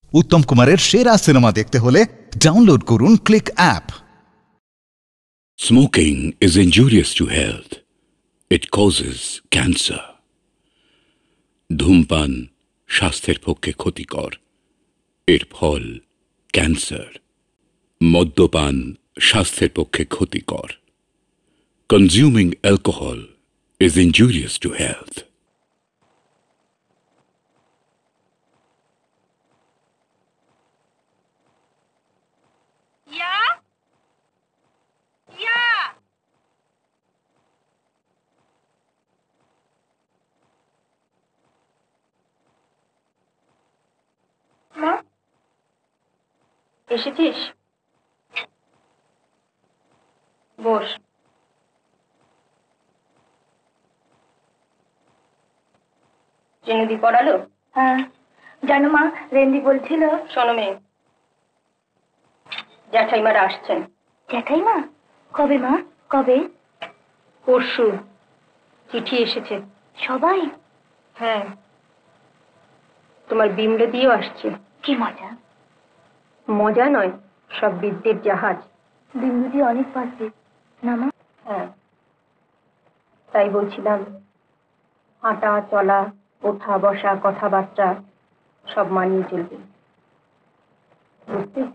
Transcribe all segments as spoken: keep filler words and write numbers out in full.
উত্তম কুমারের সেরা সিনেমা দেখতে হলে ডাউনলোড করুন click app. Smoking is injurious to health. It causes cancer. ধূমপান স্বাস্থ্যের পক্ষে ক্ষতিকর, এর ফল ক্যান্সার। মদ্যপান স্বাস্থ্যের পক্ষে ক্ষতিকর। Consuming alcohol is injurious to health. Yeah? Yeah. মা এসেছিস? বস। রেন্দি পড়ালো? হ্যাঁ জানো মা, রেন্দি বলছিল। শোনো মেয়ে, জ্যাঠাইমারা আসছেন। জ্যাঠাইমা? কবে মা? কবে? পরশু। চিঠি এসেছে। সবাই? হ্যাঁ, তোমার বিমলে দিয়েও আসছে। কি মজা! মজা নয়, সব বিদ্যের জাহাজ। বিমলে দিয়ে অনেক পাচ্ছে না মা? হ্যাঁ, তাই বলছিলাম হাঁটা চলা ওঠা বসা কথাবার্তা সব মানিয়ে চলবে, বুঝতে?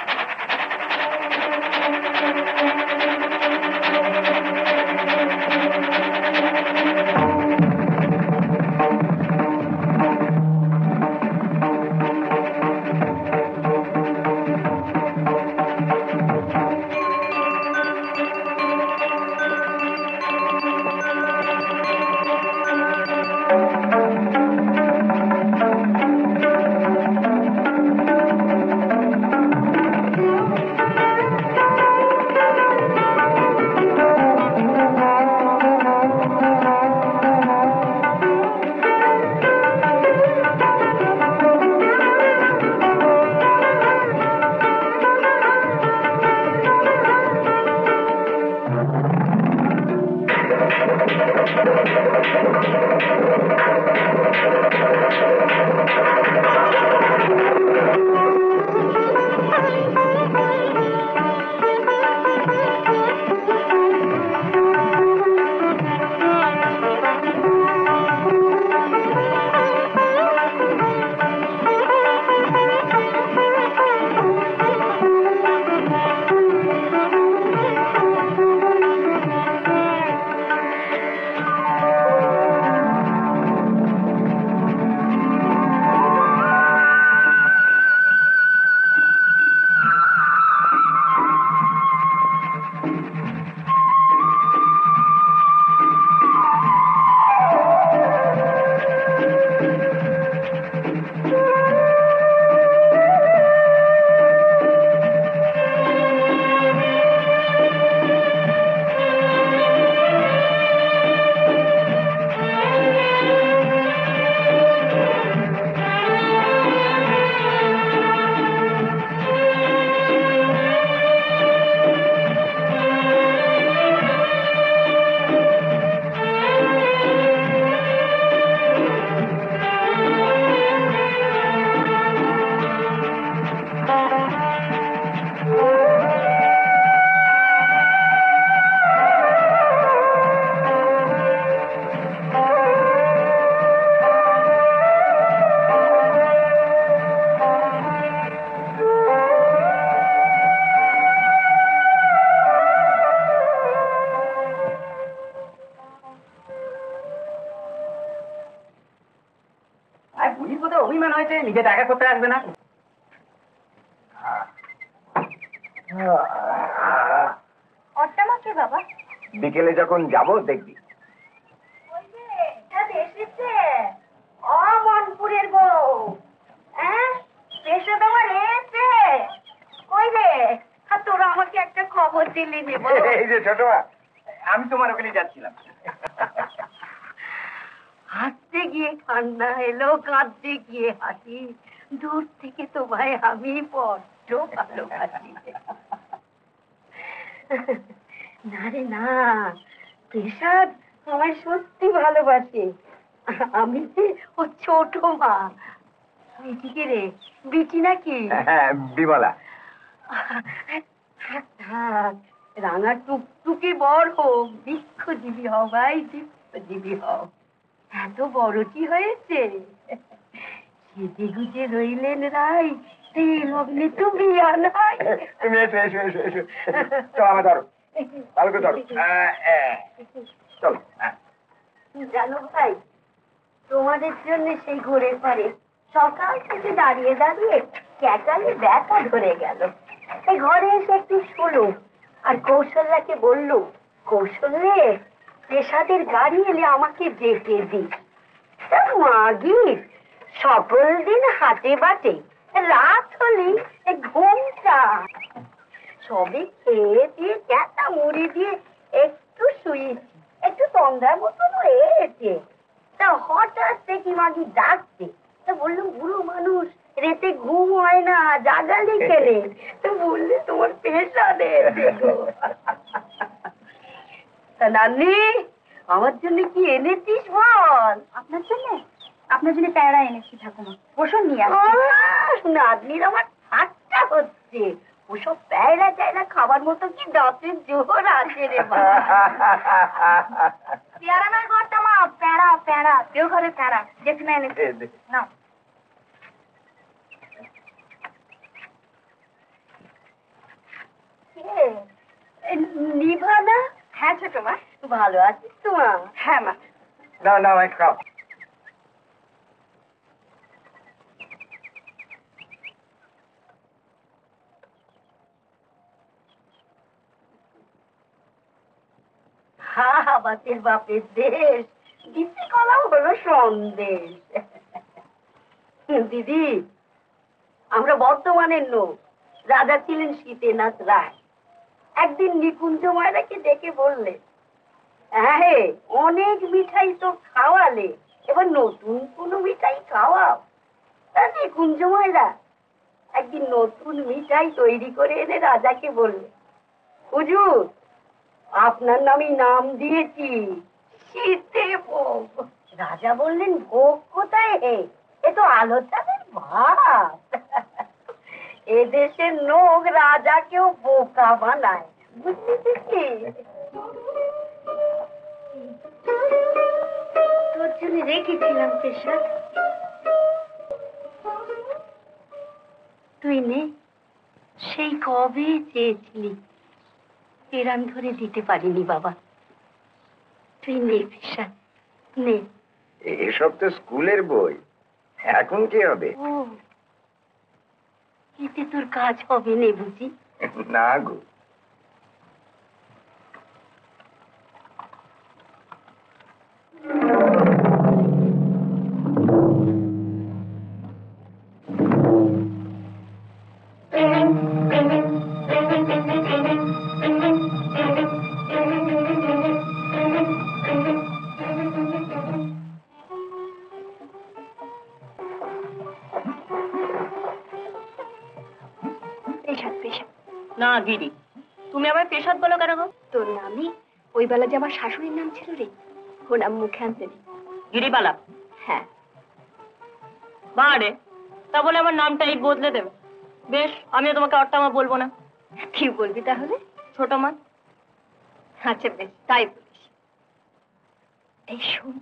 নিজে দেখা করতে আসবে না? বাবা বিকেলে যখন যাব দেখবি। মনপুরের বউ তোরা আমাকে একটা খবর দিলি নেব। এই যে ছোট, আমি তোমার ওখানে যাচ্ছিলাম। হাসতে গিয়ে কান্না এলো, কাঁদতে গিয়ে হাসি। দূর থেকে তোমায় আমি বড্ড ভালোবাসি। না রে না, প্রসাদ আমায় সত্যি ভালোবাসে। আমি যে ও ছোট মা। বিটিকে রে, বিটি নাকি? হ্যাঁ, বিমলা। থাক থাক, রাঙা টুকটুকে বড় হোক, বৃক্ষজীবী হও ভাই, বৃক্ষজীবী হও। এত বড়টি হয়েছে, সেজে গুজে রইলেন রাই, সেই লগ্নে তুমি আনাই। তুমি এসো এসো এসো এসো, চল আমার ধরো, ভালো করে ধরো। চল। জানো ভাই, তোমাদের জন্য সেই ঘোরের পারে সকাল থেকে দাঁড়িয়ে দাঁড়িয়ে ক্যাটালে ব্যথা ধরে গেল। এই ঘরে এসে একটু শুলো, আর কৌশল্যাকে বললো, কৌশল্যে পেশাদের গাড়ি এলে আমাকে ডেকে দি। মাগি সকল দিন হাটে বাটে, রাত হলে ঘুমটা। সবে খেয়ে দিয়ে ক্যাটা মুড়ি দিয়ে একটু শুয়েছি, একটু সন্ধ্যার মতন হয়েছে। তা হঠাৎ দেখি মাগি ডাকছে, তা বললাম বুড়ো মানুষ, রেতে ঘুম হয় না, জাগালি খেলে। তো বললে তোমার পেশাদের। তা নান্নি, আমার জন্য কি এনেছিস বল? আপনার জন্য? আপনার জন্য প্যারা এনেছি ঠাকুমা, বসুন নিয়ে আসছি। নাতনির আমার ঠাট্টা হচ্ছে, ওসব প্যারা চাইরা খাবার মতো কি দাঁতের জোর আছে রে মা? পেয়ারা নয় ঘরটা মা, প্যারা প্যারা, কেউ ঘরে প্যারা, জেঠিমা এনেছে। না নিভানা? হ্যাঁ ছোট মা। ভালো আছিস তো মা? হ্যাঁ মা। না না, আমি খাও। হা বাতের বাপের দেশ, দিতে কলাও হলো সন্দেশ। দিদি, আমরা বর্তমানের লোক, রাজা ছিলেন শীতেনাথ রায়। একদিন নিকুঞ্জ মায়েরাকে ডেকে বললে, হ্যাঁ অনেক মিঠাই তো খাওয়ালে, এবার নতুন কোনো মিঠাই খাওয়াও। তা নিকুঞ্জ মায়েরা একদিন নতুন মিঠাই তৈরি করে এনে রাজাকে বললে, হুজুর আপনার নামে নাম দিয়েছি শীতে ভোগ। রাজা বললেন, ভোগ কোথায় হে, এ তো আলো চালের ভাত। এদেশের লোক রাজাকেও বোকা বানায়, বুঝতে কি? তোর জন্য রেখেছিলাম পেশা, তুই নে। সেই কবে চেয়েছিলি, এরাম ধরে দিতে পারিনি বাবা। তুই নে পেশা, নে। এসব তো স্কুলের বই, এখন কি হবে? ও, এতে তোর কাজ হবে নে বুঝি? না গো। না গিরি, তুমি আমার পেশাদ বলো কেন গো? তোর নামই ওই বেলা যে আমার শাশুড়ির নাম ছিল রে, ও নাম মুখে আনতে নেই। গিরিবালা? হ্যাঁ। বারে, তা বলে আমার নামটাই বদলে দেবে? বেশ, আমিও তোমাকে অট্টামা বলবো না। কি বলবি তাহলে? ছোট মা। আচ্ছা বেশ, তাই বলিস। এই শোন,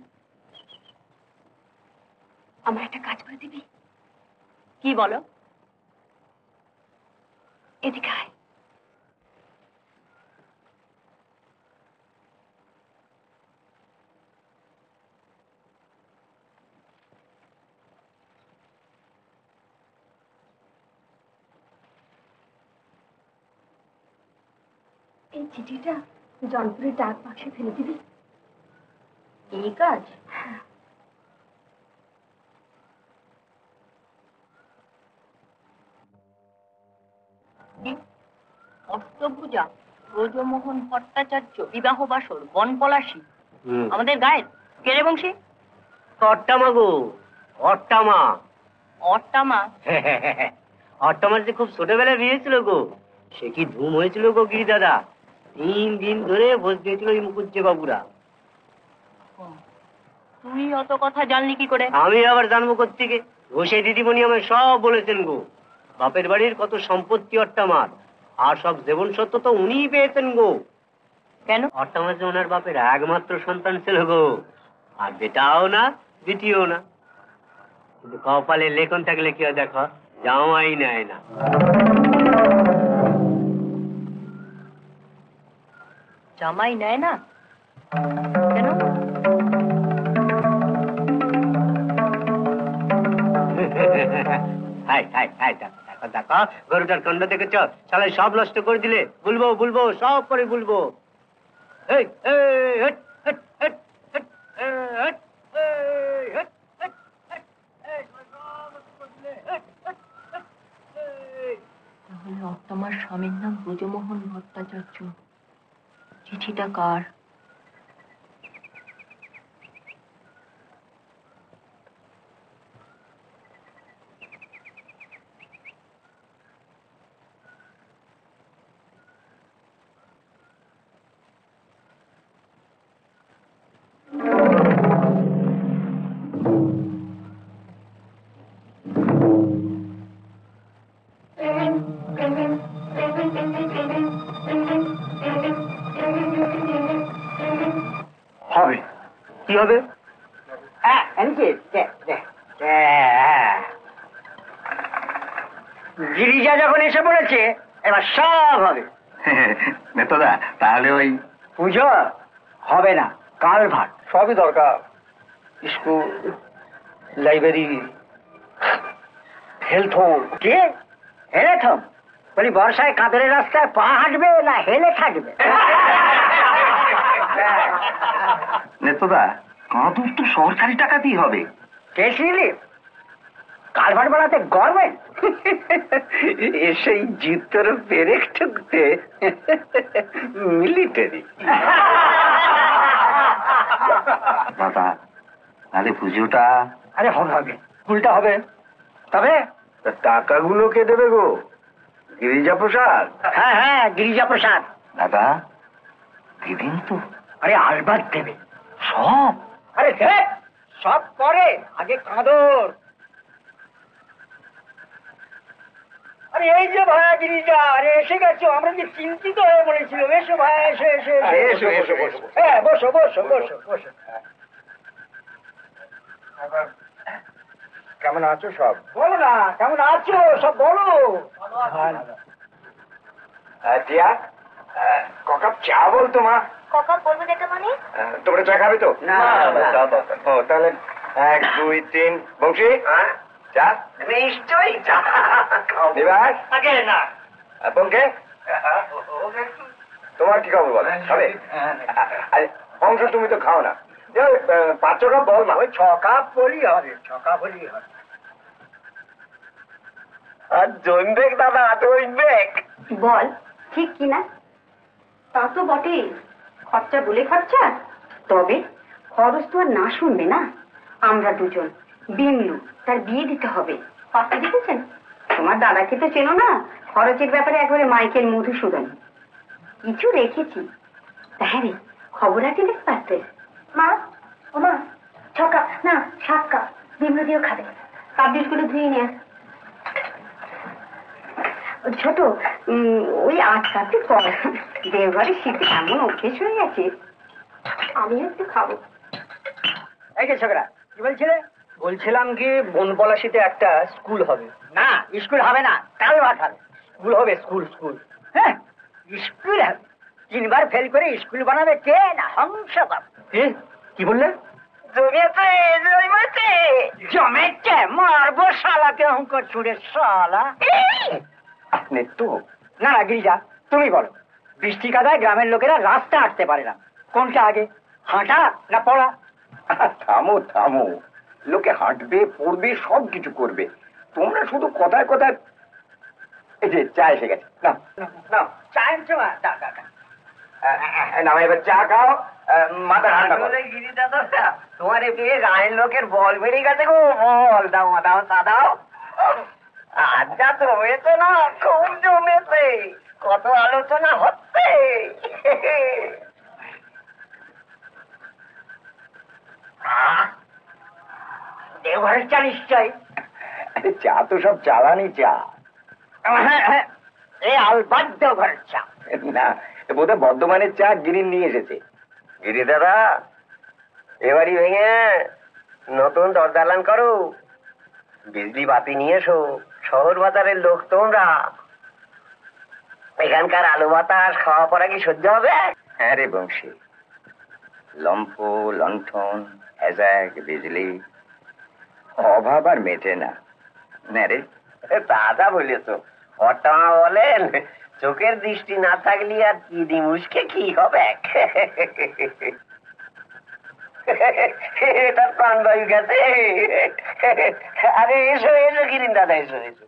আমার একটা কাজ করে দিবি? কি বলো? এদিকে আয়। এই চিঠিটা জনপুরের ডাক বাক্সে ফেলে দিবি। এই কাজ? হ্যাঁ। অষ্টভুজা ব্রজমোহন ভট্টাচার্য বিবাহ বাসর বনপলাশী আমাদের গায়ের কেরে বংশী? অট্টামা গো, অট্টামা। অট্টামা? অট্টামার যে খুব ছোটবেলায় বিয়ে ছিল গো, সে কি ধুম হয়েছিল গো গিরি দাদা। তিন দিন ধরে ভোজ দিয়েছিল ওই মুখুজ্জে বাবুরা। তুই অত কথা জানলি কি করে? আমি আবার জানবো কোত্থেকে? ঘোষে দিদিমণি আমায় সব বলেছেন গো। বাপের বাড়ির কত সম্পত্তি অট্টামার, আর সব জীবন সত্য তো উনিই পেয়েছেন গো। কেন? অট্টামার যে ওনার বাপের একমাত্র সন্তান ছিল গো, আর বেটাও না দ্বিতীয় না। কিন্তু কপালে লেখন থাকলে কি হয় দেখো, জামাই নেয় না। জামাই নেয় না কেন? হাই হাই হাই দেখো দেখো, গরুটার কাণ্ড দেখেছ, শালাই সব নষ্ট করে দিলে। বলবো বলবো সব করে বলবো। এই এই হট হট হট হট হট এই হট হট হট এই সব নষ্ট করে দিলে। হট হট হট এই। তাহলে অট্টামার স্বামীর নাম ব্রজমোহন ভট্টাচার্য। চিঠিটা কার? হবে কি হবে? গিরিজা যখন এসে বলেছে এবার সব হবে। নেতদা তাহলে ওই পুজো হবে না, কালভার্ট সবই দরকার। School, library, health home. কে হেলে থম বলি, বর্ষায় কাঁদরের রাস্তায় পা হাঁটবে না হেলে থাকবে? নেতদা কাঁদুর তো সরকারি টাকাতেই হবে। কেস রিলিফ, কালভার্ট বানাতে গভর্নমেন্ট এসেই জিতর পেরেক ঠুকতে মিলিটারি। দাদা তাহলে পুজোটা? আরে হবে হবে, উল্টা হবে। তবে টাকাগুলো কে দেবে গো? গিরিজা প্রসাদ? হ্যাঁ হ্যাঁ, গিরিজা প্রসাদ। দাদা দিদিন তো? আরে আলবাত দেবে সব? আরে দেখ, সব করে আগে কাঁদর। আরে এই যে ভায়া গিরিজা, আরে এসে গেছো, আমরা যে চিন্তিত হয়ে পড়েছিল। এসো ভায়া, এসো এসো এসো, এসো, বসো। হ্যাঁ বসো বসো বসো বসো। কেমন আছো সব? বলো না কেমন আছো সব, বলো। টিয়া ককাপ চা বলতো মা। ককা বলবো যেটা মানে? তোমরা চা খাবে তো? না। ও তাহলে এক দুই তিন। বংশী চা? নিশ্চয়ই চা। নিবাস আগে না। বংকে তোমার কি খবর বল? খাবে? অংশ তুমি তো খাও না। পাঁচ ছ কাপ বল না। ওই ছ কাপ বলি হবে, ছ কাপ বলি হবে। আর জৈবেক দাদা জৈবেক বল ঠিক কিনা? তা তো বটে, খরচা বলে খরচা। তবে খরচ তো আর না শুনবে না। আমরা দুজন বিমলু, তার বিয়ে দিতে হবে। পাত্র দেখেছেন? তোমার দাদাকে তো চেনো না, খরচের ব্যাপারে একবারে মাইকেল মধুসূদন। কিছু রেখেছি। হ্যাঁ রে, খবর আছে দেখ পাত্রে। মা ও মা, ছ কাপ না সাত কাপ বিমলু দিয়েও খাবে। কাপ ডিশগুলো ধুয়ে নিয়ে আস। ছোট ওই আট কাপে কর। দেওঘরে শীতে এমন অভ্যেস হয়ে গেছে, আমিও একটু খাবো। এই যে ছোকরা, কি বলছিলে? বলছিলাম কি বনপলাশিতে একটা স্কুল হবে। না, স্কুল হবে না, কালভার্ট হবে। স্কুল হবে, স্কুল স্কুল হ্যাঁ স্কুল হবে। তিনবার ফেল করে স্কুল বানাবে কে? না হংস বাপ। কি বললেন? জমেছে জমেছে জমেছে, মারবো শালাকে অঙ্ক ছুড়ে শালা। আপনি তো না না গিরিজা, তুমি বলো, বৃষ্টি কাদায় গ্রামের লোকেরা রাস্তা হাঁটতে পারে না, কোনটা আগে, হাঁটা না পড়া? থামো থামো, লোকে হাঁটবে পড়বে সব কিছু করবে, তোমরা শুধু কথায় কথায়। এই যে চা এসে গেছে, না না চা আনছো মা? দা দা দা। না এবার চা খাও, মাথা ঠান্ডা করো। গিরি দাদা, তোমার বিয়ে গায়ের লোকের বল বেরিয়ে গেছে গো, বল দাও দাও তা দাও। আচ্ছা জমেছে না, খুব জমেছে, কত আলোচনা হচ্ছে। দেওঘরের চা নিশ্চয়। আরে চা তো সব চালানি চা। এই আলবাদ্য ঘরের চা না, বোধহয় বর্ধমানের চা গিরিন নিয়ে এসেছে। গিরি দাদা, এবারই ভেঙে নতুন দরদালান করো, বিজলি বাতি নিয়ে এসো। শহর বাজারের লোক তোমরা, এখানকার আলু বাতাস খাওয়া পড়া কি সহ্য হবে? হ্যাঁ রে বংশী, লম্ফ লণ্ঠন হ্যাজাক বিজলি অভাব আর মেটে না। না রে, দাদা বলেছ, অট্টামা বলেন চোখের দৃষ্টি না থাকলে আর কি দিমুষকে কি হবে। এটার প্রাণবায়ু গেছে। আরে এসো এসো গিরিন দাদা, এসো এসো।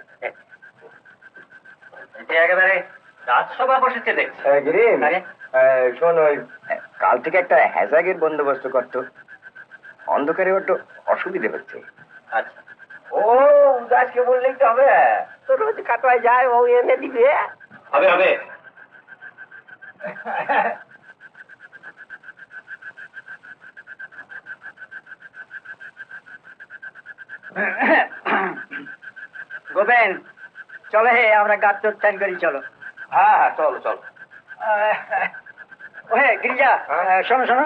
একেবারে রাজসভা বসেছে দেখছি। গিরিন, শোন, ওই কাল থেকে একটা হ্যাজাগের বন্দোবস্ত করতো, অন্ধকারে একটু অসুবিধে হচ্ছে। আচ্ছা, ও আজকে বললেই তো হবে, তো রোজ কাটোয়ায় যায়, ও এনে দিবে। হবে হবে। গোপেন, চলো হে, আমরা গাছ চোর করি, চলো। হ্যাঁ হ্যাঁ, চলো চলো। ওহে গিরিজা, শোনো শোনো,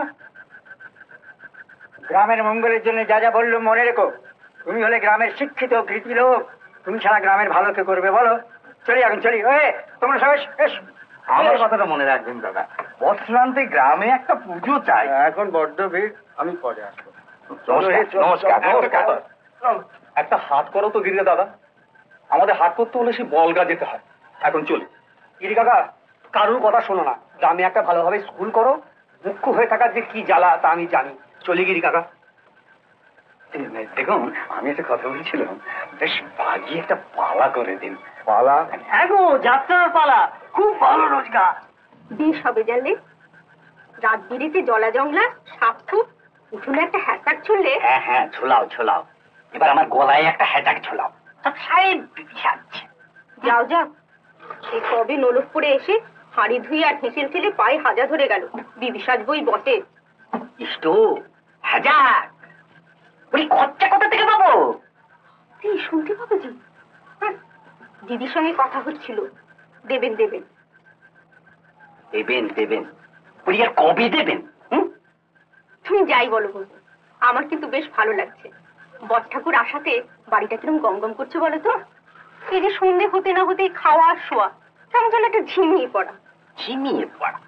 গ্রামের মঙ্গলের জন্য যা যা বললো মনে রেখো। তুমি হলে গ্রামের শিক্ষিত কৃতি লোক, তুমি ছাড়া গ্রামের ভালো কে করবে বলো? চলি এখন, চলি। ওহে তোমরা সবাই এসো। আমার কথাটা মনে রাখবেন দাদা, বৎসরান্তে গ্রামে একটা পুজো চাই। এখন বড্ড ভিড়, আমি পরে আসবো। নমস্কার নমস্কার। একটা হাট করো তো গিরিজা দাদা, আমাদের হাট করতে হলে সে বলগা যেতে হয়। এখন চলি। গিরি কাকা, কারুর কথা শোনো না, গ্রামে একটা ভালোভাবে স্কুল করো। মুখ্য হয়ে থাকার যে কি জ্বালা তা আমি জানি। চলি গিরি কাকা। দেখুন, আমি একটা কথা বলছিলাম, বেশ বাগি একটা পালা করে দিন। পালা? হ্যাঁ গো, যাত্রার পালা, খুব ভালো রোজগার। বেশ হবে জানলে, রাত বিরেতে জলা জংলা সাপ খুব উঠোনে একটা হ্যাসাক ছুড়লে। হ্যাঁ হ্যাঁ, ছোলাও ছোলাও। এবার আমার গলায় একটা হ্যাটাক ছোলাও। সব সাহেব সাজছে। যাও যাও, এই কবে নলকপুরে এসে হাঁড়ি ধুই আর হেঁসেল ছেলে পায়ে হাজা ধরে গেল। বিবি সাজবই বটে। ইস্টো হাজার ওই খরচা কোথা থেকে পাবো? এই শুনতে পাবো জি, দিদির সঙ্গে কথা হচ্ছিল, দেবেন দেবেন দেবেন দেবেন ওই আর কবে দেবেন? তুমি যাই বলো বলবো, আমার কিন্তু বেশ ভালো লাগছে। বট ঠাকুর আসাতে বাড়িটা কিরম গম গম করছে বলো তো। এই যে সন্ধে হতে না হতেই খাওয়া আর শোয়া, কেমন চলে একটা ঝিমিয়ে পড়া। ঝিমিয়ে পড়া?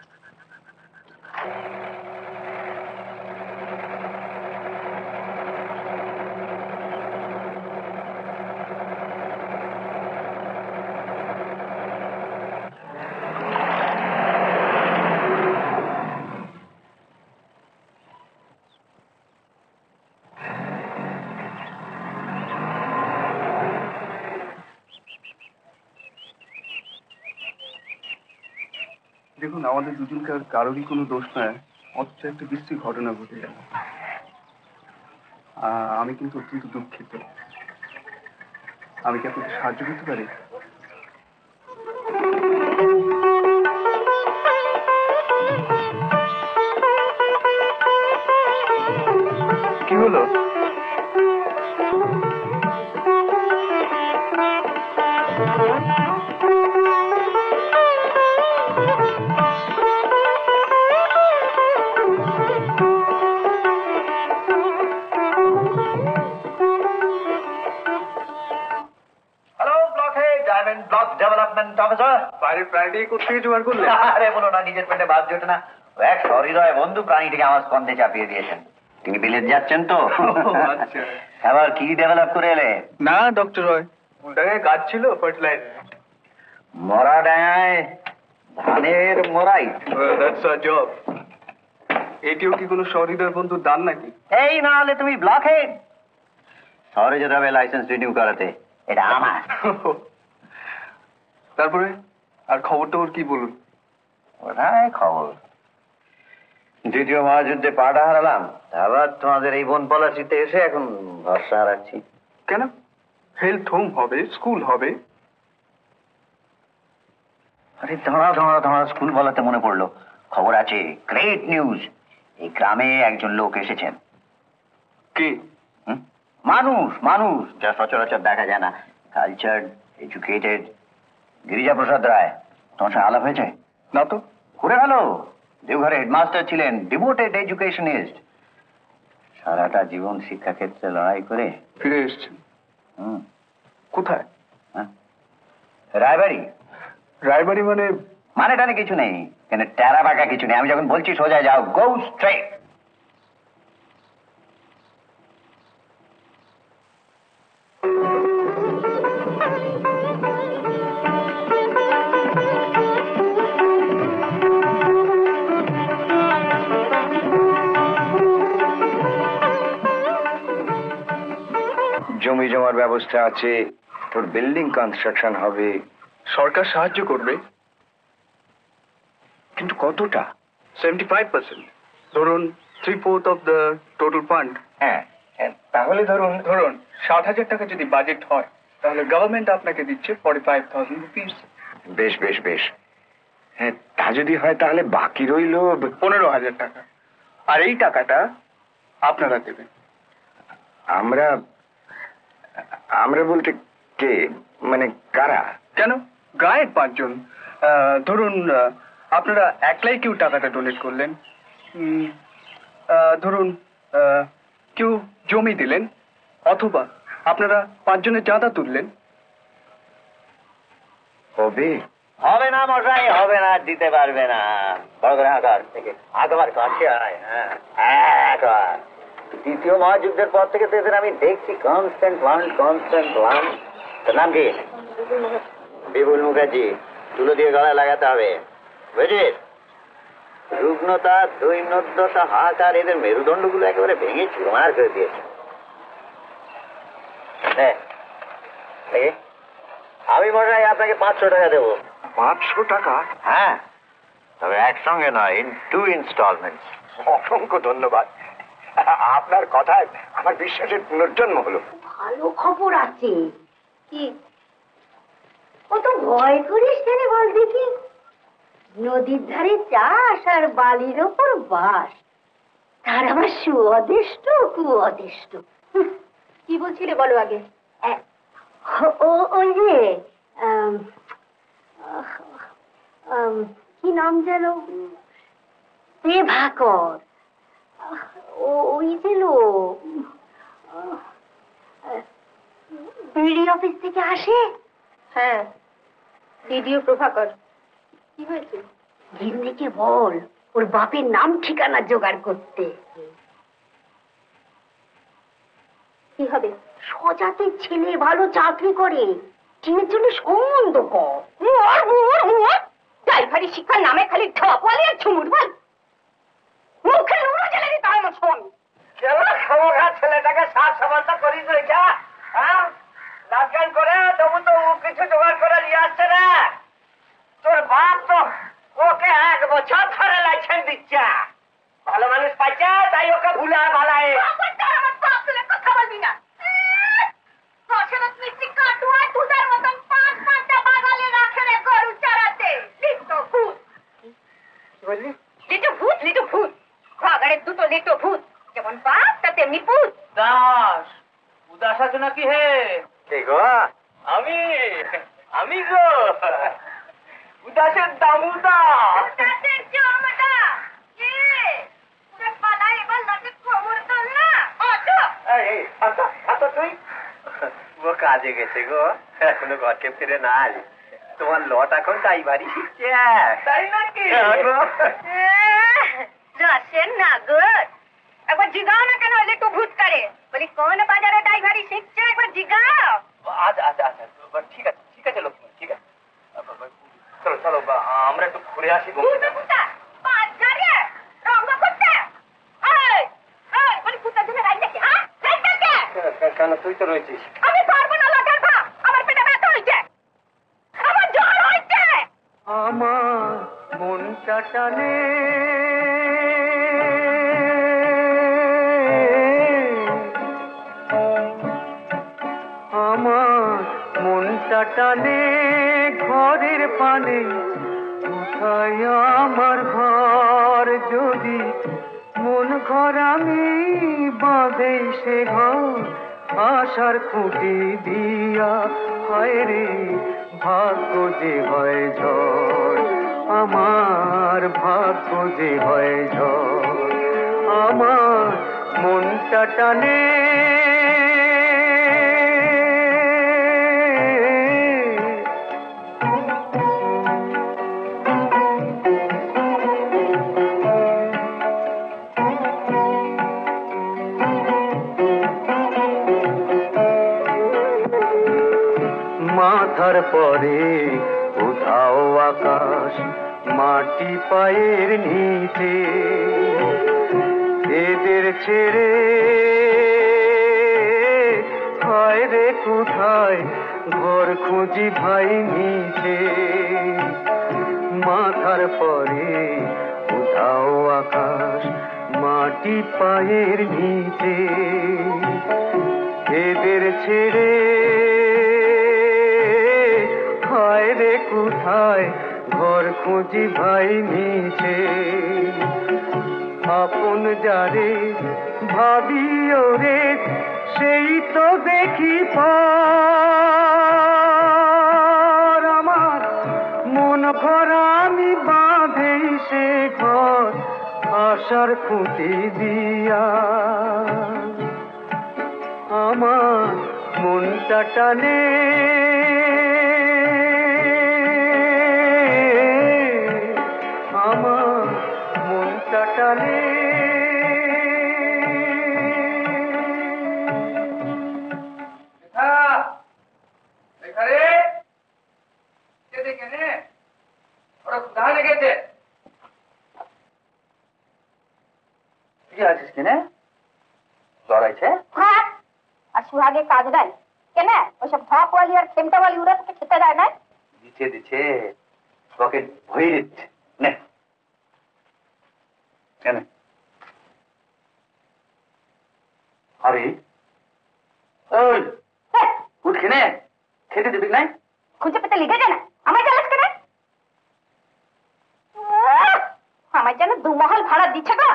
দেখুন, আমাদের দুজনকার কারোরই কোনো দোষ নয়, অথচ একটা বিশ্রী ঘটনা ঘটে গেল। আমি কিন্তু অত্যন্ত দুঃখিত। আমি কি আপনাকে সাহায্য করতে পারি? কি হলো? বাইরের প্রাণীটি কোথেকে জোগাড় করলে? আরে বলো না, নিজের পেটে বাদ জোটে না। এক সহৃদয় বন্ধু প্রাণীটিকে আমার স্কন্ধে চাপিয়ে দিয়েছেন। তিনি বিলেত যাচ্ছেন তো। আচ্ছা, আবার কি ডেভেলপ করে এলে? না ডক্টর রয়, ওটাকে কাজ ছিল ফার্টিলাইজার। মরা ডাঙায় ধানের মরাই। That's a job. এটিও কি কোনো সহৃদয় বন্ধুর দান নাকি? এই না হলে তুমি ব্লক হেড। শহরে যেতে হবে লাইসেন্স রিনিউ করাতে, এটা আমার। তারপরে আর খবর টবর কি বলুন? কোথায় খবর? দ্বিতীয় মহাযুদ্ধে পাটা হারালাম, আবার তোমাদের এই বনপলাশিতে এসে এখন ভরসা হারাচ্ছি। কেন? হেলথ হোম হবে, স্কুল হবে। আরে ধরা ধরা ধরা স্কুল বলাতে মনে পড়লো, খবর আছে, গ্রেট নিউজ। এই গ্রামে একজন লোক এসেছেন। কে? মানুষ মানুষ যা সচরাচর দেখা যায় না, কালচার্ড, এডুকেটেড। গিরিজা প্রসাদ রায় তোমার সঙ্গে আলাপ হয়েছে? না তো। ঘুরে গেল, দেওঘরে হেডমাস্টার ছিলেন, ডিভোটেড এডুকেশনিস্ট। সারাটা জীবন শিক্ষাক্ষেত্রে লড়াই করে ফিরে এসছেন। হুম। কোথায়? হ্যাঁ, রায়বাড়ি। রায়বাড়ি মানে? মানে টানে কিছু নেই, কেন টেরা বাঁকা কিছু নেই। আমি যখন বলছি সোজা যাও, গো স্ট্রেট। জমি জমার ব্যবস্থা আছে, তোর বিল্ডিং কনস্ট্রাকশন হবে। সরকার সাহায্য করবে, কিন্তু কতটা? সেভেন্টি ফাইভ পার্সেন্ট, ধরুন three fourth of the total fund. হ্যাঁ, তাহলে ধরুন ধরুন ষাট হাজার টাকা যদি বাজেট হয়, তাহলে গভর্নমেন্ট আপনাকে দিচ্ছে ফর্টি ফাইভ থাউজেন্ড রুপিস। বেশ বেশ বেশ। হ্যাঁ, তা যদি হয় তাহলে বাকি রইল পনেরো হাজার টাকা, আর এই টাকাটা আপনারা দেবেন। আমরা আমরা বলতে কে, মানে কারা? কেন, গায়ের পাঁচজন। আহ, ধরুন আহ, আপনারা একলাই কেউ টাকাটা ডোনেট করলেন, উম, আহ, ধরুন আহ, কেউ জমি দিলেন, অথবা আপনারা পাঁচজনের চাঁদা তুললেন। হবে? হবে না মশাই, হবে না, দিতে পারবে না। বড় করে আকার থেকে আকার কাছে আয়। হ্যাঁ, দ্বিতীয় মহাযুদ্ধের পর থেকে তো এদের আমি দেখছি কনস্ট্যান্ট প্লান, কনস্ট্যান্ট প্লান। তোর নাম কি? বিপুল মুখার্জি। তুলো দিয়ে গলায় লাগাতে হবে, বুঝিস? রুগ্নতা, দৈন্যতা, হাহাকার, এদের মেরুদণ্ডগুলো একেবারে ভেঙে চুরমার করে দিয়েছে। আমি মশাই আপনাকে পাঁচশো টাকা দেবো। পাঁচশো টাকা? হ্যাঁ, তবে একসঙ্গে নয়, ইন টু ইনস্টলমেন্টস। অসংখ্য ধন্যবাদ, আপনার কথায় আমার বিশ্বাসের পুনর্জন্ম হলো। ভালো খবর আছে। কি কত ভয় করিস কেন বল দেখি? নদীর ধারে চাষ আর বালির ওপর বাস, তার আবার সুঅদিষ্ট কুঅদিষ্ট। কি বলছিলে বলো আগে? ও ওই যে আম, আম, কি নাম যেন, প্রভাকর। ও ওই যে লোক বিডি অফিস থেকে আসে। হ্যাঁ, বিডিও প্রভাকর। কি হয়েছে? গিন্নিকে বল ওর বাপের নাম ঠিকানা জোগাড় করতে। কি হবে? সজাতে ছেলে, ভালো চাকরি করে, চিনে চলে সম্বন্ধ কর। ড্রাইভারি শিক্ষার নামে খালি ঢাপালি আর ঝুমুর বল, মুখে নুনো জেলে দিতে হয়। শোন, ছেলেটাকে সাত সাবানটা করিস রেখা, হ্যাঁ, নাচ গান করে তবু তো কিছু জোগাড় করে নিয়ে আসছে না। তোর বাপ তো ওকে এক বছর ধরে লাইসেন্স দিচ্ছে, ভালো মানুষ পাইছে তাই ওকে ভুলা ভালায়। আমার বাপ তুলে কথা বলবি না। দশেরত মিষ্টি কাটুয়া দুধের মতন পাঁচ পাঁচটা বাগালে রাখে রে গরু চারাতে। লিটো ভূত। কি বললি? লিটো ভূত, লিটো ভূত। ভাগাড়ের দুটো লিটো ভূত, যেমন বাপ তা তেমনি পুত। দাস উদাস আছে নাকি হে? কে গো? আমি আমি গো উদাসের দামুদা। উদাসের জমদা। কে? পুরো পালা এবার লাটে খবর তোল না। অটো। এই এই আচ্ছা আচ্ছা, তুই ও কাজে গেছে গো, এখনো ঘরকে ফিরে না আলি। তোমার লট এখন তাই বাড়ি শিখছে। তাই নাকি? রসের নাগর। একবার জিগাও না কেন হলে তো ভূত করে। বলি কোন বাজারে ড্রাইভারি শিখছে, একবার জিগাও। আচ্ছা আচ্ছা আচ্ছা, ঠিক আছে ঠিক আছে লক্ষ্মী, ঠিক আছে। চলো চলো আমরা একটু ঘুরে আসি। ভূতা ভূতা পাঁচ গাড়ি রঙ্গ করতে। এই এই বলি ভূতা দিনে রাইট দেখে। হ্যাঁ রাইট দেখে। কেন, তুই তো রয়েছিস। আমি পারবো না লটার পা, আমার পেটে ব্যথা হইছে, আমার জ্বর হইছে। আমার মনটা টানে আমার মনটা টানে ঘরের পানে, কোথায় আমার ঘর? যদি মন ঘর আমি বাঁধে সে ঘর, আশার খুঁটি দিয়া হয় রে ভাগ্য যে হয় ঝড়, আমার ভাগ্য যে হয় ঝড়, আমার মনটা টানে মাথার পরে উধাও আকাশ, মাটি পায়ের নিচে, এদের ছেড়ে হয় রে কোথায় ঘর খুঁজি ভাই নিচে। মাথার পরে উধাও আকাশ, মাটি পায়ের নিচে, এদের ছেড়ে হয় রে কোথায় ঘর খুঁজি ভাই নিচে। আপন যারে ভাবি ওরে সেই তো দেখি পার, আমার মন ঘর আমি বাঁধেই সে ঘর আশার খুঁটি দিয়া, আমার মনটা টানে আমার মনটা টানে। আর সুহাগে কাজ নাই কেন? ওইসব ঢপওয়ালি আর খেমটাওয়ালি ওরা তোকে খেতে দেয় না? দিচ্ছে দিচ্ছে পকেট ভরে দিচ্ছে নে কেন? আরে ওই উঠ খেনে খেতে দিবি নাই? খুঁজে পেতে লিখে যায় না আমার জ্বালাস কেন? আমার যেন দু মহল ভাড়া দিচ্ছে গো।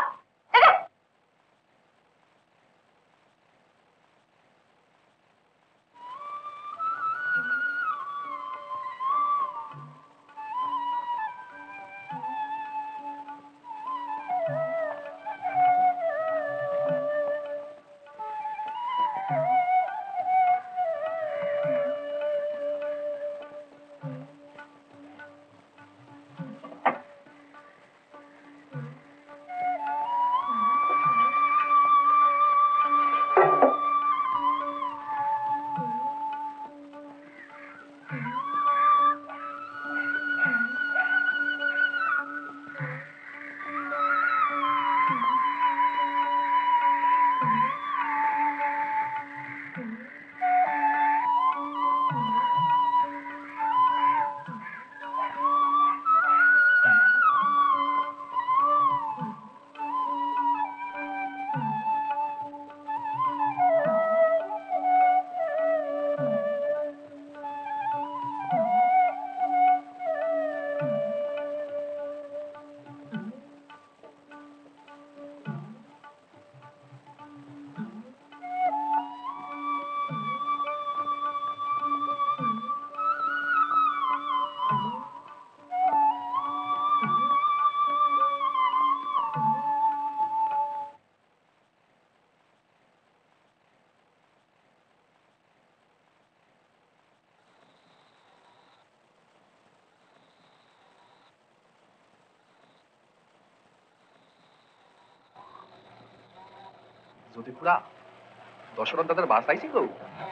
জ্যোতিপুরা দশরথ দাদার বাস আইসি গো।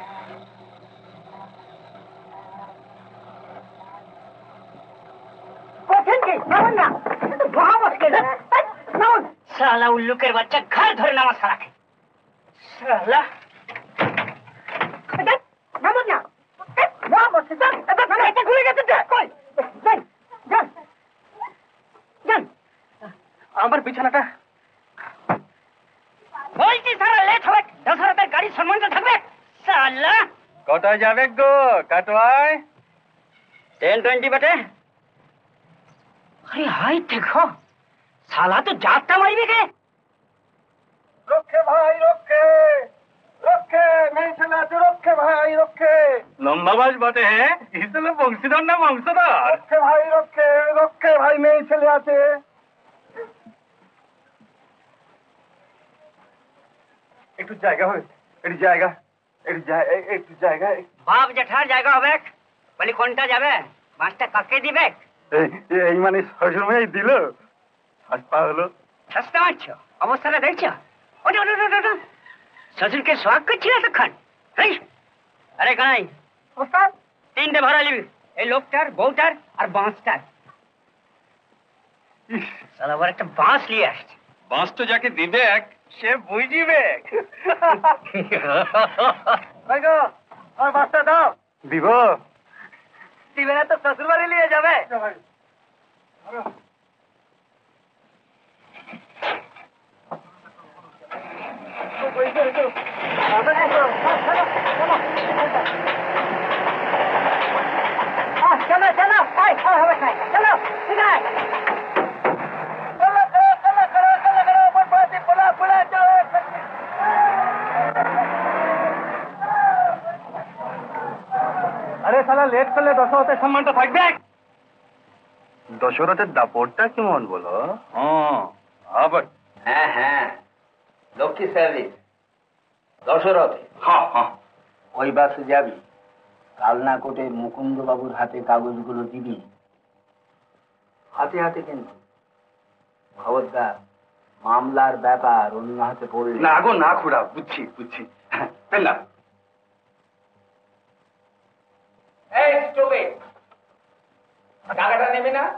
শালা উল্লুকের বাচ্চা ঘর ধরে নামা সারাকে শালা আমার বিছানাটা বলছি সারা লেট হবে। দশরথের গাড়ি সম্মানটা থাকবে শালা। কটায় যাবে গো কাটোয়ায়? টেন টোয়েন্টি বেটে। আরে হাই দেখো শালা তো যাত্রা মারিবে কে? রক্ষে ভাই রক্ষে রক্ষে, মেয়ে ভালোবাস বটে, হ্যাঁ হিসেবে বংশীধর না বংশধর? রক্ষে ভাই রক্ষে রক্ষে ভাই, মেয়ে ছেলে আছে। একটু জায়গা হবে, একটু জায়গা, একটু একটু জায়গা। বাপ জেঠার জায়গা হবে বলি, কোনটা যাবে? মাছটা কাকে দিবে? এই মানে শ্বশুর মেয়ে দিল, সস্তা হলো। সস্তা মাছ অবস্থাটা দেখছো? ওটা ওটা ওটা ওটা শ্বশুরকে সোয়াগ করছিল তখন। আরে কানাই, তিনটে ভাড়া নিবি, এই লোকটার, বউটার আর বাঁশটার। সালা আবার একটা বাঁশ নিয়ে আসছে। বাঁশ তো যাকে দিবে সে বুঝিবে। আমার বাসটা দাও। দিব দিবে না তো শ্বশুর বাড়ি নিয়ে যাবে। চলো চলো, হবে না, চলো ঠিক আছে। আরে শালা লেট করলে দশরথের সম্মানটা থাকবে। দশরথের দাপটটা কেমন বলো? আবার হ্যাঁ হ্যাঁ, লক্ষ্মী সার্ভিস দশরথ। হ্যাঁ হ্যাঁ, ওই বাসে যাবি, কালনা কোটে মুকুন্দ বাবুর হাতে কাগজগুলো দিবি, হাতে হাতে কিন্তু খবরদার মামলার ব্যাপার অন্য হাতে পড়লে। না গো না খুড়া, বুঝছি বুঝছি। পেলাম। এই স্টপে টাকাটা নেবে না?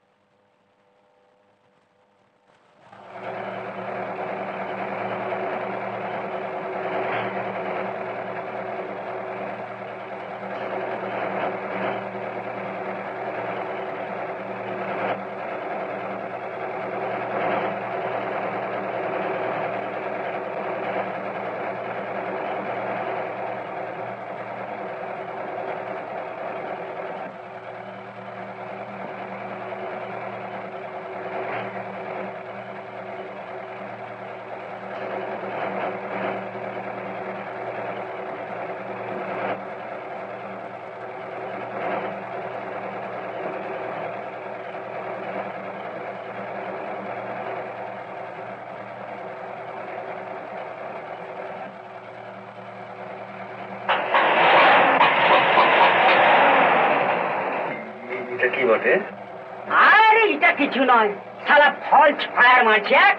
কি বটে? আরে এটা কিছু নয়, শালা ফলস ফায়ার মারছে এক।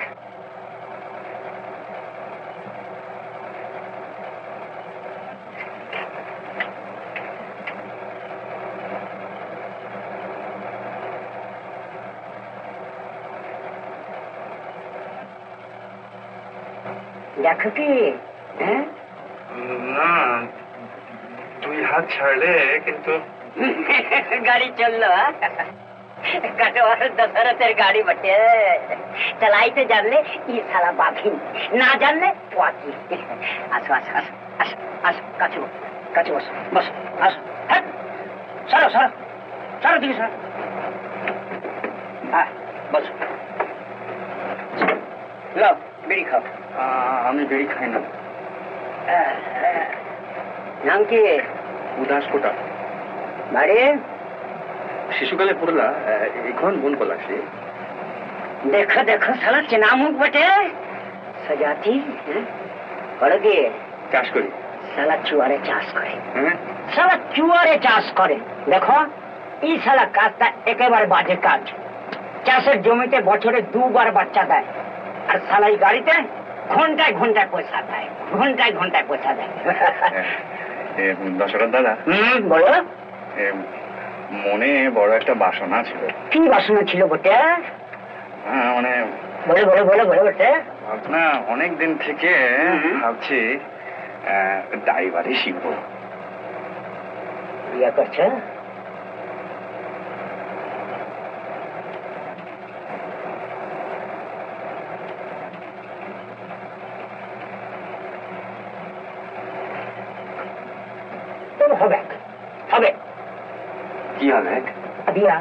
দেখো কি? হ্যাঁ না, দুই হাত ছাড়লে কিন্তু গাড়ি চললো। দশরথের গাড়ি বটে, চালাইতে জানলে ই শালা বাঘিন, না জানলে পাখি। আসো আসো আসো আসো আসো, কাছে কাছে বসো বসো, আসো। সরো সরো সরো দিকে সরো, হ্যাঁ বসো। লো বিড়ি খাও। আমি বেড়ি খাই না। নাম কি? উদাস কোটা। বাড়ি? শিশুকালে পড়লা, এখন বনপলাশি। দেখো দেখো শালা চেনা মুখ বটে, সজাতি। করো কি? চাষ করি। শালা চুয়ারে চাষ করে, হ্যাঁ শালা চুয়ারে চাষ করে। দেখো এই শালা কাজটা একেবারে বাজে কাজ। চাষের জমিতে বছরে দুবার বাচ্চা দেয়, আর শালা এই গাড়িতে ঘন্টায় ঘন্টায় পয়সা দেয়, ঘন্টায় ঘন্টায় পয়সা দেয়। দশরথ দাদা, হম বলো। মনে বড় একটা বাসনা ছিল। কি বাসনা ছিল বটে? হ্যাঁ মানে বলে বলে বলে বলে বটে। না, অনেক দিন থেকে ভাবছি ড্রাইভারে শিখব। ইয়া করছে? হবে হবে। কি হবে? দিয়া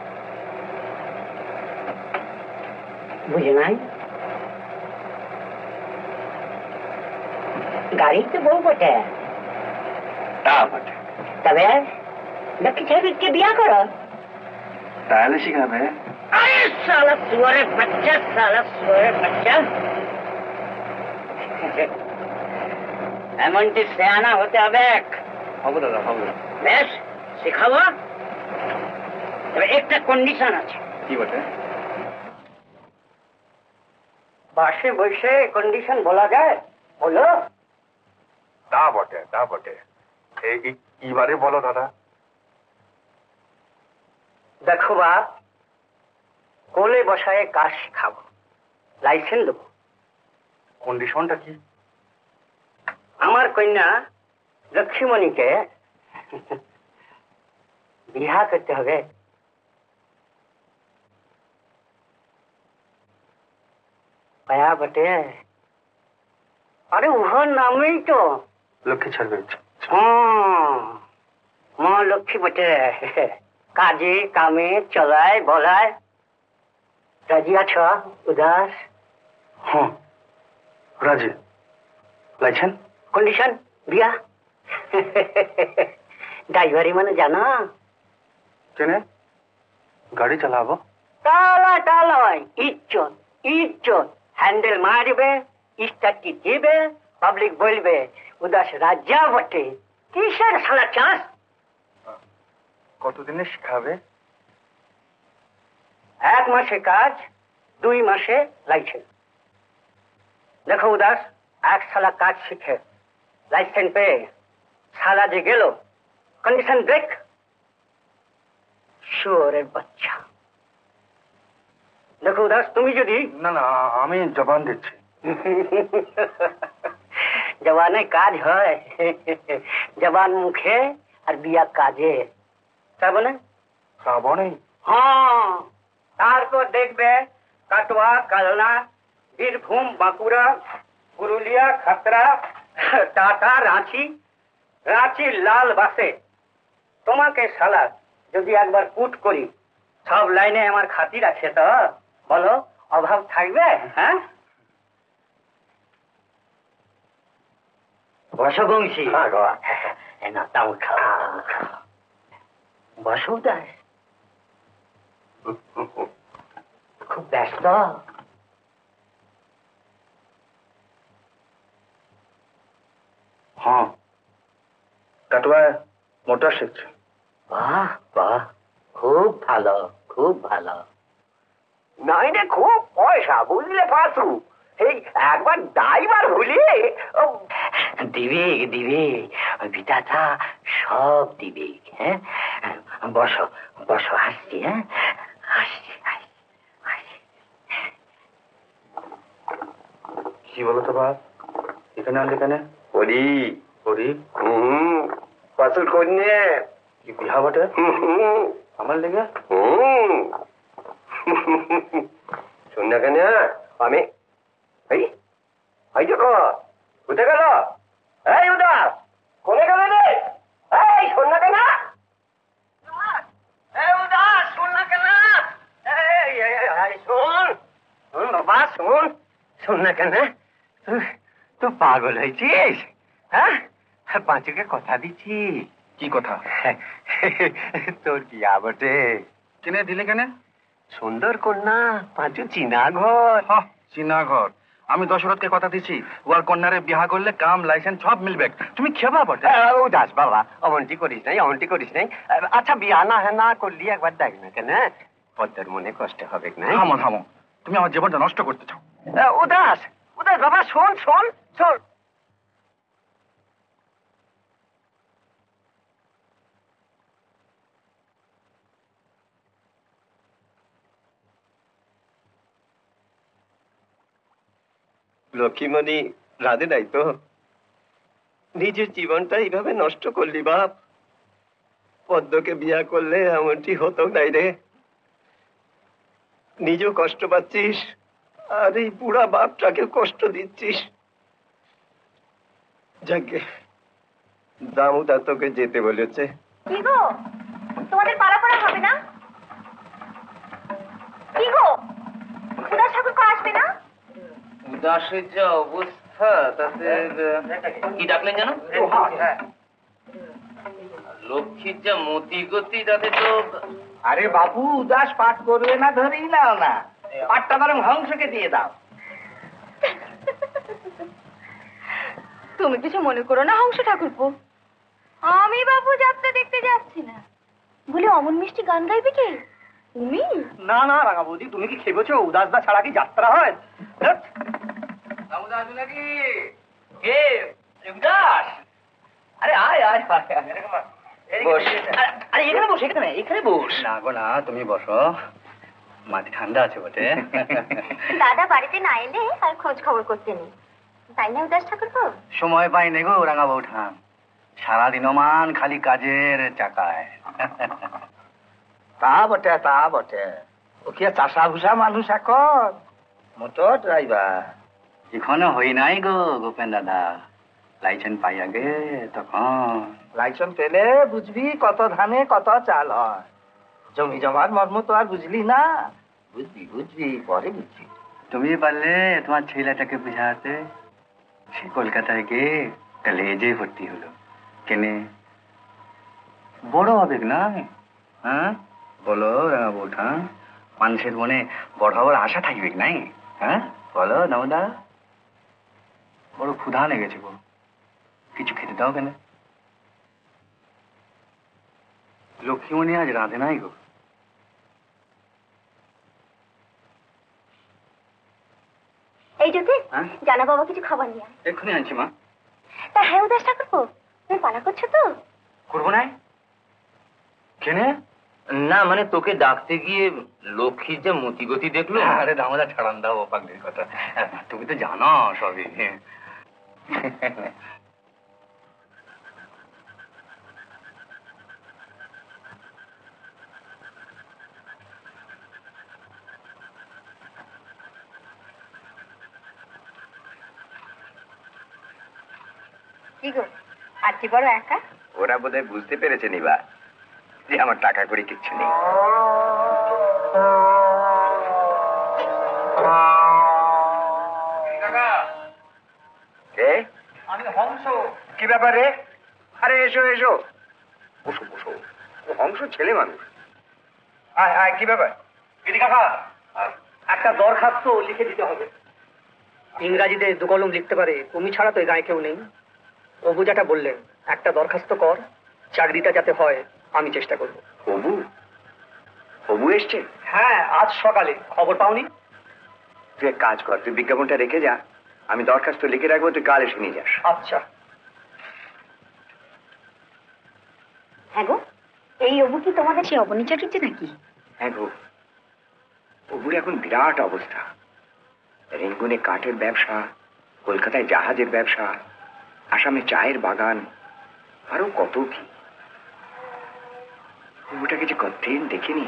বুঝে নাই, গাড়িতে বউ বটে। তা বটে। তবে লক্ষ্মী ছেলেকে বিয়া করো তাহলে শিখাবে আরে সালা সুয়ারের বাচ্চা সালা সুয়ারের বাচ্চা এমনটি সেয়ানা হতে হবে হবো দাদা হবো বেশ শেখাবো তবে একটা কন্ডিশন আছে কি বটে বাসে বসে কন্ডিশন বলা যায় বলো তা বটে তা বটে এই এবারে বলো দাদা দেখো বাপ কোলে বসায় কাজ শিখাবো লাইসেন্স দেবো কন্ডিশনটা কি আমার কন্যা লক্ষ্মীমণিকে বিবাহ করতে হবে পায়া বটে আরে উহার নামেই তো লক্ষ্মী ছাড়বে মা লক্ষ্মী বটে কাজে কামে চলায় বলায় রাজি আছ উদাস হ্যাঁ রাজি লাইছেন কন্ডিশন বিয়া ড্রাইভারি মানে জানা কেনে গাড়ি চালাবো তালা তালয় ইজ্জত ইজ্জত হ্যান্ডেল মারবে স্টার্টটি দিবে পাবলিক বলবে উদাস রাজা বটে কিসের সালা চাষ কতদিনে শিখাবে এক মাসে কাজ দুই মাসে লাইসেন্স দেখো উদাস এক সালা কাজ শিখে লাইসেন্স পেয়ে সালা যে গেল কন্ডিশন ব্রেক শুয়োরের বাচ্চা দেখো উদাস তুমি যদি না না আমি জবান দিচ্ছি জবানে কাজ হয় জবান মুখে আর বিয়া কাজে শ্রাবণে শ্রাবণে হ্যাঁ তারপর দেখবে কাটোয়া কালনা বীরভূম বাঁকুড়া পুরুলিয়া খাতড়া টাটা রাঁচি রাঁচির লাল বাসে তোমাকে শালা যদি একবার পুট করি সব লাইনে আমার খাতির আছে তো বলো অভাব থাকবে হ্যাঁ বসো বংশী না তাও খাও বসো দাস খুব ব্যস্ত হ্যাঁ কাটোয়ায় মোটর শিখছে বাহ বাহ খুব ভালো খুব ভালো নাই রে খুব পয়সা বুঝলে পাত্রু এই একবার ড্রাইভার হলে দিবে দিবে ওই বিটাটা সব দিবে হ্যাঁ বসো বসো হাসছি হ্যাঁ হাসছি হাসছি হাসছি কি বলো তো বাপ এখানে আনলে কেন ওরি ওরি হুম পাসুর কন্যে কি বিহা বটে আমার লেগে হুম শোন না কেন আমি এই এই দেখো কোথায় গেল এই উদাস কোনে গেল রে এই শোন না কেন এই উদাস শোন না কেন এই শোন শোন বাবা শোন শোন না কেন তুই পাগল হয়েছিস হ্যাঁ পাঁচুকে কথা দিচ্ছি কি কথা তোর বিয়া বটে কিনে দিলে কেন সুন্দর কন্যা পাঁচু চিনা ঘর চিনা ঘর আমি দশরথকে কথা দিছি ওর কন্যারে বিহা করলে কাম লাইসেন্স সব মিলবে তুমি খেবা বটে উদাস বাবা অমনটি করিস নাই অমনটি করিস নাই আচ্ছা বিয়া না হ্যাঁ না করলি একবার দেখ না কেন পদ্মের মনে কষ্ট হবে না থামো থামো তুমি আমার জীবনটা নষ্ট করতে চাও উদাস উদাস বাবা শোন শোন শোন লক্ষ্মীমণি রাধে নাই তো নিজের জীবনটা এইভাবে নষ্ট করলি বাপ পদ্মকে বিয়া করলে এমনটি হতো নাই রে নিজেও কষ্ট পাচ্ছিস আর এই বুড়া বাপটাকে কষ্ট দিচ্ছিস যাকে দামুদা তোকে যেতে বলেছে কি গো তোমাদের পাড়া পাড়া হবে না কি গো উদাস ঠাকুর আসবে না উদাসের যা অবস্থা তাতে কি ডাকলেন জানো লক্ষ্মীর যা মতি গতি তাতে তো। আরে বাবু, উদাস পাঠ করবে না ধরেই নাও না, পাঠটা বরং হংসকে দিয়ে দাও। তুমি কিছু মনে করো না হংস ঠাকুরপো, আমি বাবু যাত্রা দেখতে যাচ্ছি না বলে অমন মিষ্টি গান গাইবে কে? তুমি? না না রাঙা বৌদি, তুমি কি খেয়েছো? উদাস দা ছাড়া কি যাত্রা হয়? নাকি কে উদাস? আরে আয় আয় আরে এখানে বস, এখানে এখানে বস। না গো না, তুমি বসো, মাটি ঠান্ডা আছে বটে। দাদা বাড়িতে না এলে আর খোঁজ খবর করতে নেই, তাই না উদাস ঠাকুরপো? সময় পাই নে গো রাঙা বৌঠান, সারাদিন মান খালি কাজের চাকায়। তা বটে, তা বটে। ও কি চাষা ভুষা মানুষ এখন? মোটর ড্রাইভার এখনো হই নাই গো গোপেন দাদা, লাইসেন্স পাই আগে তখন। লাইসেন্স পেলে বুঝবি কত ধানে কত চাল হয়। জমি জমার মর্ম তো আর বুঝলি না, বুঝবি বুঝবি পরে বুঝবি। তুমি পারলে তোমার ছেলেটাকে বুঝাতে, সে কলকাতায় গিয়ে কলেজে ভর্তি হলো কেনে, বড় হবে না? হ্যাঁ বলো রাঙা বৌঠা, মানুষের মনে বড় হওয়ার আশা থাকবে নাই? হ্যাঁ বলো দামোদা, বড় ক্ষুধা লেগেছে গো, কিছু খেতে দাও কেন? লক্ষ্মীমণি আজ রাঁধে নাই গো। এই যদি জানা বাবা কিছু খাবার নিয়ে এক্ষুনি আনছি মা। তা হ্যাঁ উদাস ঠাকুরপো, তুমি পালা করছো তো? করবো নাই কেনে? না মানে তোকে ডাকতে গিয়ে লক্ষ্মীর যা মতি গতি দেখলো। আরে দামোদা ছাড়ান দাও পাগলির কথা, তুমি তো জানো সবই। কি গো আর কি বড় একা? ওরা বোধহয় বুঝতে পেরেছে নিবা যে আমার টাকা করে কিচ্ছু নেই। আমি হংস। কি ব্যাপারে? আরে এসো এসো, বসো বসো, ও হংস ছেলে মানুষ। আয় আয়, কি ব্যাপার? দিদি কাকা, একটা দরখাস্ত লিখে দিতে হবে। ইংরাজিতে দু কলম লিখতে পারে, তুমি ছাড়া তো এই গায়ে কেউ নেই। অবু যেটা বললেন, একটা দরখাস্ত কর, চাকরিটা যাতে হয় আমি চেষ্টা করব। অবু? অবু এসছে? হ্যাঁ, আজ সকালে। খবর পাওনি? তুই এক কাজ কর, তুই বিজ্ঞাপনটা রেখে যা, আমি দরখাস্ত লিখে রাখবো, তুই কাল এসে নিয়ে যাস। আচ্ছা। হ্যাঁ গো, এই অবু কি তোমাদের সে অবনী চ্যাটার্জি নাকি? হ্যাঁ গো, অবুর এখন বিরাট অবস্থা। রেঙ্গুনে কাঠের ব্যবসা, কলকাতায় জাহাজের ব্যবসা, আসামে চায়ের বাগান, আরো কত কি। অবুটাকে যে কতদিন দেখিনি,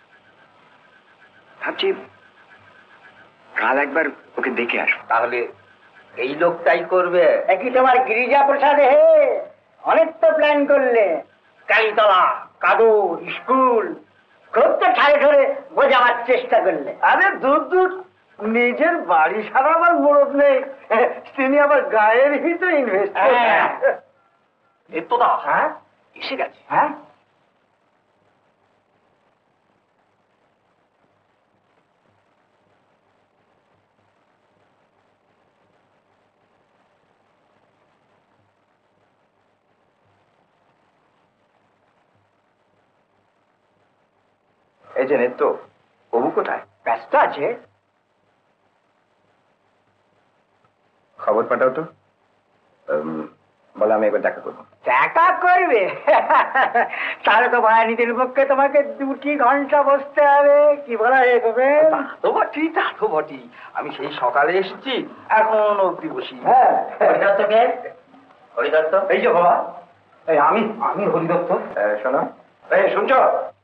ভাবছি কাল একবার ওকে দেখে আসবো। তাহলে এই লোকটাই করবে? একই তোমার গিরিজা প্রসাদ হে, অনেক তো প্ল্যান করলে। কালীতলা, কাদুর, স্কুল, খুব তো ঠায় ধরে বোঝাবার চেষ্টা করলে। আরে দূর দূর, নিজের বাড়ি সারা আমার মরদ নেই, তিনি আবার গায়ের হিতে ইনভেস্ট। এতো দা হ্যাঁ এসে গেছে। হ্যাঁ, এই যে নেত্য, অবু কোথায়? ব্যস্ত আছে। খবর পাঠাও তো, বলে আমি একবার দেখা করবো। দেখা করবে? তাহলে তো ভায়ানিদের পক্ষে তোমাকে দুটি ঘন্টা বসতে হবে। কি বলা যায় তবে? তো বটি, তা তো বটি। আমি সেই সকালে এসেছি, এখন অব্দি বসি। হ্যাঁ, হরিদত্তকে। হরিদত্ত? এই যে বাবা, এই আমি আমি হরিদত্ত। শোনো, এই শুনছ?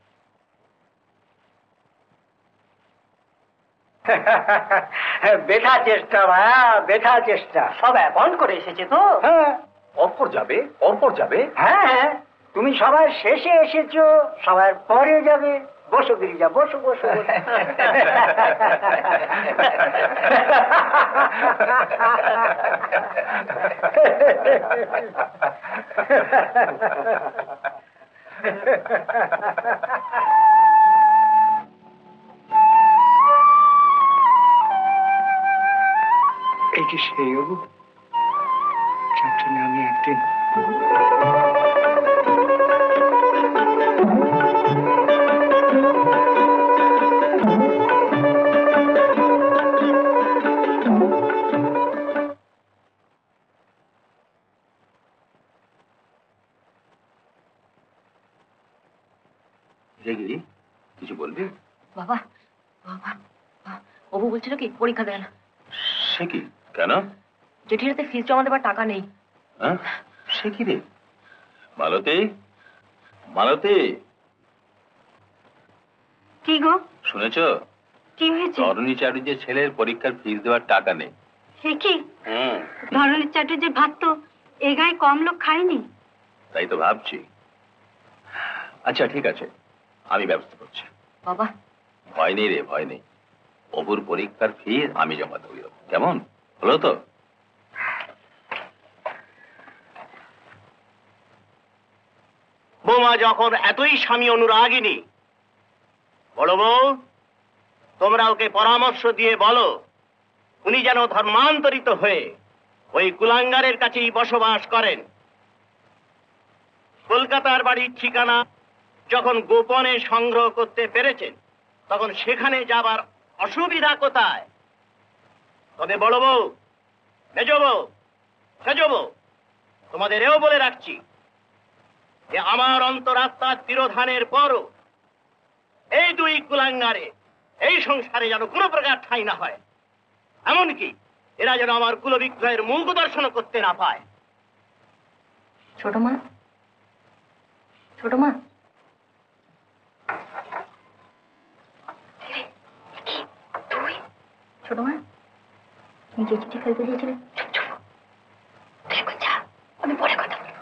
বেঠা চেষ্টা ভাইয়া, বেঠা চেষ্টা। সব অ্যাপয়েন্ট করে এসেছে তো? হ্যাঁ। পরপর যাবে, পরপর যাবে। হ্যাঁ হ্যাঁ, তুমি সবার শেষে এসেছো, সবার পরে যাবে। বসো গিরিজা, বসো বসো। এই কি সেই বাবু যার জন্য আমি একদিন কিছু বলবি? বাবা বাবা অবু বলছিল কি পরীক্ষা দেয় না। সে কি? কেন? জেঠিরাতে ফিস জমা দেবার টাকা নেই। সে কি রে? মালতী, মালতী, কি গো? শুনেছ? কি হয়েছে? ধরণী চ্যাটার্জির ছেলের পরীক্ষার ফিস দেওয়ার টাকা নেই। সে কি? ধরণী চ্যাটার্জির ভাত তো এ গায়ে কম লোক খায়নি। তাই তো ভাবছি। আচ্ছা ঠিক আছে, আমি ব্যবস্থা করছি। বাবা ভয় নেই রে, ভয় নেই। অপুর পরীক্ষার ফিস আমি জমা দেব। কেমন হলো তো? বৌমা যখন এতই স্বামী অনুরাগিনী, বড় বউ তোমরা ওকে পরামর্শ দিয়ে বলো উনি যেন ধর্মান্তরিত হয়ে ওই কুলাঙ্গারের কাছেই বসবাস করেন। কলকাতার বাড়ির ঠিকানা যখন গোপনে সংগ্রহ করতে পেরেছেন তখন সেখানে যাবার অসুবিধা কোথায়? তবে বড় বউ, মেজ বউ, সেজ বউ, তোমাদের এও বলে রাখছি যে আমার অন্তরাত্মার তিরোধানের পরও এই দুই কুলাঙ্গারে এই সংসারে যেন কোনো প্রকার ঠাঁই না হয়, এমনকি এরা যেন আমার কুলবিগ্রহের মুখ দর্শন করতে না পায়। ছোট মা, ছোট মা, ছোট মা, তুমি যে চিঠি ফেলতে দিয়েছিলে আমি পরে কথা বলবো।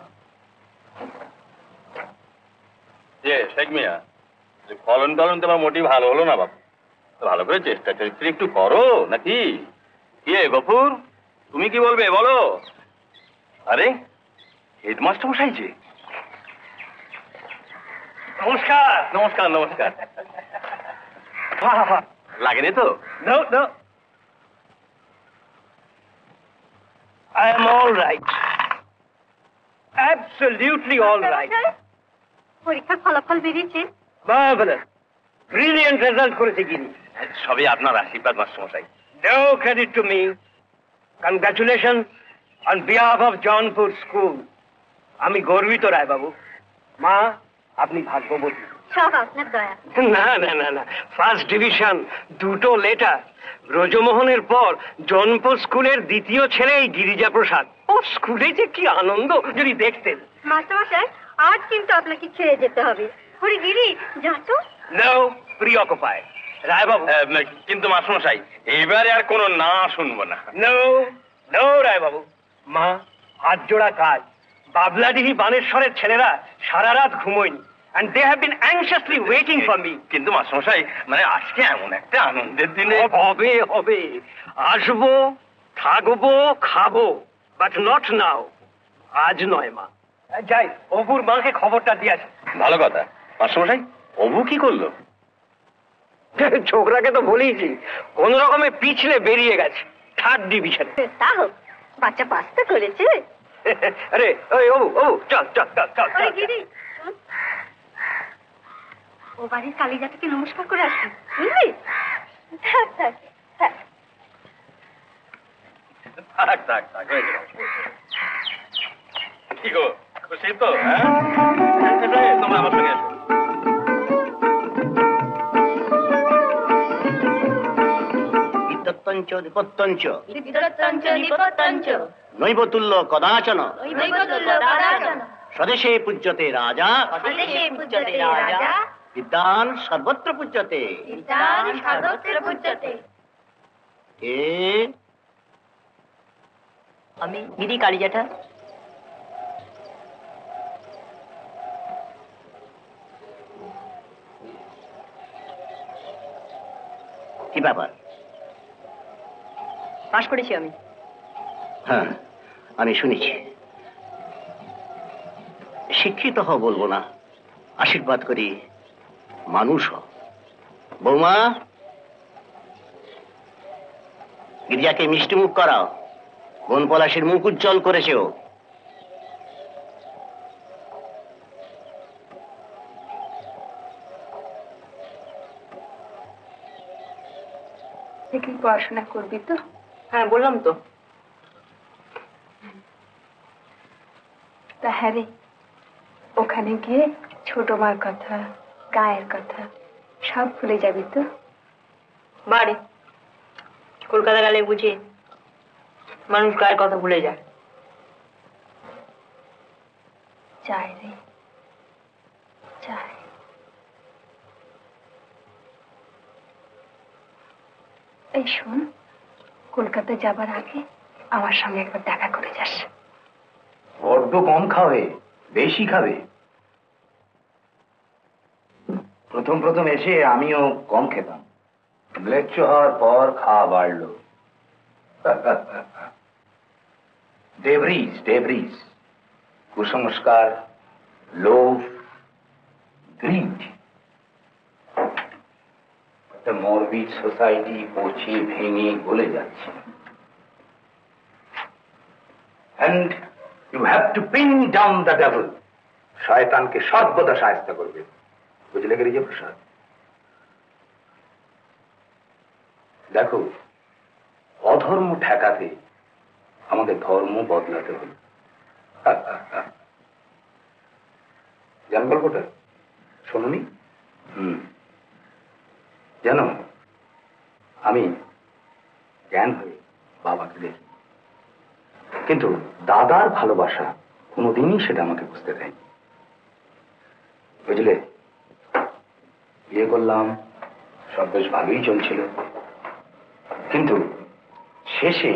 শেখ মিয়া, ফলন টলন তোমার মোটেই ভালো হলো না বাবু। ভালো করে চেষ্টা চরিত্র একটু করো নাকি? কে গফুর, তুমি কি বলবে বলো? আরে হেডমাস্টার মশাই যে। নমস্কার। নমস্কার নমস্কার। লাগেনি তো? No, no. I am all right. Absolutely all right. পরীক্ষার ফলাফল বেরিয়েছে? Marvelous. Brilliant result করেছে গিনি। সবই আপনার আশীর্বাদ মাস্টার মশাই। No credit to me. Congratulations on behalf of Jaunpur School. আমি গর্বিত রায় বাবু। মা, আপনি ভাগ্যবতী। সব আপনার দয়া। না না না না, ফার্স্ট ডিভিশন, দুটো লেটার। ব্রজমোহনের পর জনপুর স্কুলের দ্বিতীয় ছেলে এই গিরিজা প্রসাদ। ও স্কুলে যে কি আনন্দ যদি দেখতেন। মাস্টারমশাই, আজ কিন্তু আপনাকে ছেড়ে যেতে হবে। হরি গিরি, যা তো। No, preoccupy. রায়বাবু। কিন্তু মাস্টারমশাই, এবারে আর কোনো না শুনবো না। নো নো রায়বাবু। মা, হাত জোড়া কাজ। বাবলাডিহি বানেশ্বরের ছেলেরা সারা রাত ঘুমোয়নি। And they have been anxiously waiting for me. কিন্তু মাস্টারমশাই, মানে আজকে এমন একটা আনন্দের দিনে। হবে হবে, আসবো, থাকবো, খাবো, বাট নট নাও। আজ নয় মা। যাই, অপুর মাকে খবরটা দিয়ে আসি। ভালো কথা। মাস্টারমশাই, অবু কি করলো? ছোকরাকে তো বলেইছি, কোন রকমে পিছলে বেরিয়ে গেছে থার্ড ডিভিশনে। তা হোক, বাচ্চা পাস তো করেছে। আরে ওই অবু, অবু চল চল চল চল। ওই গিরি, ও বাড়ির কালীজাতিকে নমস্কার করে আসবি, বুঝলি? থাক থাক থাক থাক থাক থাক। কি গো, খুশি তো? হ্যাঁ, তোমরা আমার সঙ্গে এসো। বিদ্যত্তঞ্চ বিপত্তঞ্চ বিদ্যত্তঞ্চ নিপত্তঞ্চ নৈবতুল্য কদাচন নৈবতুল্য দাদাচন স্বদেশে পূজ্যতে রাজা স্বদেশে পূজ্যতে রাজা বিদ্যান সর্বত্র পূজ্যতে বিদ্যান সর্বত্র পূজ্যতে। কে? আমি গিরি কালীজাটা। কি ব্যাপার? পাশ করেছি আমি। হ্যাঁ, আমি শুনেছি। শিক্ষিত হও বলবো না, আশীর্বাদ করি, মানুষ হও। বৌমা, গিরিজাকে মিষ্টি মুখ করাও, বনপলাশির মুখ উজ্জ্বল করেছে ও। তুই পড়াশোনা করবি তো? হ্যাঁ, বললাম তো। তা হ্যাঁ রে, ওখানে গিয়ে ছোট মার কথা, গায়ের কথা সব ভুলে যাবি তো? বাড়ি কলকাতা গেলে বুঝি মানুষ গায়ের কথা ভুলে যায়। যায় রে, যায়। এই শোন, কলকাতা যাবার আগে আমার সঙ্গে একবার দেখা করে যাস। বড্ড কম খাবে, বেশি খাবে। প্রথম প্রথম এসে আমিও কম খেতাম, লেকচার হওয়ার পর খাওয়া বাড়লো। ডেব্রিজ ডেব্রিজ কুসংস্কার, লোভ, গ্রিড, একটা মরবিড সোসাইটি পচিয়ে ভেঙে গলে যাচ্ছে। And you have to pin down the devil. শয়তানকে সর্বদা সাহায্য করবে, বুঝলে গিরিজা প্রসাদ? দেখো, অধর্ম ঠেকাতে আমাদের ধর্ম বদলাতে হবে। জান গল্পটা শোনোনি? হম জানো, আমি জ্ঞান হয়ে বাবাকে দেখি, কিন্তু দাদার ভালোবাসা কোনোদিনই সেটা আমাকে বুঝতে দেয়নি। বুঝলে, বিয়ে করলাম, সব বেশ ভালোই চলছিল, কিন্তু শেষে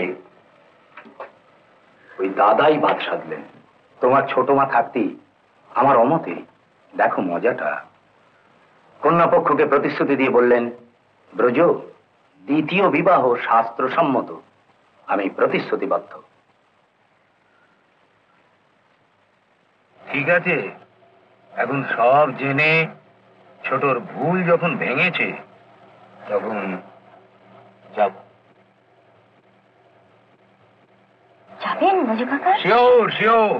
ওই দাদাই বাদ সাধলেন। তোমার ছোট মা থাকতেই আমার অমতে, দেখো মজাটা, কন্যাপক্ষকে প্রতিশ্রুতি দিয়ে বললেন, ব্রজ, দ্বিতীয় বিবাহ শাস্ত্রসম্মত, আমি প্রতিশ্রুতিবদ্ধ। ঠিক আছে, এখন সব জেনে ছোটর ভুল যখন ভেঙেছে, তখন যাব। যাবেন মজু কাকা? Sure sure.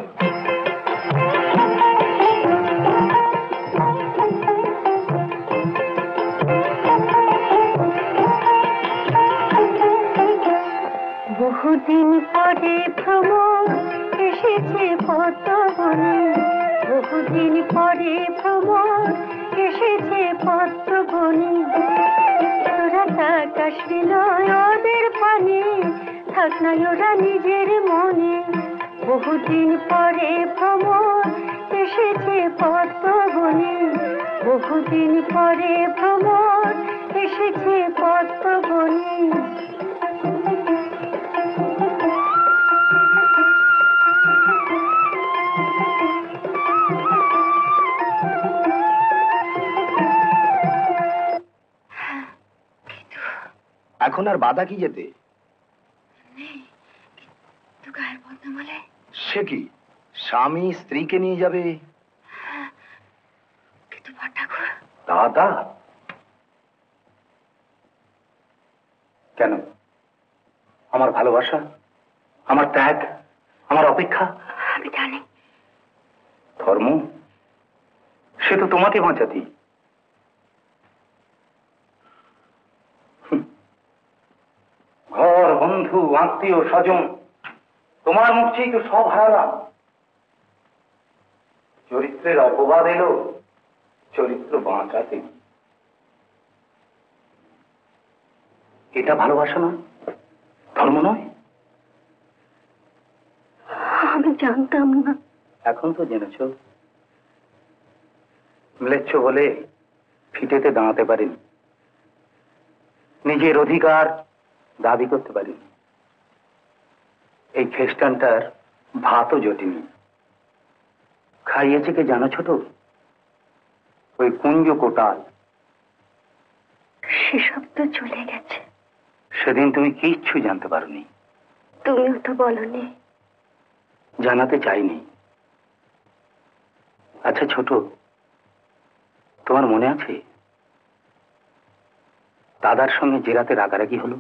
বহুদিন পরে ভ্রমণ এসেছে পদ্মবনে, বহুদিন পরে ভ্রমণ এসেছে পদ্মবনে। তোরা আকাশ বিলয় ওদের পানে, থাক না ওরা নিজের মনে। বহুদিন পরে ভ্রমণ এসেছে পদ্মবনে, বহুদিন পরে ভ্রমণ এসেছে পদ্মবনে। এখন আর বাধা কি যেতে? সে কি, স্বামী স্ত্রীকে নিয়ে যাবে? দাদা কেন? আমার ভালোবাসা, আমার ত্যাগ, আমার অপেক্ষা। আমি জানি। ধর্ম, সে তো তোমাকে বাঁচাতি। ঘর, বন্ধু, আত্মীয় স্বজন, তোমার মুখেই তো সব হারালাম। চরিত্রের অপবাদ এলো চরিত্র বাঁচাতে। এটা ভালোবাসা না, ধর্ম নয়। আমি জানতাম না। এখন তো জেনেছ। ম্লেচ্ছ বলে ফিটেতে দাঁড়াতে পারেনি, নিজের অধিকার দাবি করতে পারেনি। এই খ্রিস্টানটার ভাতও জোটেনি। খাইয়েছে কে জানো ছোট? ওই কুঞ্জ কোটাল। সেসব তো চলে গেছে। সেদিন তুমি কিচ্ছু জানতে পারোনি। তুমিও তো বলনি। জানাতে চাইনি। আচ্ছা ছোট, তোমার মনে আছে দাদার সঙ্গে যে রাতে রাগারাগি হলো?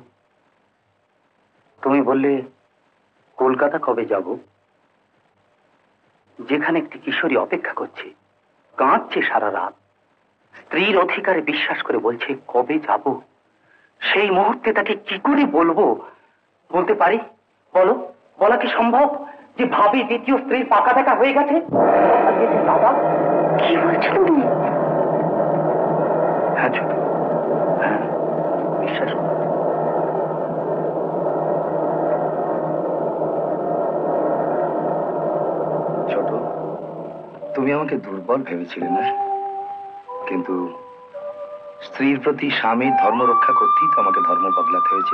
তুমি বললে কলকাতা কবে যাব, যেখানে একটি কিশোরী অপেক্ষা করছে, কাঁদছে সারা রাত, স্ত্রীর অধিকারে বিশ্বাস করে বলছে কবে যাব। সেই মুহূর্তে তাকে কি করে বলবো? বলতে পারি? বলো, বলা কি সম্ভব যে ভাবি দ্বিতীয় স্ত্রীর পাকা দেখা হয়ে গেছে? দাদা কি বলছো তুমি? হ্যাঁ ছোট, হ্যাঁ বিশ্বাস করো। ছোট, তুমি আমাকে দুর্বল ভেবেছিলে না? কিন্তু স্ত্রীর প্রতি স্বামীর ধর্ম রক্ষা করতেই তো আমাকে ধর্ম বদলাতে হয়েছে।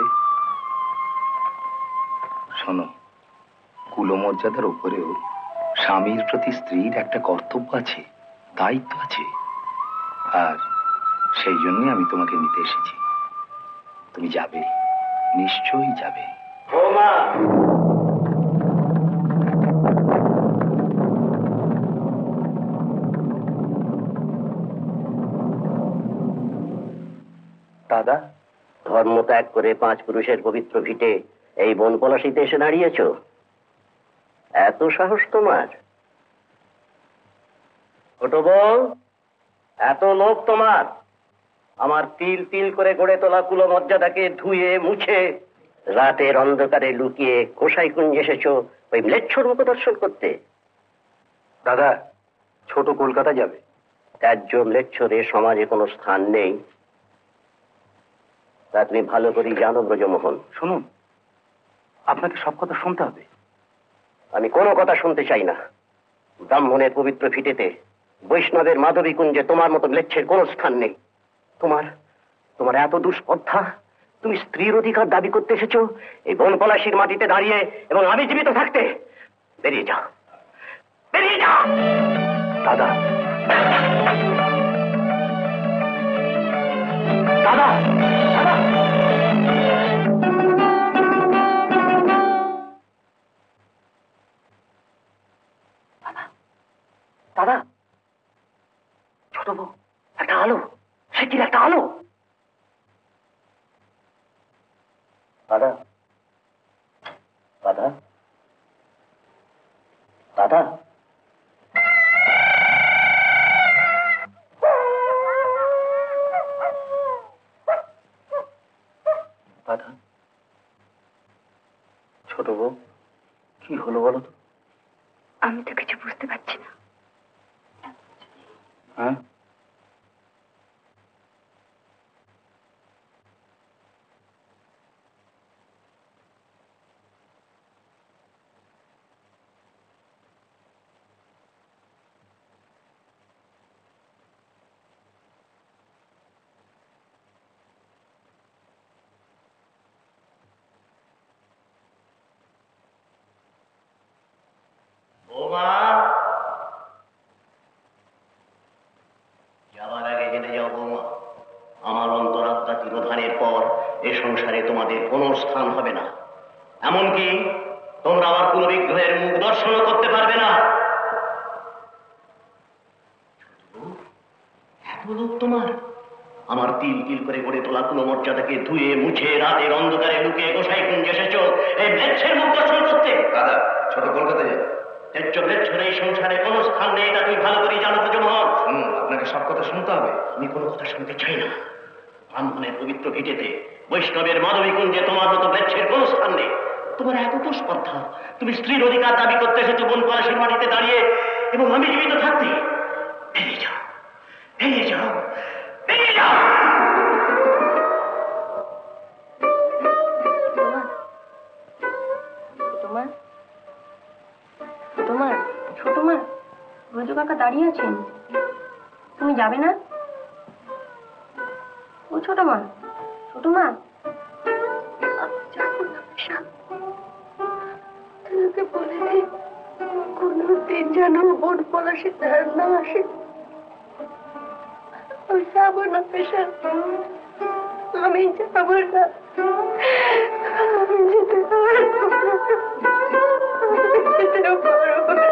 শোনো, কুলমর্যাদার উপরেও স্বামীর প্রতি স্ত্রীর একটা কর্তব্য আছে, দায়িত্ব আছে, আর সেই জন্যই আমি তোমাকে নিতে এসেছি। তুমি যাবে, নিশ্চয়ই যাবে। দাদা, ধর্ম ত্যাগ করে পাঁচ পুরুষের পবিত্র ভিটে এই বনপলাশিতে এসে দাঁড়িয়েছ? এত সাহস তোমার? ছোট বউ, এত লোভ তোমার? আমার তিল তিল করে গড়ে তোলা কুলমর্যাদাকে ধুয়ে মুছে রাতের অন্ধকারে লুকিয়ে কোষাই কুঞ্জে এসেছ ওই ম্লেচ্ছর মুখ দর্শন করতে? দাদা, ছোট কলকাতা যাবে। ত্যায্য ম্লেচ্ছরে সমাজে কোনো স্থান নেই, তা তুমি ভালো করেই জানো ব্রজমোহন। শুনুন, আপনাকে সব কথা শুনতে হবে। আমি কোনো কথা শুনতে চাই না। ব্রাহ্মণের পবিত্র ভিটেতে, বৈষ্ণবের মাধবী কুঞ্জে তোমার মতো ম্লেচ্ছের কোনো স্থান নেই। তোমার তোমার এত দুষ্পদ্ধা, তুমি স্ত্রীর অধিকার দাবি করতে এসেছো এই বনপলাশির মাটিতে দাঁড়িয়ে, এবং আমি জীবিত থাকতে? বেরিয়ে যাও, বেরিয়ে যাও। দাদা, দাদা, দাদা, দাদা, ছোট বউ, একটা আলো, সে কি একটা আলো। দাদা, দাদা, দাদা, দাদা, ছোট বউ, কি হলো বলো তো? আমি তো কিছু বুঝতে পারছি না। হ্যাঁ, যাবার আগে জেনে যাও বৌমা, আমার অন্তরাত্মা তিরোধানের পর এ সংসারে তোমাদের কোনো স্থান হবে না। এমনকি তোমরা আমার কুল বিগ্রহের মুখ দর্শনও করতে পারবে না। এত লোক তোমার? আমার তিল তিল করে গড়ে তোলা কুলমর্যাদাকে ধুয়ে মুছে রাতের অন্ধকারে লুকিয়ে গোসাই কুঞ্জে এসেছো এই ম্লেচ্ছের মুখ দর্শন করতে? দাদা, ছোট কলকাতায় যাবে। ত্যায্য ম্লেচ্ছর এই সংসারে কোনো স্থান নেই, তা তুই ভালো করেই জানো ব্রজমোহন। শুনুন, আপনাকে সব কথা শুনতে হবে। আমি কোনো কথা শুনতে চাই না। ব্রাহ্মণের পবিত্র ভিটেতে, বৈষ্ণবের মাধবী কুঞ্জে তোমার মতো ম্লেচ্ছের কোনো স্থান নেই। তোমার এত তো স্পর্ধা, তুমি স্ত্রীর অধিকার দাবি করতে এসেছো বনপলাশির মাটিতে দাঁড়িয়ে, এবং আমি জীবিত থাকতে? বেরিয়ে যাও, বেরিয়ে যাও, বেরিয়ে যাও। তোমার তোমার ছোট মা, ব্রজ কাকা দাঁড়িয়ে আছেন, তুমি যাবে না? ও ছোট মা, ছোট মা, তোকে বলে দিই, কোনদিন যেন বনপলাশিতে আর না আসে। আমি যাবো না পেশা। আমি যাবো না, আমি যেতে পারবো না, যেতে পারবো না।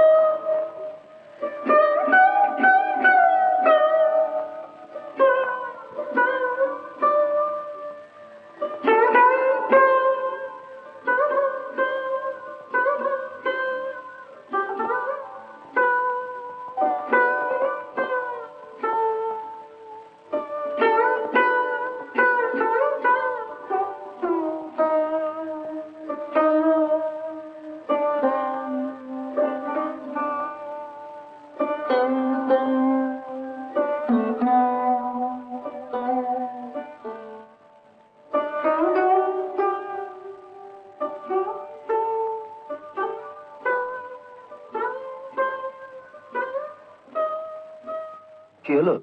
কি হলো?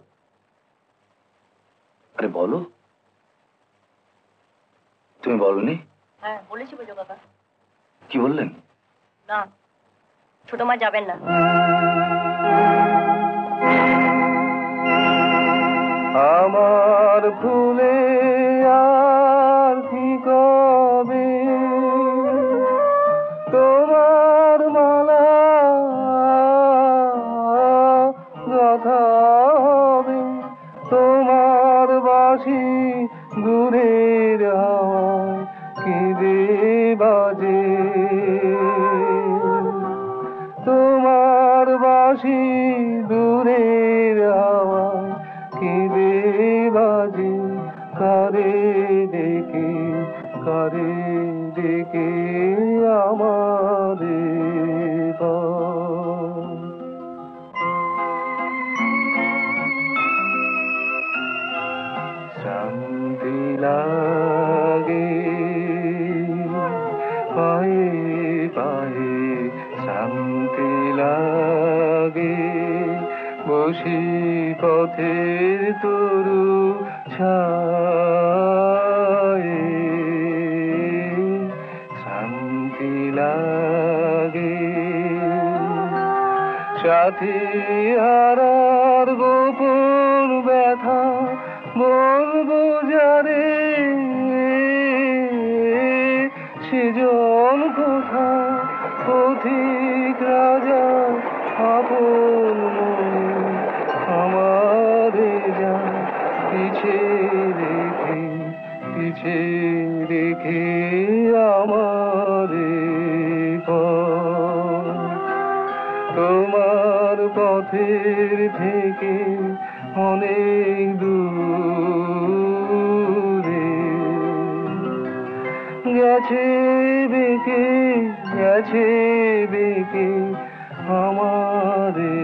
আরে বলো, তুমি বলনি? হ্যাঁ বলেছি বুঝো কাকা। কি বললেন? না, ছোট মা যাবেন না। আমার ভুলে আর কি কবে তোমার মালা গাথা হবে, তোমার বাঁশি দূরের হাওয়ায় কেঁদে বাজে, তোমার বাঁশি দূরের হাওয়ায় কেঁদে বাজে, কারে ডেকে কারে ডেকে আমাদের শান্তি লাগে পায়ে পায়ে, শান্তি লাগে বসি পথের তরু ছায়ে, শান্তি লাগে সাথী হারার গোপন ব্যথা বলবো যারে, সেজন কোথা পথিক রাজা আপন মনে আমারে যা পিছে রেখে পিছে রেখে আমারে তোমার পথের থেকে অনেক দূরে গেছে বেঁকে গেছে বেঁকে আমারে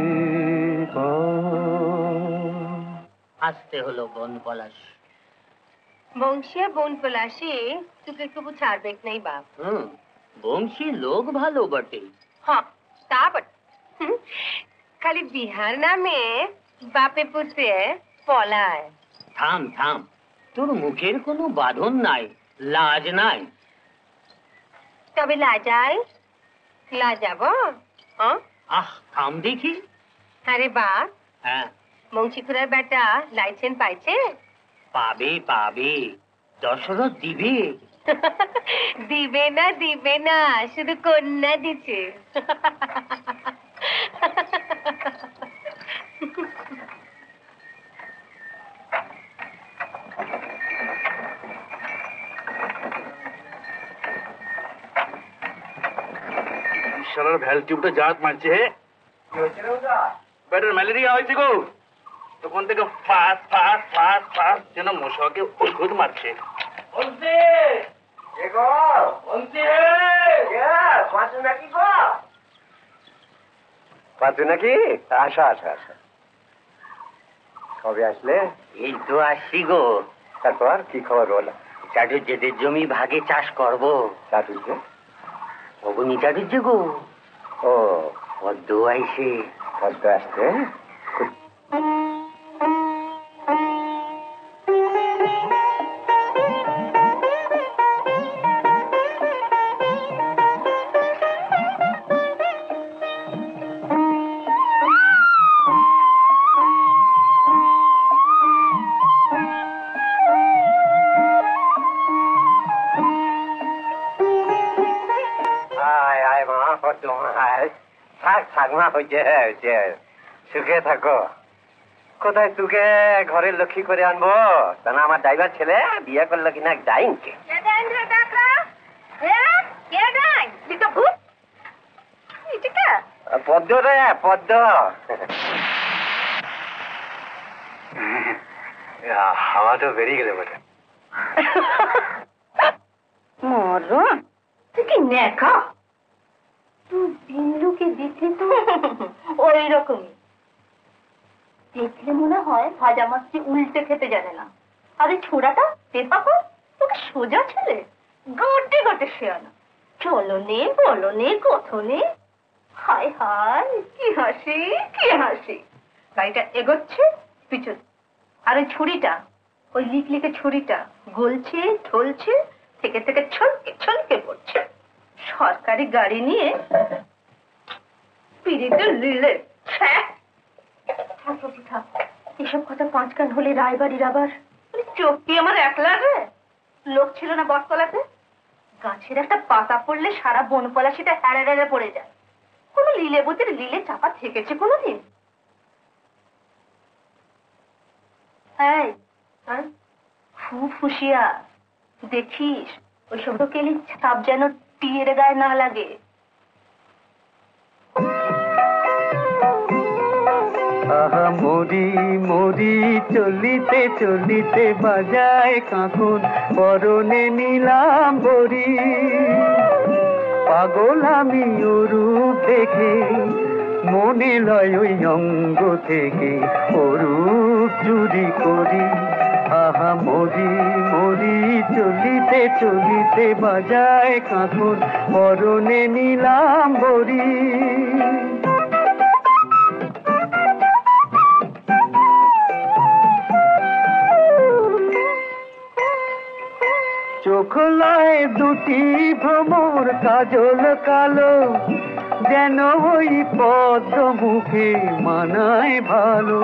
আসতে হলো বনপলাশ। বংশী আর বনপলাশে তোকে একটু ছাড়বে নাই বাপ। হুম, বংশী লোক ভালো বটে। হ্যাঁ তা বটে, খালি বিহার নামে বাপে পুতে পলায়। থাম থাম, তোর মুখের কোনো বাঁধন নাই, লাজ নাই। তবে লাজাই লাজাব? আহ থাম দেখি। আরে বাপ, হ্যাঁ বংশী খুড়ার বেটা লাইসেন্স পাইছে? পাবে পাবে, দশরথ দিবে। দিবে না দিবে না, শুধু কন্যা দিচ্ছে। শালার ভ্যাল টিউবটা জাত মারছে। হে বেটার ম্যালেরিয়া হয়েছে গো, তখন থেকে ফাস ফাস ফাস ফাস যেন মশাকে ওষুধ মারছে। পাচ্ছ নাকি? আসা আসা আসা, কবে আসলে? এই তো আসছি গো। তারপর কি খবর বলো? চাটুর্যেদের জমি ভাগে চাষ করবো। চাটুর্য? অবনী চাটুর্য গো। ও পদ্ম আইসে। পদ্ম আসছে? থাক থাক না, হয়েছে হয়েছে, সুখে থাকো। কোথায় তোকে ঘরের লক্ষ্মী করে আনবো? তা না আমার ড্রাইভার ছেলে বিয়ে করলো কিনা ডাইনকে। পদ্ম রে পদ্ম, হাওয়া তো বেরিয়ে গেলে বটে। মরণ তুই কি নেখা, তুই বিন্দুকে দেখলি তো ওই রকমই দেখলে মনে হয় ভাজা মাছটি উল্টে খেতে জানে না। আর এই ছোড়াটা পেপাকো তোকে সোজা ছেলে, গোটে গোটে শেয়ানা, চলো নে বলো নে কথনে। হায় হায় কি হাসি কি হাসি। গাড়িটা এগোচ্ছে পিছন, আর ওই ছুরিটা, ওই লিক লিকে ছুরিটা গলছে ঢলছে, থেকে থেকে ছলকে ছলকে পড়ছে। সরকারি গাড়ি নিয়ে পিড়িতে লিলে। এসব কথা পাঁচ কান হলে রায়বাড়ির আবার চোখ কি আমার একলা রে? লোক ছিল না বটতলাতে? গাছের একটা পাতা পড়লে সারা বনপলাশিটা হেরে হেরে পড়ে যায়। কোনো লীলে বুতের লীলে চাপা থেকেছে কোনোদিন? এই খুব হুঁশিয়ার, দেখিস ওই সব কেলি ছাপ যেন টিয়ের গায়ে না লাগে। আহা মরি মরি চলিতে চলিতে বাজায় কাঁকুন, পরনে নিলাম বরি। পাগল আমি ওরূপ দেখে, মনে লয় ওই অঙ্গ থেকে ওরূপ চুরি করি। আহা মরি মরি চলিতে চলিতে বাজায় কাঁকুন, পরনে নিলাম বরি। চোখ লয় দুটি ভ্রমর কাজল কালো, যেন ওই পদ্ম মুখে মানায় ভালো।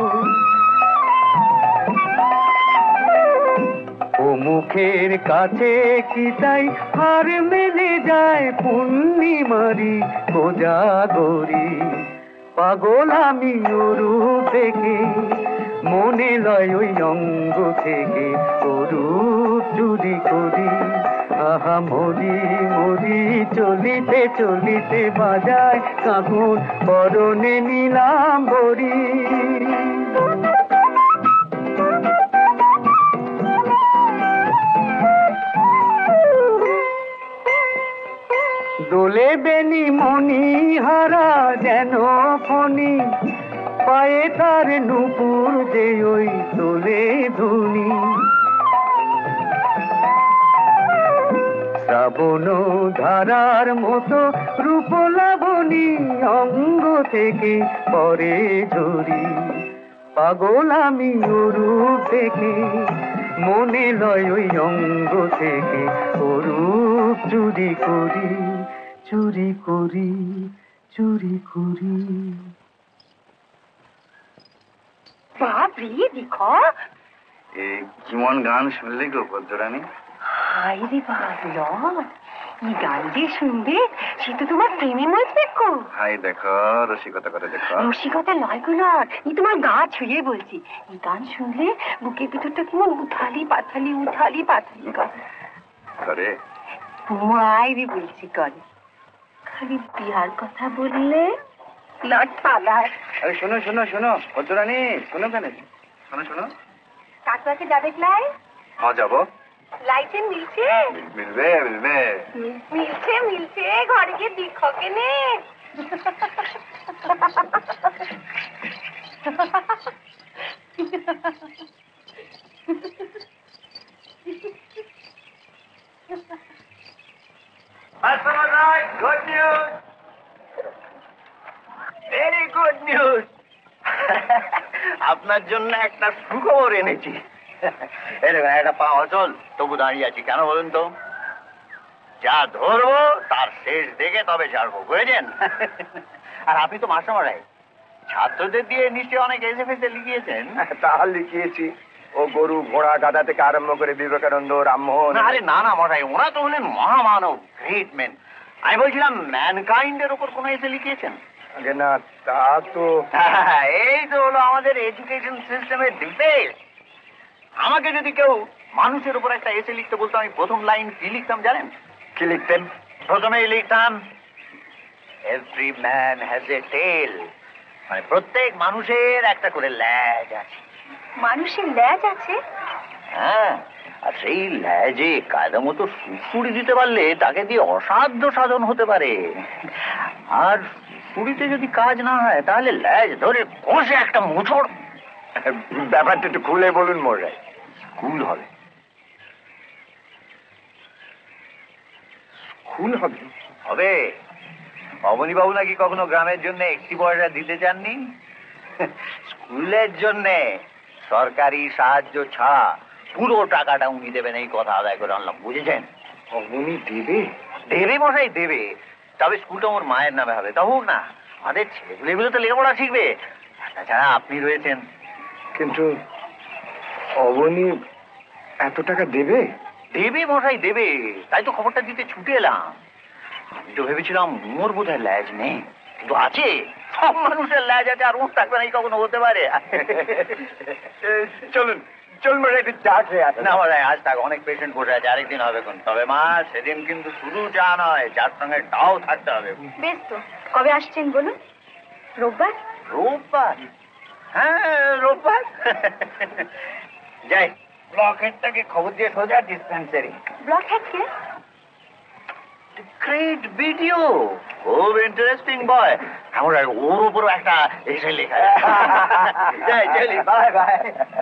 ও মুখের কাছে কি তাই হার মেলে যায় পূর্ণিমারি কোজাগরি। পাগল আমি ওরূপ দেখে, মনে লয় ওই অঙ্গ থেকে ওরূপ চুরি করি। আহা মরি মরি চলিতে চলিতে বাজায় কাঁকুন, পরনে নিলাম বরি। দোলে বেনি মনি হারা যেন ফণি, পায়ে তার নুপুর যে ওই তোলে ধুনি। শ্রাবণ ধারার মতো রূপ লাবণী, অঙ্গ থেকে পরে ঝরি। পাগল আমি ওরূপ দেখে, মনে লয় ওই অঙ্গ থেকে ওরূপ চুরি করি চুরি করি চুরি করি। বাপরে দেখো এই কেমন গান শুনলি গো পদ্মরানী? হাই রে বাবলন, এই গান যে শুনবে সে তো তোমার প্রেমে মজবে গো। হাই দেখো রসিকতা করে দেখো। রসিকতা লয় গো লয়, এই তোমার গা ছুঁয়ে বলছি। এই গান শুনলে বুকের ভিতরটা কেমন উথালি পাথালি উথালি পাথালি করে। মাই রে বলছি করে। খালি বিয়ার কথা বললে না ঠালায়। আরে শোনো শোনো শোনো পদ্মরানী, শোনো কেন, শোনো শোনো। কাকুয়াকে যাবে ক্লাই? হ্যাঁ যাবো। লাইটে মিলছে? মিলবে মিলবে মিলছে মিলছে, ঘরে গিয়ে দেখো কেনে। Good news, very good news. আপনার জন্য একটা সুখবর এনেছি। এরকম একটা পা অচল তবু দাঁড়িয়ে আছি কেন বলুন তো? যা ধরবো তার শেষ দেখে তবে ছাড়বো, বুঝেছেন? আর আপনি তো মাস্টারমশাই, ছাত্রদের দিয়ে নিশ্চয়ই অনেক এসে ফেসে লিখিয়েছেন। তাহলে লিখিয়েছি, ও গরু ঘোড়া গাধা থেকে আরম্ভ করে বিবেকানন্দ রামমোহন। আরে না না মশাই, ওরা তো হলেন মহামানব, গ্রেট ম্যান। আমি বলছিলাম ম্যানকাইন্ডের ওপর কোনো এসে লিখিয়েছেন? আগে না তা তো এই তো হলো আমাদের এডুকেশন সিস্টেমের ডিফেক্ট। আমাকে যদি কেউ মানুষের উপর একটা এসে লিখতে বলতো, আমি প্রথম লাইন কি লিখতাম জানেন? কি লিখতেন? প্রথমেই লিখতাম every man has a tale, মানে প্রত্যেক মানুষের একটা করে ল্যাজ আছে। মানুষের ল্যাজ আছে? হ্যাঁ, আর সেই ল্যাজে কায়দা মতো সুড়সুড়ি দিতে পারলে তাকে দিয়ে অসাধ্য সাধন হতে পারে। আর সুড়িতে যদি কাজ না হয় তাহলে ল্যাজ ধরে কষে একটা মোচড়। ব্যাপারটা একটু খুলে বলুন মশাই। স্কুল হবে। স্কুল হবে? হবে। অবনীবাবু নাকি কখনো গ্রামের জন্য একটি পয়সা দিতে চাননি। স্কুলের জন্য সরকারি সাহায্য ছাড়া পুরো টাকাটা উনি দেবেন, এই কথা আদায় করে আনলাম, বুঝেছেন? উনি দেবে? দেবে মশাই দেবে, তবে স্কুলটা ওর মায়ের নামে হবে। তা হোক না, আমাদের ছেলেগুলো তো লেখাপড়া শিখবে। তাছাড়া আপনি রয়েছেন। কিন্তু অবনী এত টাকা দেবে? দেবে মশাই দেবে, তাই তো খবরটা দিতে ছুটে এলাম। আমি তো ভেবেছিলাম মোর বোধহয় ল্যাজ নেই, কিন্তু আছে। সব মানুষের ল্যাজ আছে, আর ওর থাকবে না, এই কখনো হতে পারে? চলুন চলুন মশাই, একটু চা খেয়ে আসেন। না মশাই, আজ থাক, অনেক পেশেন্ট বসে আছে, আরেকদিন হবে কোন। তবে মা, সেদিন কিন্তু শুধু চা নয়, চার সঙ্গে টাও থাকতে হবে। বেশ তো, কবে আসছেন বলুন? রোববার? রোববার? হ্যাঁ রোববার। যাই, ব্লক হেডটাকে খবর দিয়ে সোজা ডিসপেন্সারি। ব্লক হেড কে? গ্রেট ভিডিও, খুব ইন্টারেস্টিং বয়। আমরা ওর উপরও একটা এসে লেখা। যাই চলি, বাই বাই।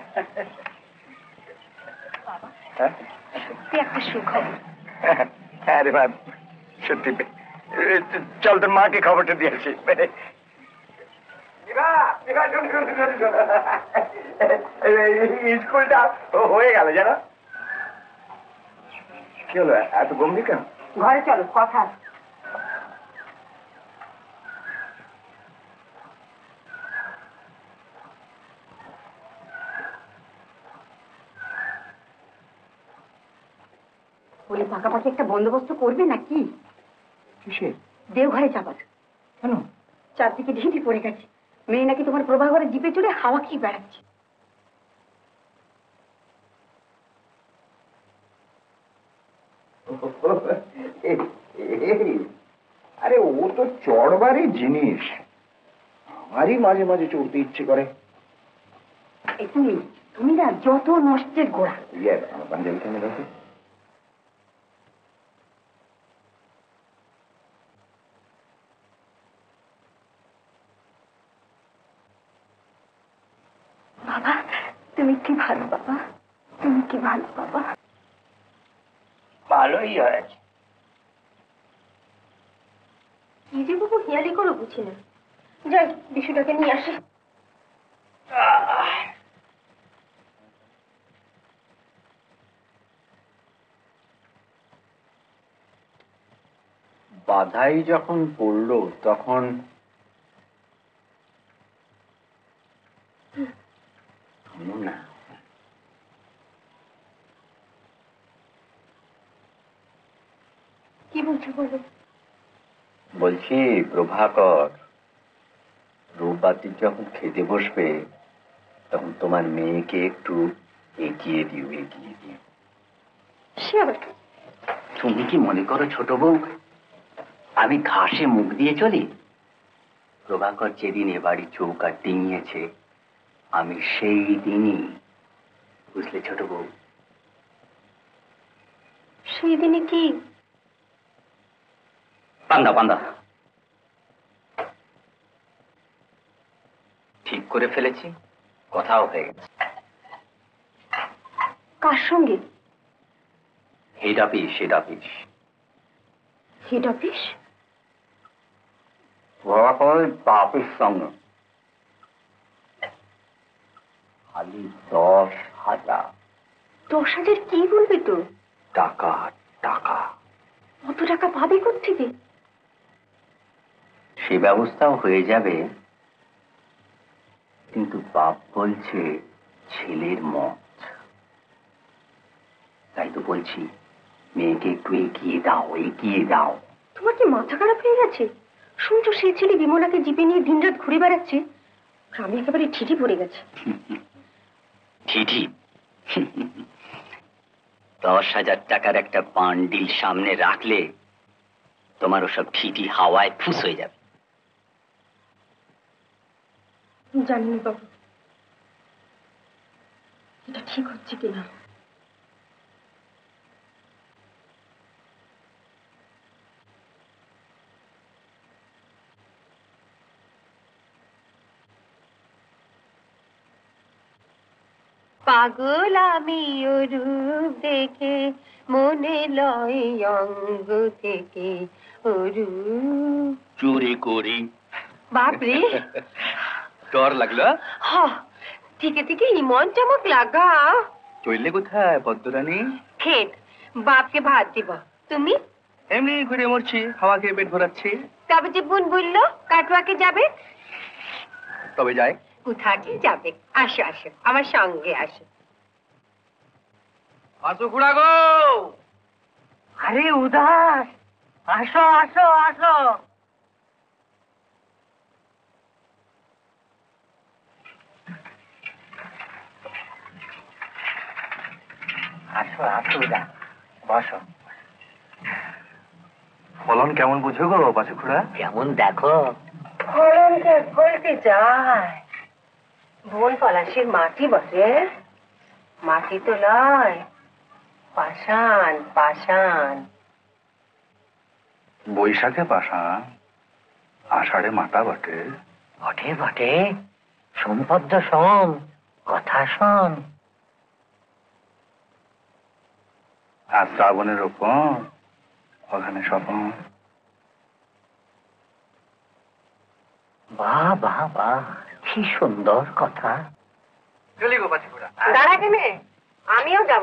একটা সুখবর। হ্যাঁ রে ভাই, সত্যি। চল তোর মাকে খবরটা দিয়ে আসি। স্কুলটা হয়ে গেল জানো? কি হলো এত গম্ভীর কেন? ঘরে চলো, কথা। বলে পাকাপাকি একটা বন্দোবস্ত করবে নাকি? কিসে? দেওঘরে যাবার। কেন? চারদিকে ঢিঁটি পড়ে গেছে, মেয়ে নাকি তোমার প্রভাকরের জিপে চড়ে হাওয়া খেয়ে বেড়াচ্ছে। আরে ও তো চড়বারই জিনিস, আমারই মাঝে মাঝে চড়তে ইচ্ছে করে। তুমি তুমি না যত নষ্টের গোড়া। ইয়ে আমার পাঞ্জাবিটা নিয়ে দেখো। বাবা তুমি কি ভালো, বাবা তুমি কি ভালো। বাবা ভালোই হয়েছে। কি যে বাবু হিয়ালি করে বুঝি না। যাই বিশুটাকে নিয়ে আসি। বাধাই যখন পড়লো তখন না, কি বলছো বলো? বলছি প্রভাকর রোববার দিন যখন খেতে বসবে তখন তোমার মেয়েকে একটু এগিয়ে দিও, এগিয়ে দিও। তুমি কি মনে করো ছোট বউ আমি ঘাসে মুখ দিয়ে চলি? প্রভাকর যেদিন এ বাড়ি চৌকাঠ ডিঙিয়েছে আমি সেই দিনই, বুঝলে ছোট বউ? সেই দিনে কি? পান্দা পান্দা ঠিক করে ফেলেছি, কথাও হয়ে গেছে। কার সঙ্গে? Head office, head office. Head office? বাপের সঙ্গে খালি দশ হাজার। দশ হাজার কি বলবে তো? টাকা টাকা। কত টাকা পাবে কোত্থেকে? সে ব্যবস্থাও হয়ে যাবে, কিন্তু বাপ বলছে ছেলের মত। তাই তো বলছি মেয়েকে একটু এগিয়ে দাও, এগিয়ে দাও। তোমার কি মাথা খারাপ হয়ে গেছে? শুনছো সেই ছেলে বিমলাকে জিপে নিয়ে দিনরাত ঘুরে বেড়াচ্ছে, গ্রামে একেবারে ঠিঠি পড়ে গেছে। ঠিঠি? দশ হাজার টাকার একটা বান্ডিল সামনে রাখলে তোমার ওসব ঠিঠি হাওয়ায় ফুস হয়ে যাবে। জানি না বাবু, এটা ঠিক হচ্ছে কিনা। পাগল আমি ওর রূপ দেখে, মনে লয় অঙ্গ থেকে ওর চুরি করি। বাপরে, ডর লাগলো? হ্যাঁ, থেকে থেকে ইমন চমক লাগা। চললে কোথায় পদ্মরানী? খেত, বাপকে ভাত দিব। তুমি? এমনি ঘুরে মরছি, হাওয়া খেয়ে পেট ভরাচ্ছি। তবে যে বোন বললো কাটুয়াকে যাবে, তবে যাই। কোথাকে যাবে? আসো আসো, আমার সঙ্গে আসো। আসো খুড়া গো। আরে উদাস, আসো আসো আসো। আসো আসো উদাস, বসো। ফলন কেমন বুঝো গো বাসু খুড়া? কেমন দেখো। ফলনকে বলতে যায়, বনপলাশির মাটি বটে, মাটি তো নয়, পাষাণ পাষাণ। বৈশাখে পাশা, আষাঢ়ে মাটা বটে। বটে বটে, সম্পদ্য শোন, কথা শোন। আর শ্রাবণের রোপণ, ওখানে স্বপন। বাহ বাহ বাহ, কি সুন্দর কথা। চলি গো বাসু খুড়া। দাঁড়া কেনে, আমিও যাব।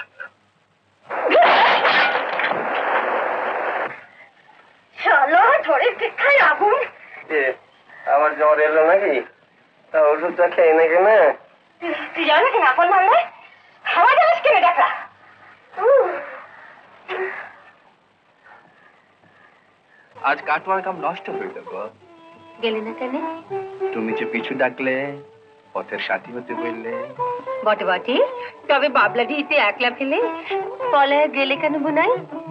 চলো ধরে শিক্ষায় আগুন। আমার জ্বর এলো নাকি? তা ওষুধটা খেয়ে নাকি না? তুই যাও নাকি আপন মানলে হাওয়া জানিস কেনে ডাকলা? আজ কাটওয়ার কাম নষ্ট হইল গো। গেলে না কেন? তুমি যে পিছু ডাকলে, পথের সাথী হতে বললে। বটে বটে, তবে বাবলা দিতে একলা ফেলে পলায় গেলে কেন বুনাই?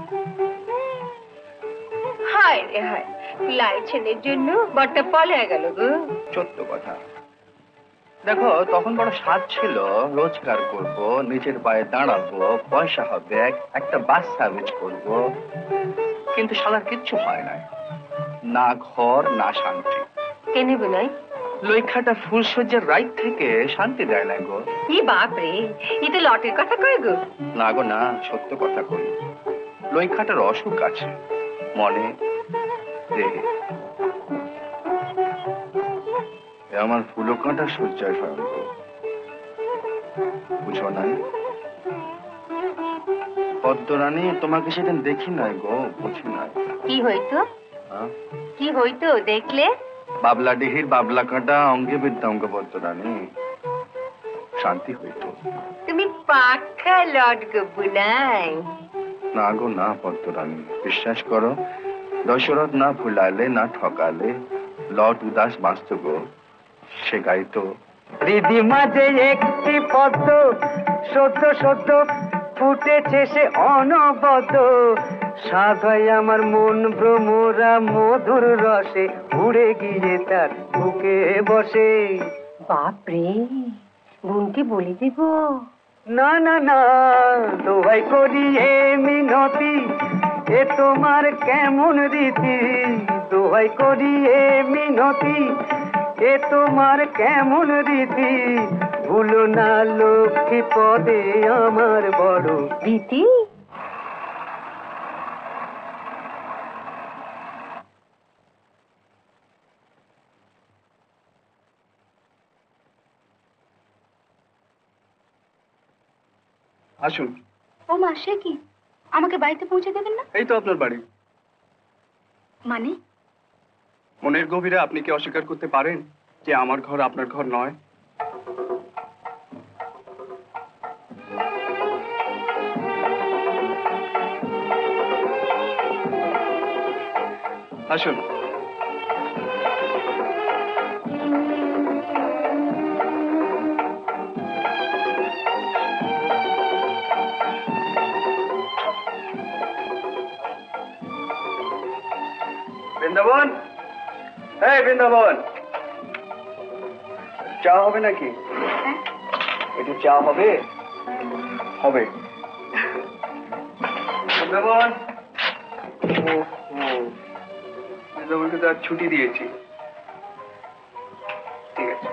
হায় রে হায়, লাই ছেলের জন্য বটটা পলায় গেল গো। সত্য কথা। দেখো তখন বড় স্বাদ ছিল, রোজগার করব, নিজের পায়ে দাঁড়াবো, পয়সা হবে, একটা বাস সার্ভিস করব, কিন্তু শালার কিচ্ছু হয় না। না ঘর না শান্তি। কেন বুনাই? লইখাটা ফুলসজ্জার রাইট থেকে শান্তি দেয় না গো। ই বাপ রে, ই তো লটের কথা কয় গো। না গো না, সত্য কথা কই। লইখাটার অসুখ আছে, মনে দেহে। আমার ফুলো কাঁটা সজ্জায় স্বয়ং গো, বুঝো নাই? পদ্মরানী তোমাকে সেদিন দেখি নাই গো, বুঝি নাই। কি হইতো? কি হইতো দেখলে? বাবলা ডিহির বাবলা কাঁটা অঙ্গে বিদ্যাম গো পদ্মরানী, শান্তি হইতো। তুমি পাক্কা লট গো বুনাই। না গো না পদ্মরানী, বিশ্বাস করো, দশরথ না ভুলালে না ঠকালে লট উদাস বাঁচত গো। সে গাইতো, হৃদি মাঝে একটি পদ্ম, সদ্য সদ্য ফুটেছে সে অনবদ্য, সাধ হয় আমার মন ভ্রমরা মধুর রসে, উড়ে গিয়ে তার বুকে বসে। বাপরে, গুনটি বলে দিব? না না না, দোহাই করি এ মিনতি, এ তোমার কেমন রীতি, দোহাই করি এ মিনতি, এ তোমার কেমন রীতি, ভুলো না লক্ষ্মী পদে আমার বড় রীতি। আসুন। ও মা, সে কি? আমাকে বাড়িতে পৌঁছে দেবেন না? এই তো আপনার বাড়ি। মানে? মনের গভীরে আপনি কি অস্বীকার করতে পারেন যে আমার ঘর আপনার ঘর নয়? আসুন, এই বৃন্দাবন, চা হবে নাকি? একটু চা হবে? হবে। বৃন্দাবন, বৃন্দাবনকে তো আজ ছুটি দিয়েছি। ঠিক আছে।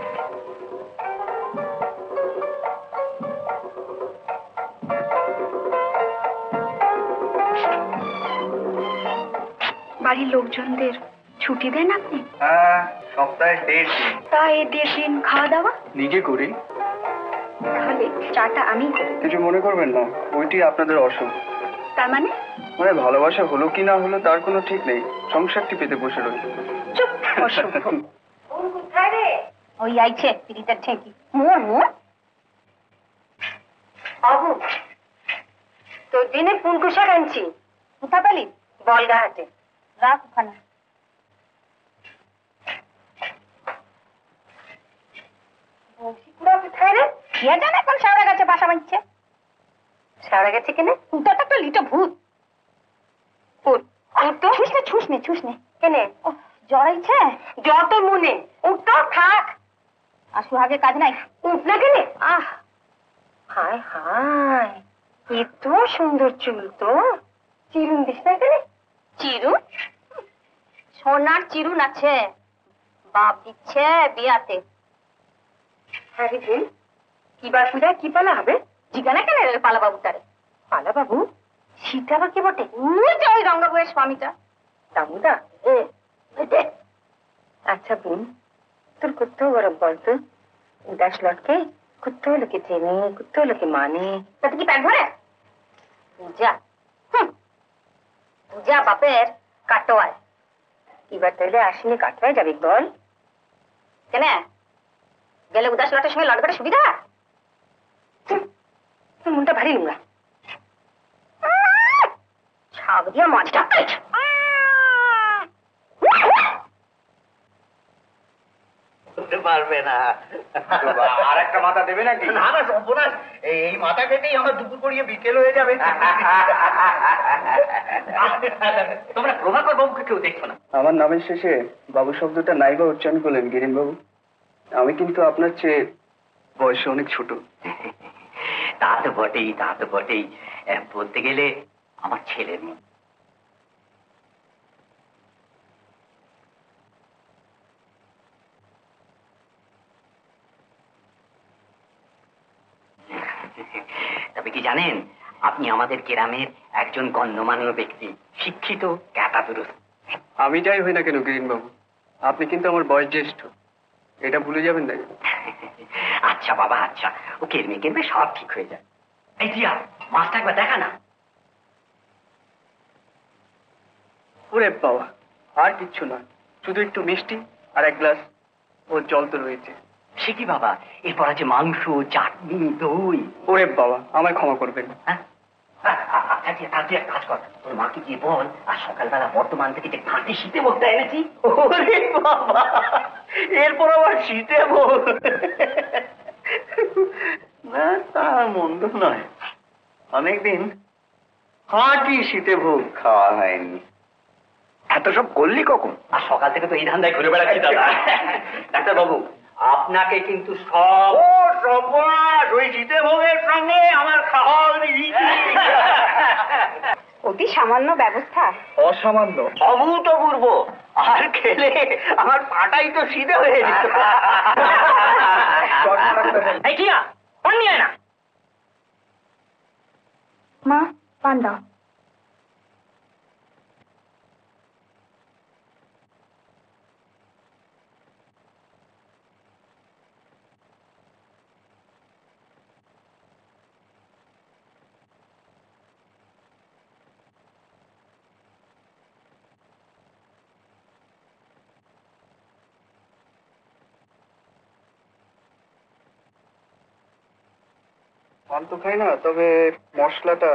বাড়ির লোকজনদের ছুটি দেন আপনি? হ্যাঁ, সপ্তাহে দেড় দিন। তা এই দেড় দিন খাওয়া দাওয়া নিজে করি। তাহলে চাটা আমি করি। কিছু মনে করবেন না, ওইটি আপনাদের অসুখ। তার মানে? মানে ভালোবাসা হলো কি না হলো তার কোনো ঠিক নেই, সংসারটি পেতে বসে রই। চুপ, অসুখ। কোথায় রে? ওই আইছে পিরিতার ঠেকি। মোর মোর বাবু, তোর দিনে পুনকু শাক আনছি। কোথা পেলি? বলগা হাটে। রাখ ওখানে। কোথায় রে? কে জানে এখন শাওড়া গাছে বাসা বাঁধছে। শাওড়া গাছে কেনে? তোর তো একটা লিটো ভূত। উঠ উঠ তো। ছুস নে ছুস নে ছুস নে। কেনে? জ্বর আইছে? জ্বর তো মনে। উঠ তো, থাক। আর সুহাগে কাজ নাই। উঠ না কেনে? আহ, হায় হায়, এত সুন্দর চুল তো। চিরুন দিস না কেনে? চিরুন? সোনার চিরুন আছে, বাপ দিচ্ছে বিয়াতে। হ্যাঁ রে বোন, কি বার পূজায় কি পালা হবে? জিজ্ঞানা কেন পালা বাবু তারে? পালা বাবু? সীতা বা কে বটে? ওই রঙ্গাবুয়ের স্বামীটা। দামুদা? আচ্ছা বোন, তোর কোথাও গরম বলতো? উদাস লটকে কোথাও লোকে চেনে, কোথাও লোকে মানে। তাতে কি প্যাট ভরে? পূজা, পূজা বাপের কাটোয়ায়। এবার তাইলে আসিনি কাটোয়ায় যাবি বল? কেন গেলে উদাস লটের সঙ্গে লট করে সুবিধা? মনটা ভারী নোংরা। ছাগ দিয়া মাছটা পারবে না। আর একটা মাথা দেবে নাকি? না না সর্বনাশ, এই মাথা কেটেই আমার দুপুর পড়িয়ে বিকেল হয়ে যাবে। তোমরা প্রভাকর বাবুকে কেউ দেখছো না? আমার নামের শেষে বাবু শব্দটা নাই বা উচ্চারণ করলেন গিরিন বাবু। আমি কিন্তু আপনার চেয়ে বয়সে অনেক ছোট। তা তো বটেই, তা তো বটেই। বলতে গেলে আমার ছেলের মেয়ে। তবে কি জানেন, আপনি আমাদের গ্রামের একজন গণ্যমান্য ব্যক্তি, শিক্ষিত, জ্ঞাতাদুরস্ত। আমি যাই হই না কেন গিরিন বাবু, আপনি কিন্তু আমার বয়স জ্যেষ্ঠ, এটা ভুলে যাবেন না। আচ্ছা বাবা, আচ্ছা, ও কেরমে কেরমে সব ঠিক হয়ে যায়। এই দিয়া মাছটা একবার দেখা না। ওরে বাবা, আর কিচ্ছু নয়, শুধু একটু মিষ্টি আর এক গ্লাস ও জল তো রয়েছে। সে কি বাবা, এরপর আছে মাংস, চাটনি, দই। ওরে বাবা, আমায় ক্ষমা করবেন। হ্যাঁ, আচ্ছা তার তুই এক কাজ কর, তোর মাকে গিয়ে বল আর সকালবেলা বর্তমান থেকে যে ঘাঁটি শীতে বলতে এনেছি। ওরে বাবা, এরপর আবার শীতে বল? না, তা মন্দ নয়। অনেকদিন হাঁটি শীতে ভোগ খাওয়া হয়নি। এত সব করলি কখন? আর সকাল থেকে তো এই ধান্দায় ঘুরে বেড়াচ্ছি দাদা। ডাক্তার বাবু, আপনাকে কিন্তু সব ও সর্বনাশ, ওই শীতে ভোগের সঙ্গে আমার খাওয়া অতি সামান্য ব্যবস্থা। অসামান্য, অভূতপূর্ব। আর খেলে আমার পাটাই তো শীতে হয়ে যেত। এই কিয়া পান নিয়ে না। মা, পান দাও। পান তো খাই না, তবে মশলাটা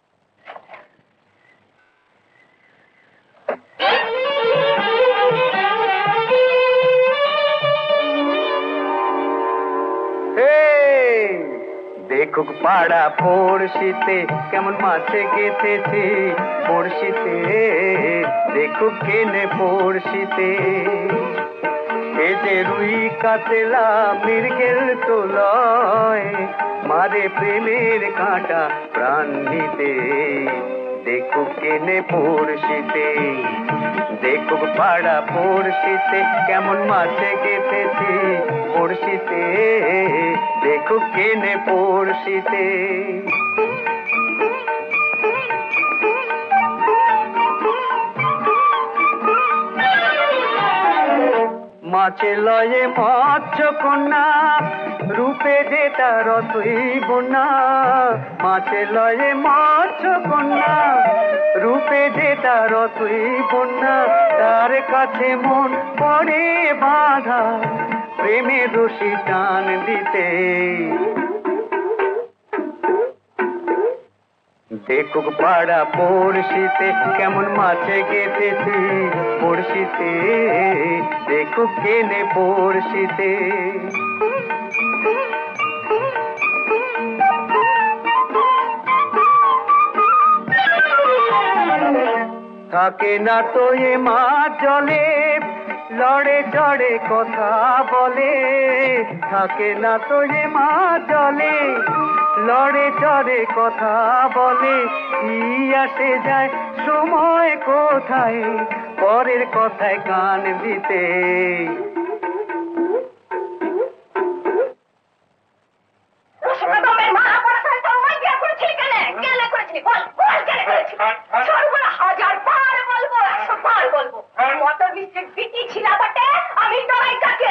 দেখুক পাড়া পড়শিতে কেমন মাছে গেঁথেছে পড়শিতে, দেখুক কেনে পড়শিতে। কাতলা মৃগের তোলয় মারে প্রেমের কাঁটা প্রাণ নিতে দেখুক কেনে পড়শিতে দেখুক পাড়া পড়শিতে কেমন মাছে গেঁথেছি পড়শিতে দেখুক কেনে পড়শিতে মাছে লয়ে মৎস্য কন্যা রূপে যে তার অতইব না মাছে লয়ে মৎস্য কন্যা রূপে যে তার অতইব না তার কাছে মন পড়ে বাঁধা প্রেমে রশি টান দিতে দেখুক পাড়া পড়শিতে কেমন মাছে গেঁথেছি পড়শিতে দেখুক কেনে পড়শিতে থাকে না তো এ মাছ জলে লড়ে চড়ে কথা বলে থাকে না তো এ মাছ জলে লড়ে চড়ে কথা বলে কি আসে যায় সময় কোথায় পরের কথায় কান দিতে আমি ডরাই কাকে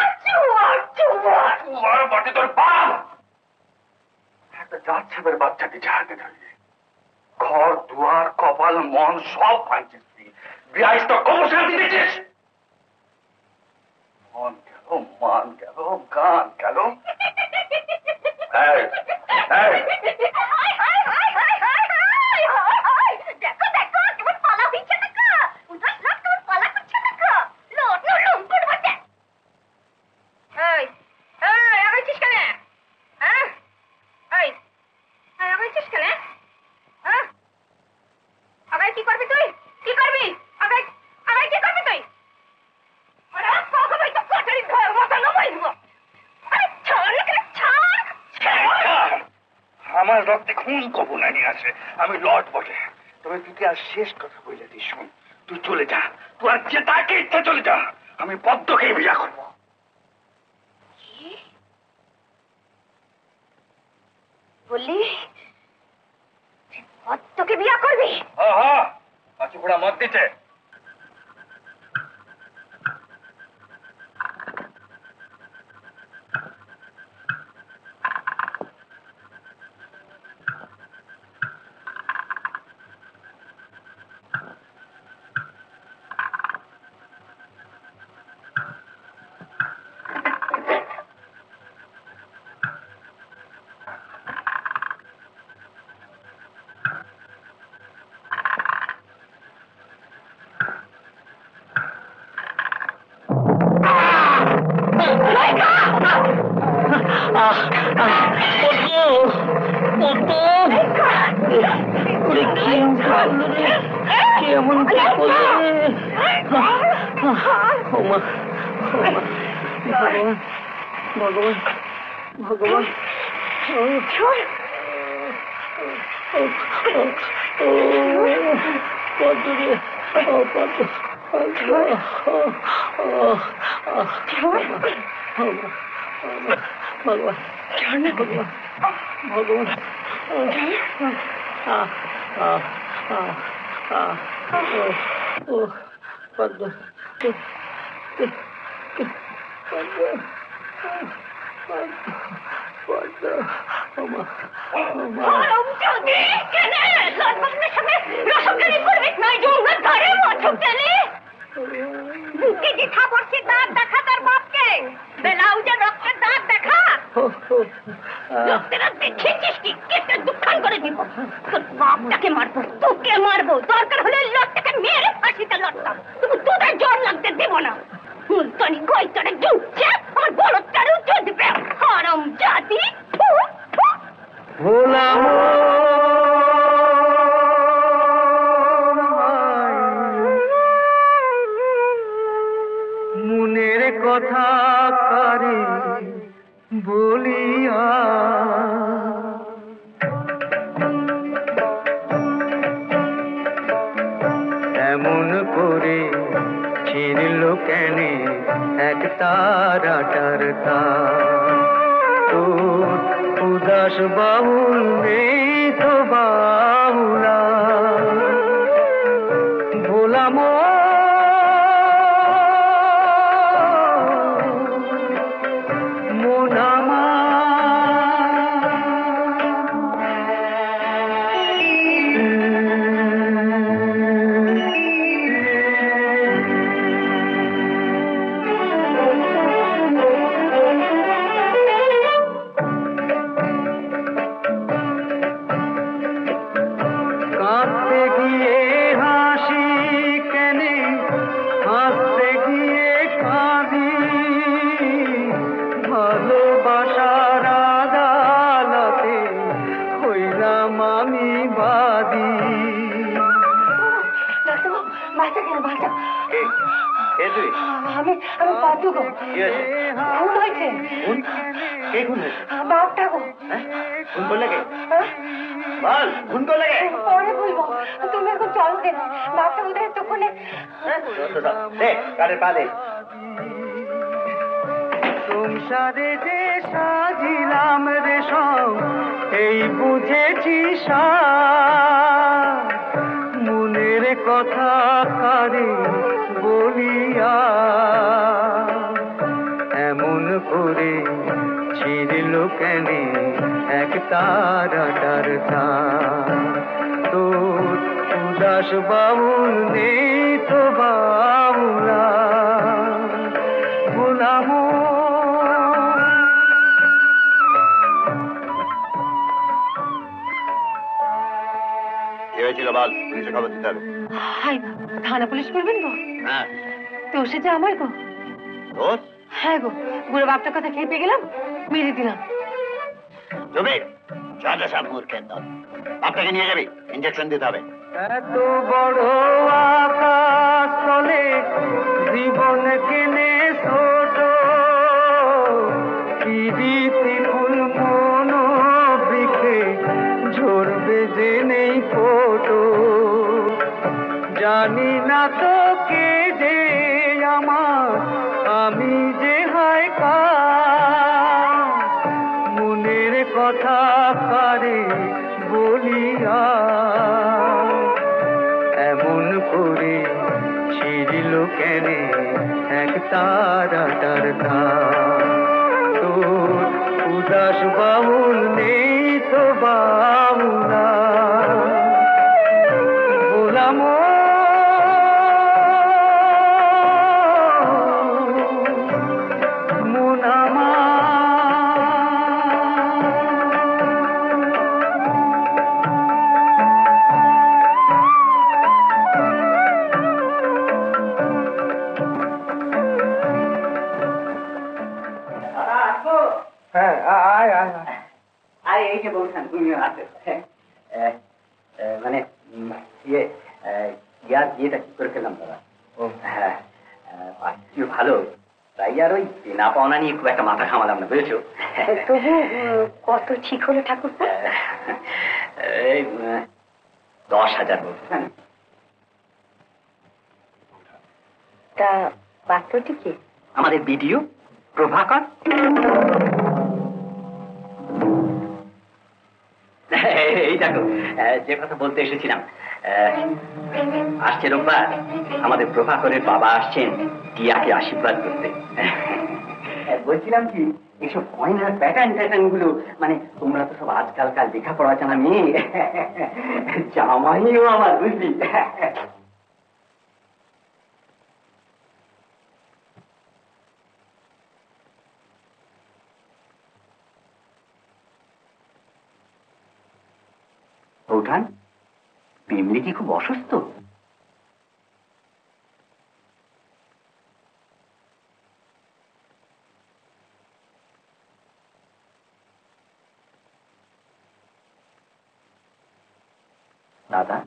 তোর বাপ একটা জাত ছেলের বাচ্চাকে জাহাতে ধরিয়ে ঘর দুয়ার কপাল মন সব ভাঙছিস তুই বিয়াইশটা কমসার দিয়েছিস মন গেল মান গেল গান গেল দেখো দেখো তোমার পালা হয়েছে দেখো উদাস লোক তোমার পালা করছে দেখো লোট লোট লোট করবতে এই এই আগাইছিস কেন হ্যাঁ এই এই আগাইছিস কেন হ্যাঁ আগাই কি করবি তুই কি করবি আগাই আগাই কি করবি তুই আরে পাগল ভাই তো কটারি ঘর মতো নবাই দিব আরে ছাড় রে ছাড় আমার রক্তে খুন কবুনা নিয়ে আসে আমি লট বটে তবে তুই আর শেষ কথা বলে দিস শুন তুই চলে যা তুই আর যে তাকে ইচ্ছা চলে যা আমি পদ্মকে বিয়া করবো বললি তোকে বিয়া করবি হ্যাঁ হ্যাঁ আচ্ছা পুরা মত দিচ্ছে কেমন ভগবান ভগবান ভগবান ভগবান ভগবান ও পদ্ম বুকে যে খাবরছে দাঁত দেখা তার বাপকে বেলাউজে রক্তের দাঁত দেখা লোকেরা দেখেছিস কি কেটে দুঃখান করে দিব তোর বাপটাকে মারবো তোকে মারবো দরকার হলে লোকটাকে মেরে ফাঁসিতে লড়তাম তবু তোদের জোর লাগতে দেব না মুলতানি গইতরে ঢুকছে আমার বলদটারও চলবে হারাম জাতি ভোলাম মুনে মনের কথা কারে বলিয়া এমন করে ছিড়ল কেনে এক তারাটার তার তোর উদাস বাউল নেই তো বাউলা ভোলাম মোনামা আমি আমি পাতু গো খুন হয়েছে কে খুন হয়েছে বাপটা গো খুন করলে কে বল খুন করলে কে পরে বলবো তুমি এখন চলো কেন বাপটা ওদের তখনে দে কারে পা দে সংসারে যে সাজিলাম রে সব এই বুঝেছি মনের কথা কারে বলিয়া এমন করে ছিড়ল কেনে এক তারাটার তার তোর উদাস বাউল নেই তো বাউলা গোলাম কি হয়েছিল বল পুলিশে খবর দিতে হবে হাই থানা পুলিশ করবেন গো হ্যাঁ তো সেটা আমার গো দোষ হ্যাঁ গো বুড়ো বাপটার কথা খেয়ে পেয়ে গেলাম মেরে দিলাম তুমি চাঁদা সাপ মূর্খের দল বাপটাকে নিয়ে যাবি ইঞ্জেকশন দিতে হবে এত বড় আকাশ তলে জীবন কেনে ছোট পিরিতি ফুল মন বৃক্ষে ঝরবে যে নেই ফোটো জানি না তো কে যে আমার আমি যে হয় কা মনের কথা কারে বলিয়া এমন করে ছিড়ল কেনে এক তারাটার তার তোর উদাস বাউল নেই তো বাউলা বললাম মোনামা হ্যাঁ আয় আয় আয় এই যে বলছেন তুমিও আছে মানে ইয়ে ইয়ার বিয়েটা কি করে খেলাম দাদা ও হ্যাঁ কি ভালো তাই আর ওই না পাওনা নিয়ে খুব একটা মাথা খামালাম না বুঝেছো তবু কত ঠিক হলো ঠাকুর এই দশ হাজার বলছেন তা পাত্রটি কি আমাদের বিডিও প্রভাকর এই দেখো যে কথা বলতে এসেছিলাম আসছে রোববার আমাদের প্রভাকরের বাবা আসছেন টিয়াকে আশীর্বাদ করতে বলছিলাম কি এইসব গয়নার প্যাটার্ন প্যাটার্ন গুলো মানে তোমরা তো সব আজকালকার লেখাপড়া জানা মেয়ে জামাইও আমার বুঝলি উঠান বিমলি কি খুব অসুস্থ দাদা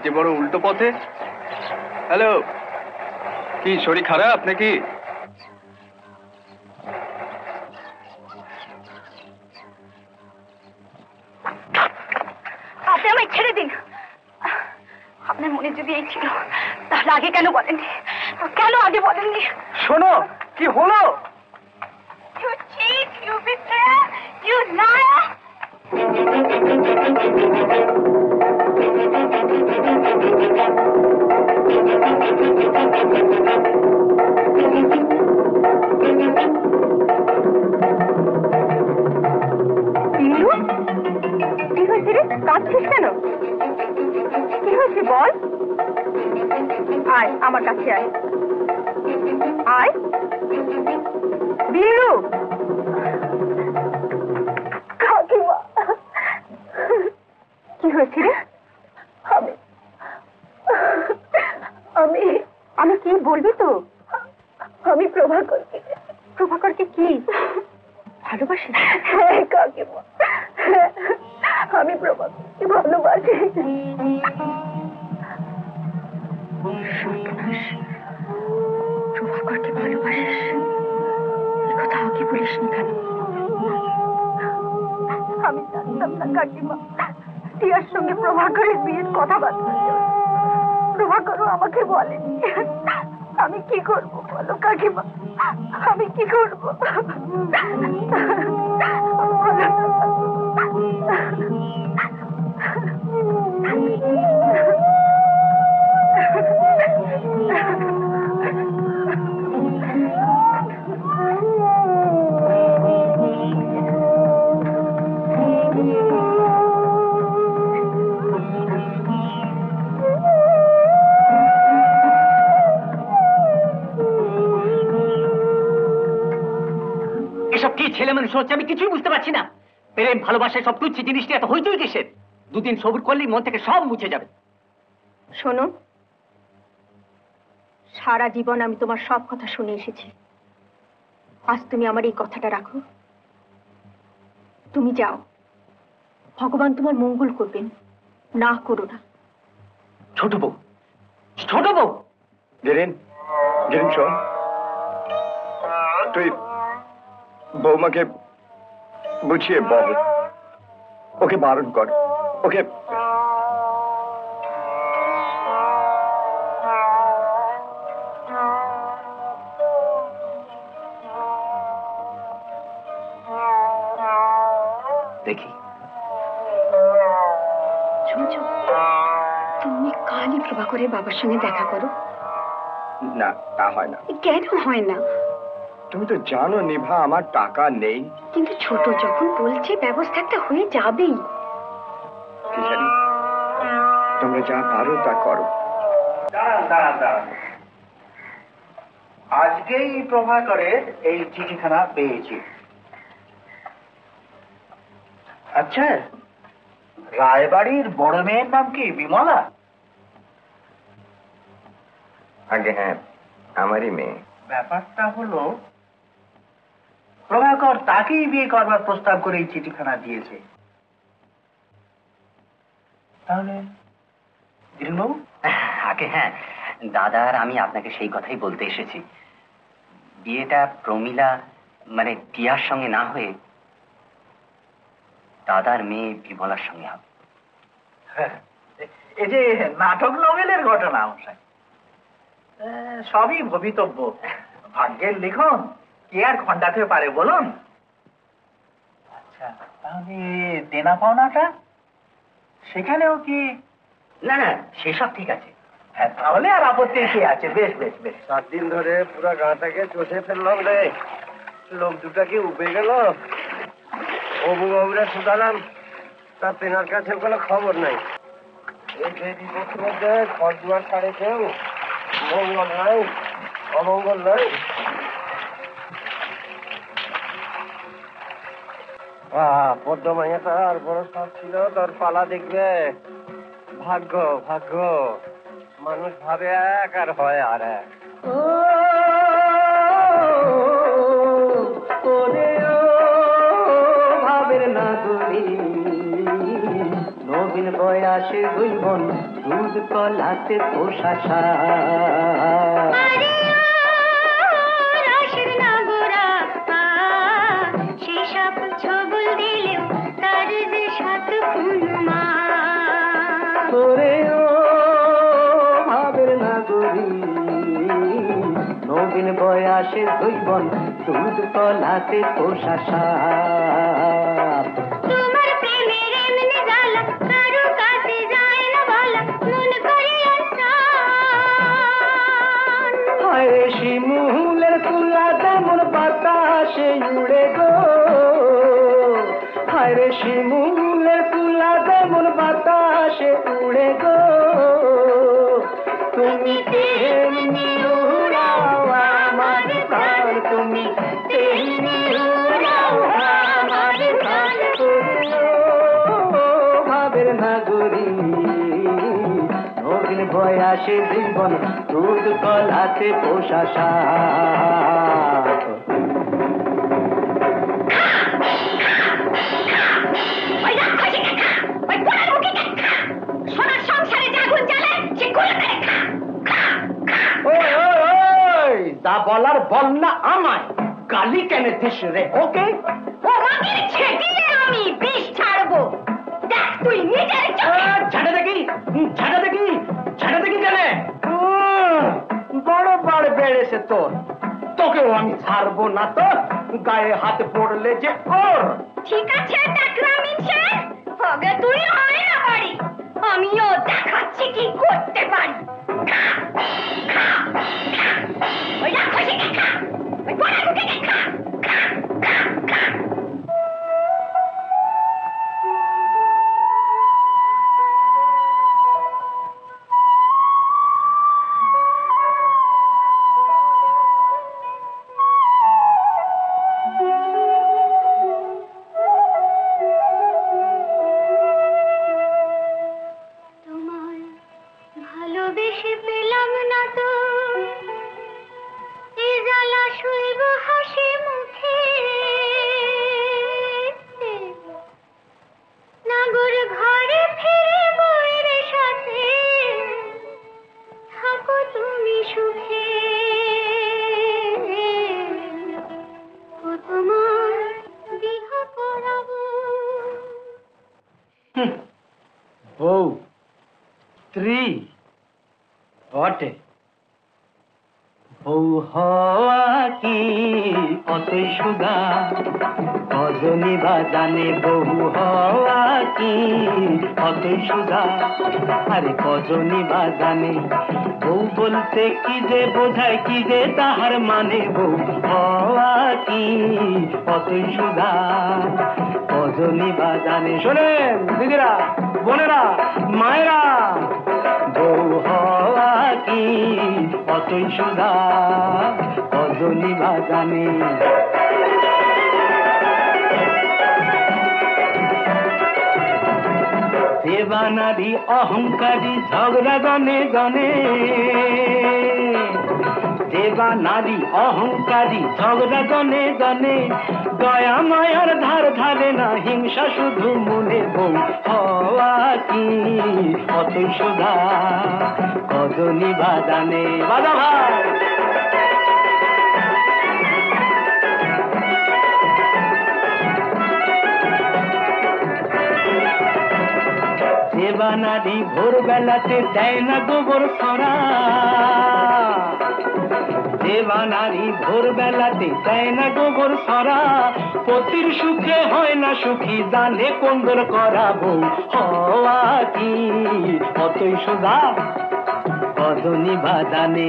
যে বড় উল্টো পথে। হ্যালো, কি শরীর খারাপ নাকি? আপনি আমায় ছেড়ে দিন। আপনার মনে যদি এই ছিল তাহলে আগে কেন বলেননি? কেন আগে বলেননি? শোনো কি হলো। You cheat, you betrayer, you liar! ইন্দু, কি হয়েছে রে? কাঁদছিস কেন? কি হয়েছে বল? আয় আমার কাছে আয়। আয় বিলু। কাকিমা, কি হয়েছে রে? আমি আমি আমি কি বলবি তো? আমি প্রভাকরকে প্রভাকরকে কি ভালোবাসি? হ্যাঁ কাকিমা, আমি প্রভাকরকে ভালোবাসি। প্রভাকরকে ভালোবাসিস? এ কথা আগে বলিসনি কেন? আমি জানতাম না কাকিমা টিয়ার সঙ্গে প্রভাকরের বিয়ের কথাবার্তা চলছে। প্রভাকরও আমাকে বলেনি। আমি কি করব বলো কাকিমা, আমি কি করব? ছেলে মানুষ হচ্ছে আমি কিছুই বুঝতে পারছি না। প্রেম ভালোবাসা সব তুচ্ছ জিনিসটা এত হইচই কিসের? দুদিন সবুর করলেই মন থেকে সব মুছে যাবে। শোনো, সারা জীবন আমি তোমার সব কথা শুনে এসেছি। আজ তুমি আমার এই কথাটা রাখো। তুমি যাও, ভগবান তোমার মঙ্গল করবেন, না করো না। ছোট বউ, ছোট বউ। জেরিন, জেরিন শোন, তুই বৌমাকে বুঝিয়ে বল, ওকে বারণ কর, ওকে। দেখি তুমি কালই প্রভাকরের বাবার সঙ্গে দেখা করো। না, তা হয় না। কেন হয় না? তুমি তো জানো নিভা আমার টাকা নেই। কিন্তু ছোট যখন বলছে ব্যবস্থা একটা হয়ে যাবেই। কি জানি, তোমরা যা পারো তা করো। দাঁড়ান দাঁড়ান দাঁড়ান, আজকেই প্রভাকরের এই চিঠিখানা পেয়েছি। আচ্ছা, রায়বাড়ির বড় মেয়ের নাম কি বিমলা? আগে হ্যাঁ, আমারই মেয়ে। ব্যাপারটা হলো প্রভাকর তাকেই বিয়ে করবার প্রস্তাব করে এই চিঠিখানা দিয়েছে। তাহলে দিলবাবু? আগে হ্যাঁ, দাদার আমি আপনাকে সেই কথাই বলতে এসেছি। বিয়েটা প্রমীলা মানে টিয়ার সঙ্গে না হয়ে দাদার মেয়ে বিমলার সঙ্গে হবে। এই যে নাটক নভেলের ঘটনা মশাই, সবই ভবিতব্য, ভাগ্যের লিখন, কে আর খণ্ডাতে পারে বলুন? আচ্ছা, তাহলে দেনা পাওনাটা সেখানেও কি? না না, সেসব ঠিক আছে। হ্যাঁ, তাহলে আর আপত্তি কি আছে? বেশ বেশ বেশ। সাত দিন ধরে পুরো গাঁটাকে চষে ফেললাম রে, লোক দুটা কি উপে গেল। অবু বাবুরা শুধালাম, তার তেনার কাছে কোনো খবর নাই। এই যে বিপক্ষের মধ্যে ঘর দুয়ার ছাড়ে কেউ, মঙ্গল নাই অমঙ্গল নাই। পদ্ম মাইয়াটা আর বড় সব ছিল, তোর পালা দেখবে। ভাগ্য ভাগ্য, মানুষ ভাবে এক আর হয় আর এক। ভাবের না নবীন বয়াসে দুই বোন দুধ কলাতে পোষা রসের নগরা সেসব ছবল দিলেও তার যে সাত খুন মা করে ও ভাবের নাগরী নবীন বয়াসে জৈবন দুধ কলাতে পোষা সাপ তোমার প্রেমের এমনি জ্বালা কারো কাছে যায় না বলা মন করে হায় রে শিমুলের তুলা তেমন বাতাসে উড়ে গো হায় রে শিমুলের তুলা তেমন বাতাসে উড়ে গো তুমি তেমনি উড়াও আমার প্রাণ তুমি তেমনি উড়াও আমার প্রাণ ভাবের নাগরী নবীন বয়াসে জীবন দুধ কলাতে পোষা সাপ সোনার সংসারে জাগুন জ্বালে সে গুলো তা বলার বল না আমায় গালি কেন দিস রে ওকে ওমাকে ছেটিয়ে আমি বিষ ছাড়বো দেখ তুই নিজের চোখে ছাড়া দেখি ছাড়া দেখি ছাড়া দেখি কেন বড় বাড় বেড়েছে তোর তোকেও আমি ছাড়বো না তো গায়ে হাত পড়লে যে ওর ঠিক আছে টাকরা মিছে আগে তুই হয় না পারি আমিও দেখাচ্ছি কি করতে পারি ওই রাখো সে খা ওই বড় মুখে খা বউ স্ত্রী বটে বউ হওয়া কি অতই সুদা কজনী বা জানে বউ হওয়া কি অতই সুদা আরে কজনী বা জানে বউ বলতে কি যে বোঝায় কি যে তাহার মানে বউ হওয়া কি অতই সুদা কজনী বা জানে শোনেন দিদিরা বোনেরা মায়েরা বউ হওয়া কি অতই সুদা কজনী বা জানে দেবানারী অহংকারী ঝগড়া গনে গনে দেবানারী অহংকারী ঝগড়া গনে গনে দয়া মায়ার ধার ধারে না হিংসা শুধু মনে বউ হওয়া কি অতই সুদা কজনী বা জানে বাদা ভাই দেবানারী ভোরবেলাতে দেয় না গোবর সরা দেবানারী ভোরবেলাতে দেয় না গোবর সরা পতির সুখে হয় না সুখী জানে কোন্দর করা বউ হওয়া কি অতই সুদা কজনী বা জানে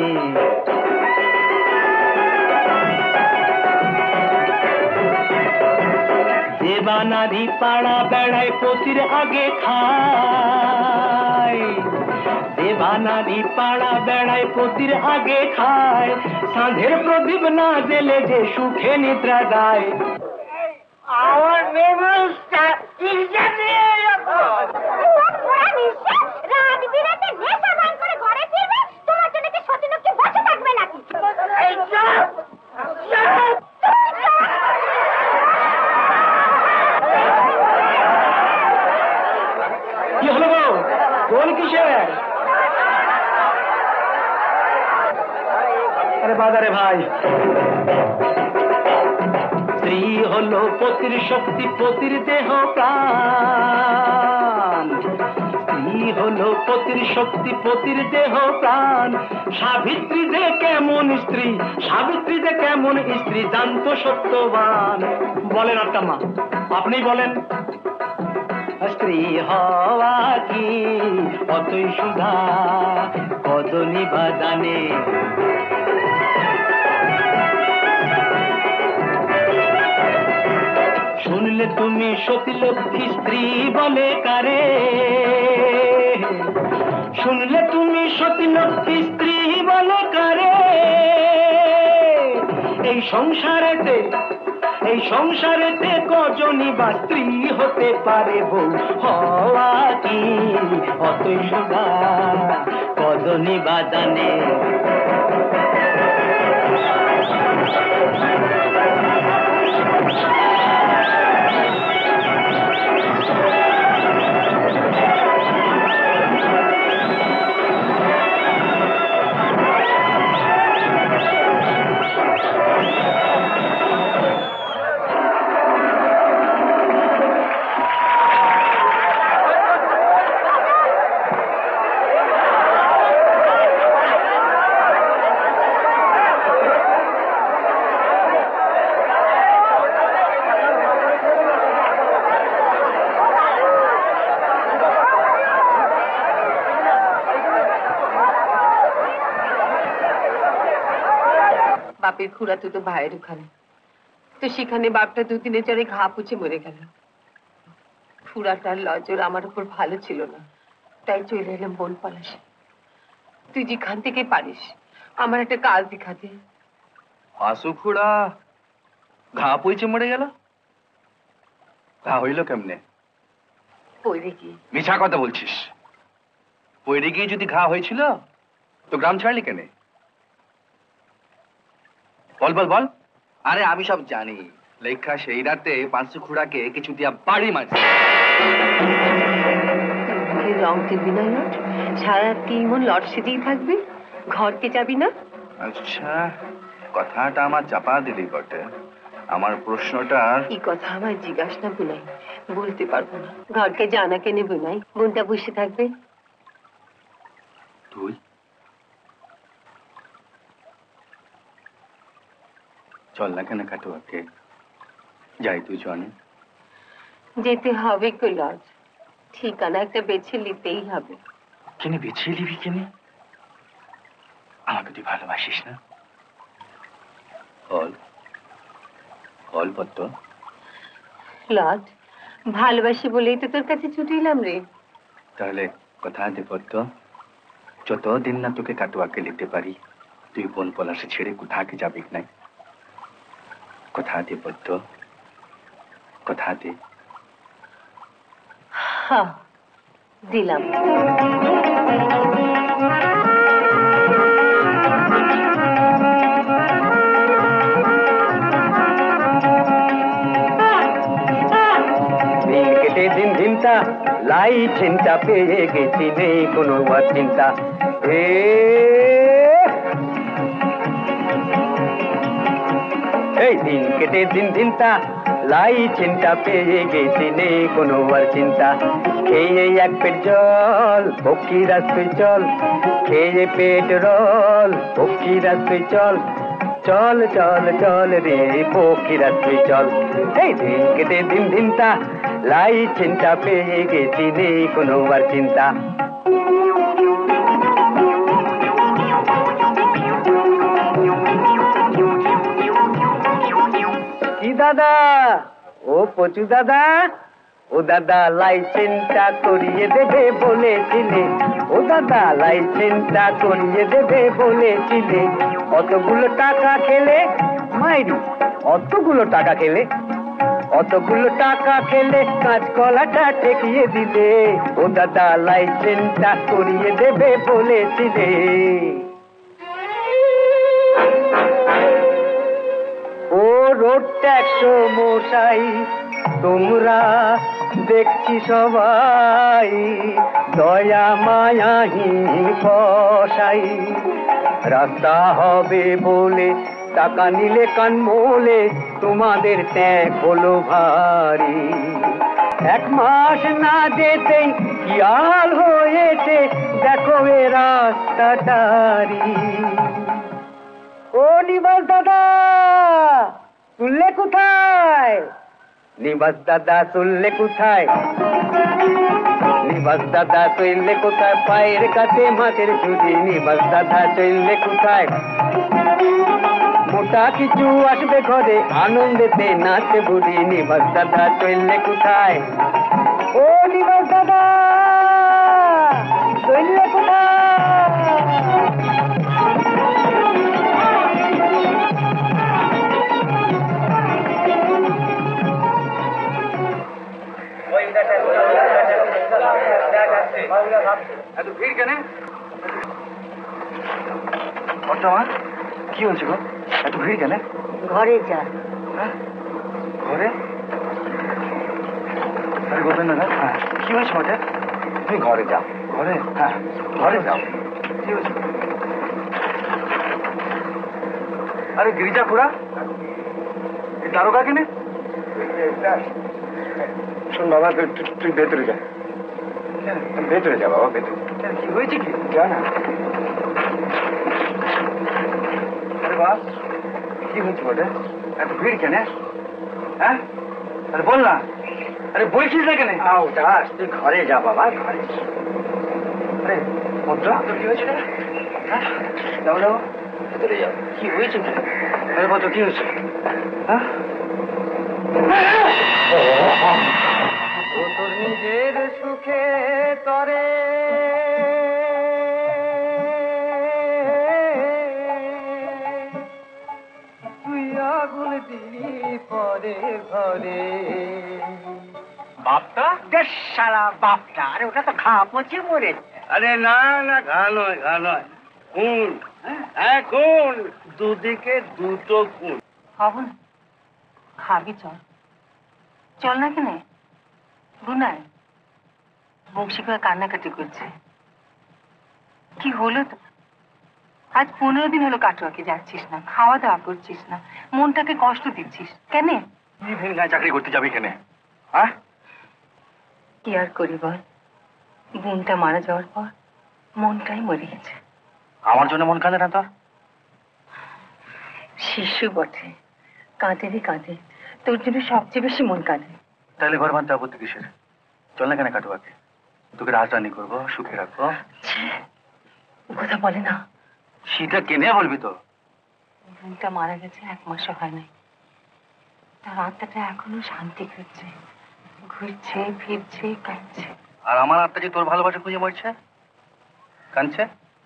দেবানারী পাড়া বেড়ায় পতির আগে খায় দেবানারী পাড়া বেড়ায় পতির আগে খায় সাঁঝের প্রদীপ না জেলে যে সুখে নিদ্রা যায় আমার মেমোরিটা ইজ্জত নিয়ে রাখো রাত বিরাতে নেশা ভাঙ করে ঘরে ফিরবে তোমার জন্য কি সতীনকে বসে থাকবে নাকি এই চুপ চুপ কি হলো গো গোল কিসের আরে বাজারে ভাই, স্ত্রী হলো পতির শক্তি, পতির দেহ প্রাণ। স্ত্রী হলো পতির শক্তি, পতির দেহ প্রাণ। সাবিত্রী যে কেমন স্ত্রী, সাবিত্রী যে কেমন স্ত্রী জানতো সত্যবান। বলেন আত্মা, আপনি বলেন। স্ত্রী হওয়া কি অতই সুধা, কদলি বাদানে। শুনলে তুমি সতী লক্ষ্মী স্ত্রী বলে কারে, শুনলে তুমি সতী লক্ষ্মী স্ত্রী বলে কারে। এই সংসারেতে, এই সংসারেতে কজনই বা স্ত্রী হতে পারে বউ হওয়া কি অতই সুধা, কজনই বা জানে। বাপের খুড়া তো তো ভাইয়ের ওখানে, তো সেখানে বাপটা দুদিনে চড়ে ঘা পুছে মরে গেল। খুড়াটার লজর আমার উপর ভালো ছিল না, তাই চলে এলাম বনপলাশে। তুই যেখান থেকে পারিস আমার একটা কাজ দেখাতে। আসু খুড়া ঘা পুইছে মরে গেল? ঘা হইল কেমনে? পইরে কি? মিছা কথা বলছিস। পইরে গিয়ে যদি ঘা হয়েছিল তো গ্রাম ছাড়লি কেন? বল বল বল। আরে আমি সব জানি। লেখা সেই রাতে পাঁচশো খুড়াকে কিছু দিয়া বাড়ি মারছে। রং দিবি না লট? সারা তিন মন লট সেজেই থাকবে, ঘরকে যাবি না? আচ্ছা, কথাটা আমার চাপা দিলি বটে। আমার প্রশ্নটা এই কথা আমার জিজ্ঞাস না বুনাই, বলতে পারবো না। ঘরকে জানা কেনে বুনাই, বোনটা বসে থাকবে। তুই চল না কেন কাটুয়াকে যাই দুজনে। যেতে হবে কো লজ, ঠিকানা একটা বেছে নিতেই হবে। কেনে বেছে নিবি কেনে? আমাকে তুই ভালোবাসিস না? বল বল পদ্ম। লজ ভালোবাসি বলেই তো তোর কাছে ছুটে এলাম রে। তাহলে কথা দে পদ্ম, যতদিন না তোকে কাটুয়াকে নিতে পারি তুই বনপলাশে ছেড়ে কোথাকে যাবি নাই। কথা দে পদ্ম, কথা দে। হ্যাঁ দিলাম। দিন কেটে দিন দিনটা লাই চিন্তা পেয়ে গেছি, নেই কোনো আর চিন্তা। এ এই দিন কেটে দিন দিনটা লাই চিন্তা পেয়ে গেছি, নেই কোনো আর চিন্তা। খেয়ে এক পেট জল পক্ষী রাস্তায় চল, খেয়ে পেট রল পক্ষী রাস্তায় চল, চল চল চল রে পক্ষী রাস্তায় চল। এই দিন কেটে দিন দিনটা লাই চিন্তা পেয়ে গেছি, নেই কোনো আর চিন্তা। কি দাদা, ও পচু দাদা, ও দাদা লাইসেন্সটা করিয়ে দেবে বলেছিলে, ও দাদা লাইসেন্সটা করিয়ে দেবে বলেছিলে। অতগুলো টাকা খেলে মাইরি, অতগুলো টাকা খেলে, অতগুলো টাকা খেলে কাঁচকলাটা ঠেকিয়ে দিলে। ও দাদা লাইসেন্সটা করিয়ে দেবে বলেছিলে। ও রোড ট্যাক্স মশাই, তোমরা দেখছি সবাই দয়া মায়াহীন কসাই। রাস্তা হবে বলে টাকা নিলে কান মোলে তোমাদের ত্যাগ হলো ভারী। এক মাস না যেতেই কি হাল হয়েছে দেখো এ রাস্তাটারি। ও নিবাস দাদা চললে কোথায়? নিবাস দাদা চললে কোথায়? নিবাস দাদা চললে কোথায়? পায়ের কাছে মাছের ঝুড়ি। নিবাস দাদা চললে কোথায়? মোটা কিছু আসবে ঘরে আনন্দেতে নাচে বুড়ি। নিবাস দাদা চললে কোথায়? ও নিবাস দাদা চললে কোথায়? এত ভিড় কেন? কি হয়েছে গো? এত ভিড় কেন? ঘরে যা। ঘরে? আরে গোপেন দাদা কি হয়েছে মজা? তুমি ঘরে যাও। ঘরে? হ্যাঁ ঘরে যাও। কি হয়েছে? আরে গিরিজা খুড়া দারোগা কেনে? শোন বাবা তুই ভেতরে যা। ভেতরে যা বাবা ভেতরে। কি হয়েছে কি? যা না। আরে বাবা কি হয়েছে বটে? এত ভিড় কেন? হ্যাঁ আরে বল না। আরে বলছিস না কেন? আও দাস তুই ঘরে যা বাবা ঘরে। আরে ভদ্র তোর কি হয়েছে? হ্যাঁ যাও যাও ভেতরে যাও। কি হয়েছে? আরে ভদ্র কি হয়েছে? হ্যাঁ তোর নিজের সুখে তরে তুই আগুন দিলি পরে ঘরে। বাপটা বেশ সারা বাপটা। আরে ওটা তো ঘা পচে মরেছে। আরে না না ঘা নয় ঘা নয় খুন। হ্যাঁ খুন দুদিকে দুটো খুন। হবন খাবি চল। চল না কেনে গুনায় বংশী করে কান্নাকাটি করছে। কি হলো তো? আজ পনেরো দিন হলো কাটোয়াকে যাচ্ছিস না, খাওয়া দাওয়া করছিস না, মনটাকে কষ্ট দিচ্ছিস কেন? চাকরি করতে যাবি কেন? হ্যাঁ কি আর করি বল, বোনটা মারা যাওয়ার পর মনটাই মরে গেছে। আমার জন্য মন কাঁদে না তোর? শিশু বটে, কাঁদে রে কাঁদে, তোর জন্য সবচেয়ে বেশি মন কাঁদে। তাহলে ঘর বাঁধতে আপত্তি কিসের? চল না কেন কাটুয়াকে, তোকে রাজধানী করবো, সুখে রাখবো। কথা বলে না। সেটা কেনে বলবি তো? বোনটা মারা গেছে এক মাসও হয় নাই, তার আত্মাটা এখনো শান্তি খুঁজছে, ঘুরছে ফিরছে কাঁদছে। আর আমার আত্মা যে তোর ভালোবাসা খুঁজে মরছে, কাঁদছে।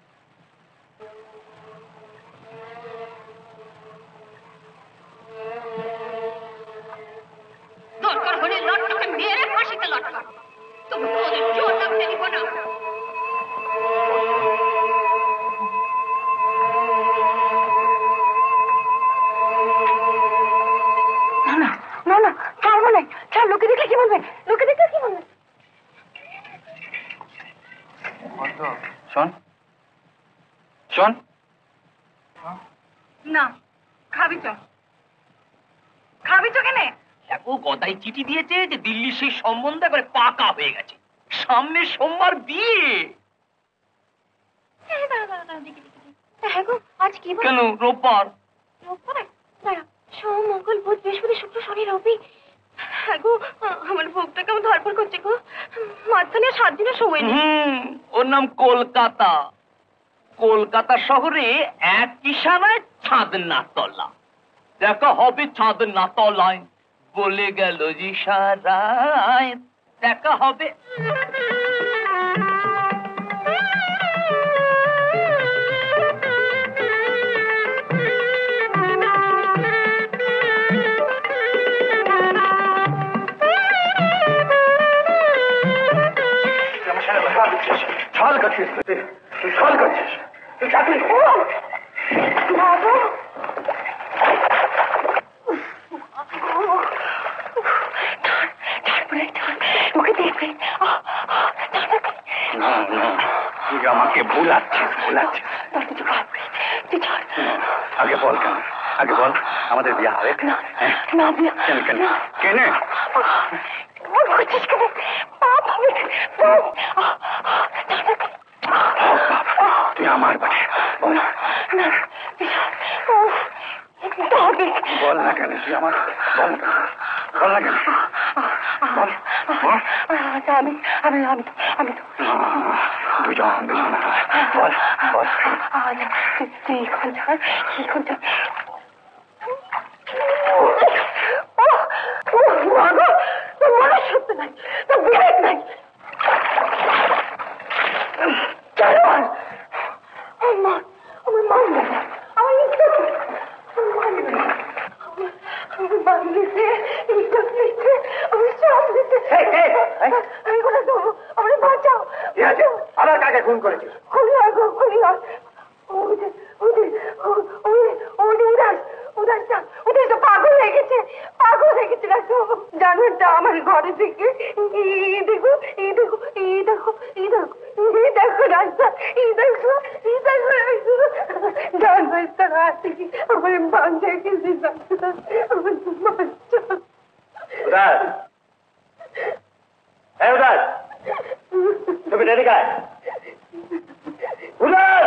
দরকার হলে লটটাকে মেরে ফাঁসিতে লটকা, তবু ওদের জোর লাগতে দিব না। না না না না, ছাড়বো না, ছাড়। লোকে দেখলে কি বলবে? লোকে দেখলে কি বলবে? শোন শোন, না খাবি চ, খাবি চ কেনে? দেখো গদাই চিঠি দিয়েছে যে দিল্লির সেই সম্বন্ধে করে পাকা হয়ে গেছে, সামনে সোমবার বিয়ে। আজ কি কেন রোববার? রোববার? দাঁড়া, সোম মঙ্গল বুধ বৃহস্পতি শুক্র শনি রবি। হ্যাঁ গো, আমার ভোগটা কেমন ধরপড় করছে গো, মাঝখানে সাত দিনের সময় নেই। হুম, ওর নাম কলকাতা। কলকাতা শহরে এক ইশারায় চাঁদনা তলা দেখা হবে, চাঁদনা তলায় বলে গেল ইশারায় দেখা হবে। ছাল কাটছিস তুই, ছাল কাটছিস তুই, চাকরি ভুলাচ্ছিস ভুলাচ্ছিস আগে বল কেন আগে বল আমাদের বিয়ে হবে না বিয়ে কেন কেন কেনে তুই আমার বাড়ি বল বল না কেন তুই আমার বল বল না কেন আমি আমি আমি আমি দুজন দুজন বল বল তুই এখন ছাড় এখন ছাড় মনে সত্যি নাই তো বিবেক নাই আমার আমার মান লাগে আমার ইজ্জত মান লাগে আমার বাংলিতে ইজ্জত নিচ্ছে আমি সব নিচ্ছে আমি করে দেবো আমার বাঁচাও আবার কাকে খুন করেছিস খুলি আর খুলি আর ওদের ওদের ওদের উদাস উদাসটা উদাসটা পাগল হয়ে গেছে পাগল হয়ে গেছে জানোয়ারটা আমার ঘরে থেকে এই দেখো এই দেখো এই দেখো এই দেখো এই দেখো রাস্তা এই দেখো এই দেখো জানোয়ারটা রাস্তা কি আমার বাঁধে গেছে আমার বাচ্চা উদাস হ্যাঁ উদাস তুমি রেডি গায় উদাস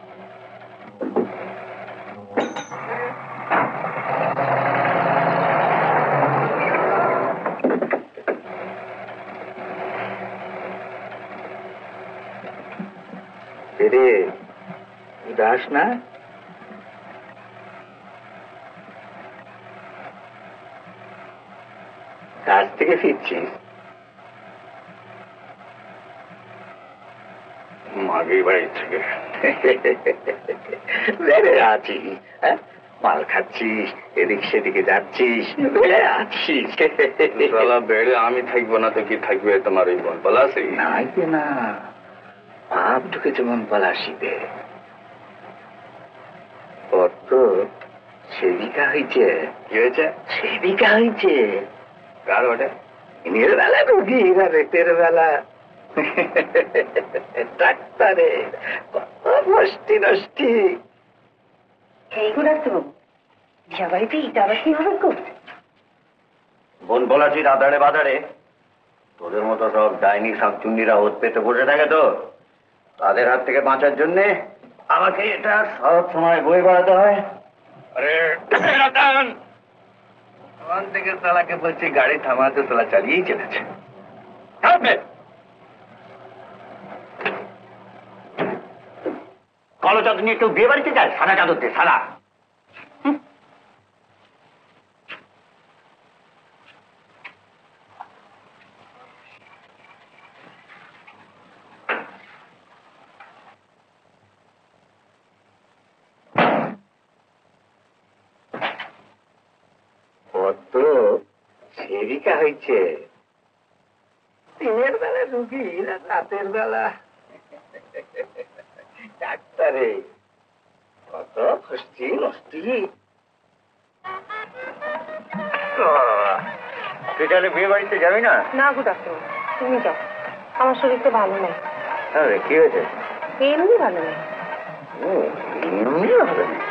রে উদাস না কাজ থেকে ফিরছিস মাগের বাড়ি থেকে বেড়ে আছিস হ্যাঁ মাল খাচ্ছিস এদিক সেদিকে যাচ্ছিস বেড়ে আছিস বেড়ে আমি থাকবো না তো কি থাকবে তোমার ওই বনপলাশি নাই না পাপ ঢুকেছে বনপলাশিতে ওর তো সেবিকা হয়েছে কি হয়েছে সেবিকা হয়েছে কার ওটা দিনের বেলা রুগী রাতের বেলা ডাক্তারে কত নষ্টি নষ্টি এইগুলো আসতে বাবু বিয়া বাড়িতে ইটা আবার কি হবে গো বনপলাশির আধারে বাধারে তোদের মতো সব ডাইনি শাকচুন্নিরা ওত পেতে বসে থাকে তো তাদের হাত থেকে বাঁচার জন্যে আমাকে এটা সব সময় বয়ে বেড়াতে হয় আরে ওখান থেকে সালাকে বলছি গাড়ি থামাতে সালা চালিয়েই চলেছে কালো চাদর নিয়ে কেউ বিয়ে বাড়িতে যায় সাদা চাদর দিয়ে সাদা কত সেবিকা হয়েছে দিনের বেলা রুগী রাতের বেলা ডাক্তারে কত ফষ্টি নষ্টি তুই তাহলে বিয়ে বাড়িতে যাবি না না গো ডাক্তার তুমি যাও আমার শরীরটা ভালো নাই আরে কি হয়েছে এমনি ভালো নাই এমনি ভালো নেই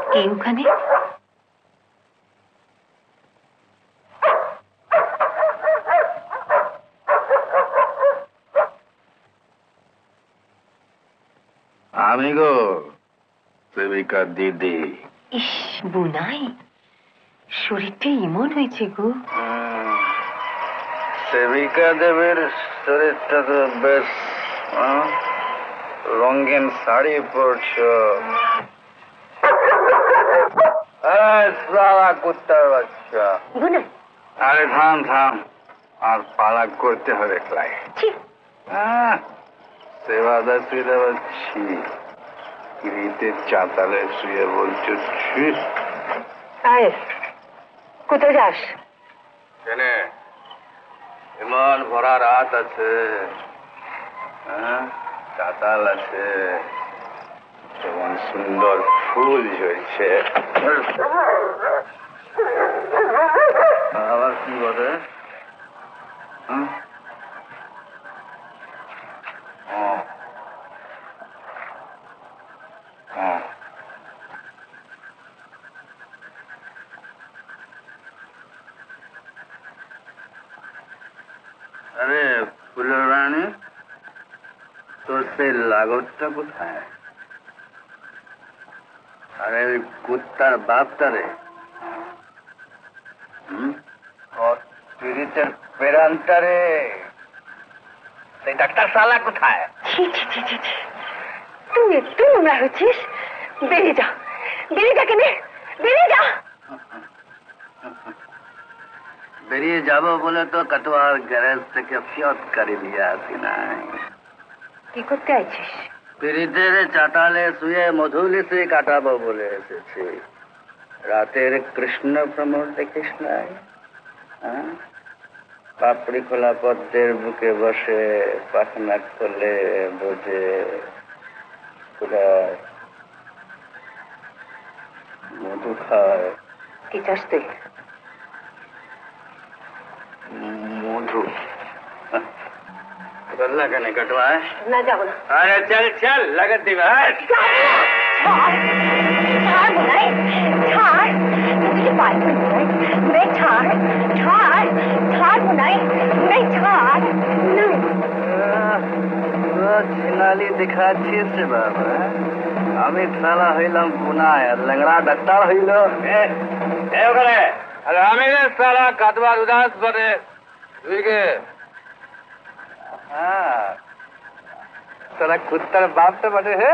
কে ওখানে? আমি গো সেবিকা দিদি। ইস বুনাই, শরীরটা এমন হয়েছে গো। সেবিকা দেবের শরীরটা তো বেশ রঙিন শাড়ি পরছ। কুত্তার বাচ্চা, আরে থাম থাম, আর পালা করতে হবে ক্লাই। সেবাদাসী দেওয়াচ্ছি, রীতের চাতালে শুয়ে বলছো কোথায় যাস? কেনে এমন ভরা রাত আছে, চাতাল আছে, যেমন সুন্দর ফুল ঝরছে। আবার কি বলে? আরে ফুলের রানী, তোর সেই লাগতটা কোথায়? আরে ওই কুত্তার বাপটা রে, পীড়িতের পেরানটা রে, সেই ডাক্তার শালা কোথায়? তুই একটু নোংরা হচ্ছিস, বেরিয়ে যা, বেরিয়ে যা। কেন বেরিয়ে যা? বেরিয়ে যাব বলে তো কাটোয়ার গ্যারেজ থেকে ফিয়ত করে দিয়ে আসি নাই। কি করতে আইছিস? পীড়িতের চাটালে শুয়ে মধুলিতে কাটাবো বলে এসেছি। রাতের কৃষ্ণ ভ্রমর দেখিস নাই? পাপড়ি খোলা পদ্মের বুকে বসে পাখনা খোলে বোঝে মধু খায়। কি চাস তুই? মধু করলা কেন কাটवाए? না যাবো না। अरे चल चल लगत दी भाई। ছাড় বলাই, ছাড়, তুই পাই বলাই, বে ছাড়, ছাড়, ছাড় বলাই, বে ছাড়। ছিনালি দেখাচ্ছিস রে বাবা, আমি শালা হইলাম পুনায় আর ল্যাংড়া ডাক্তার হইল। এ ওখানে আরে আমি রে শালা কাটবার উদাস করে তুই কে? হ্যাঁ শালা কুত্তার বাপটা বটে। হে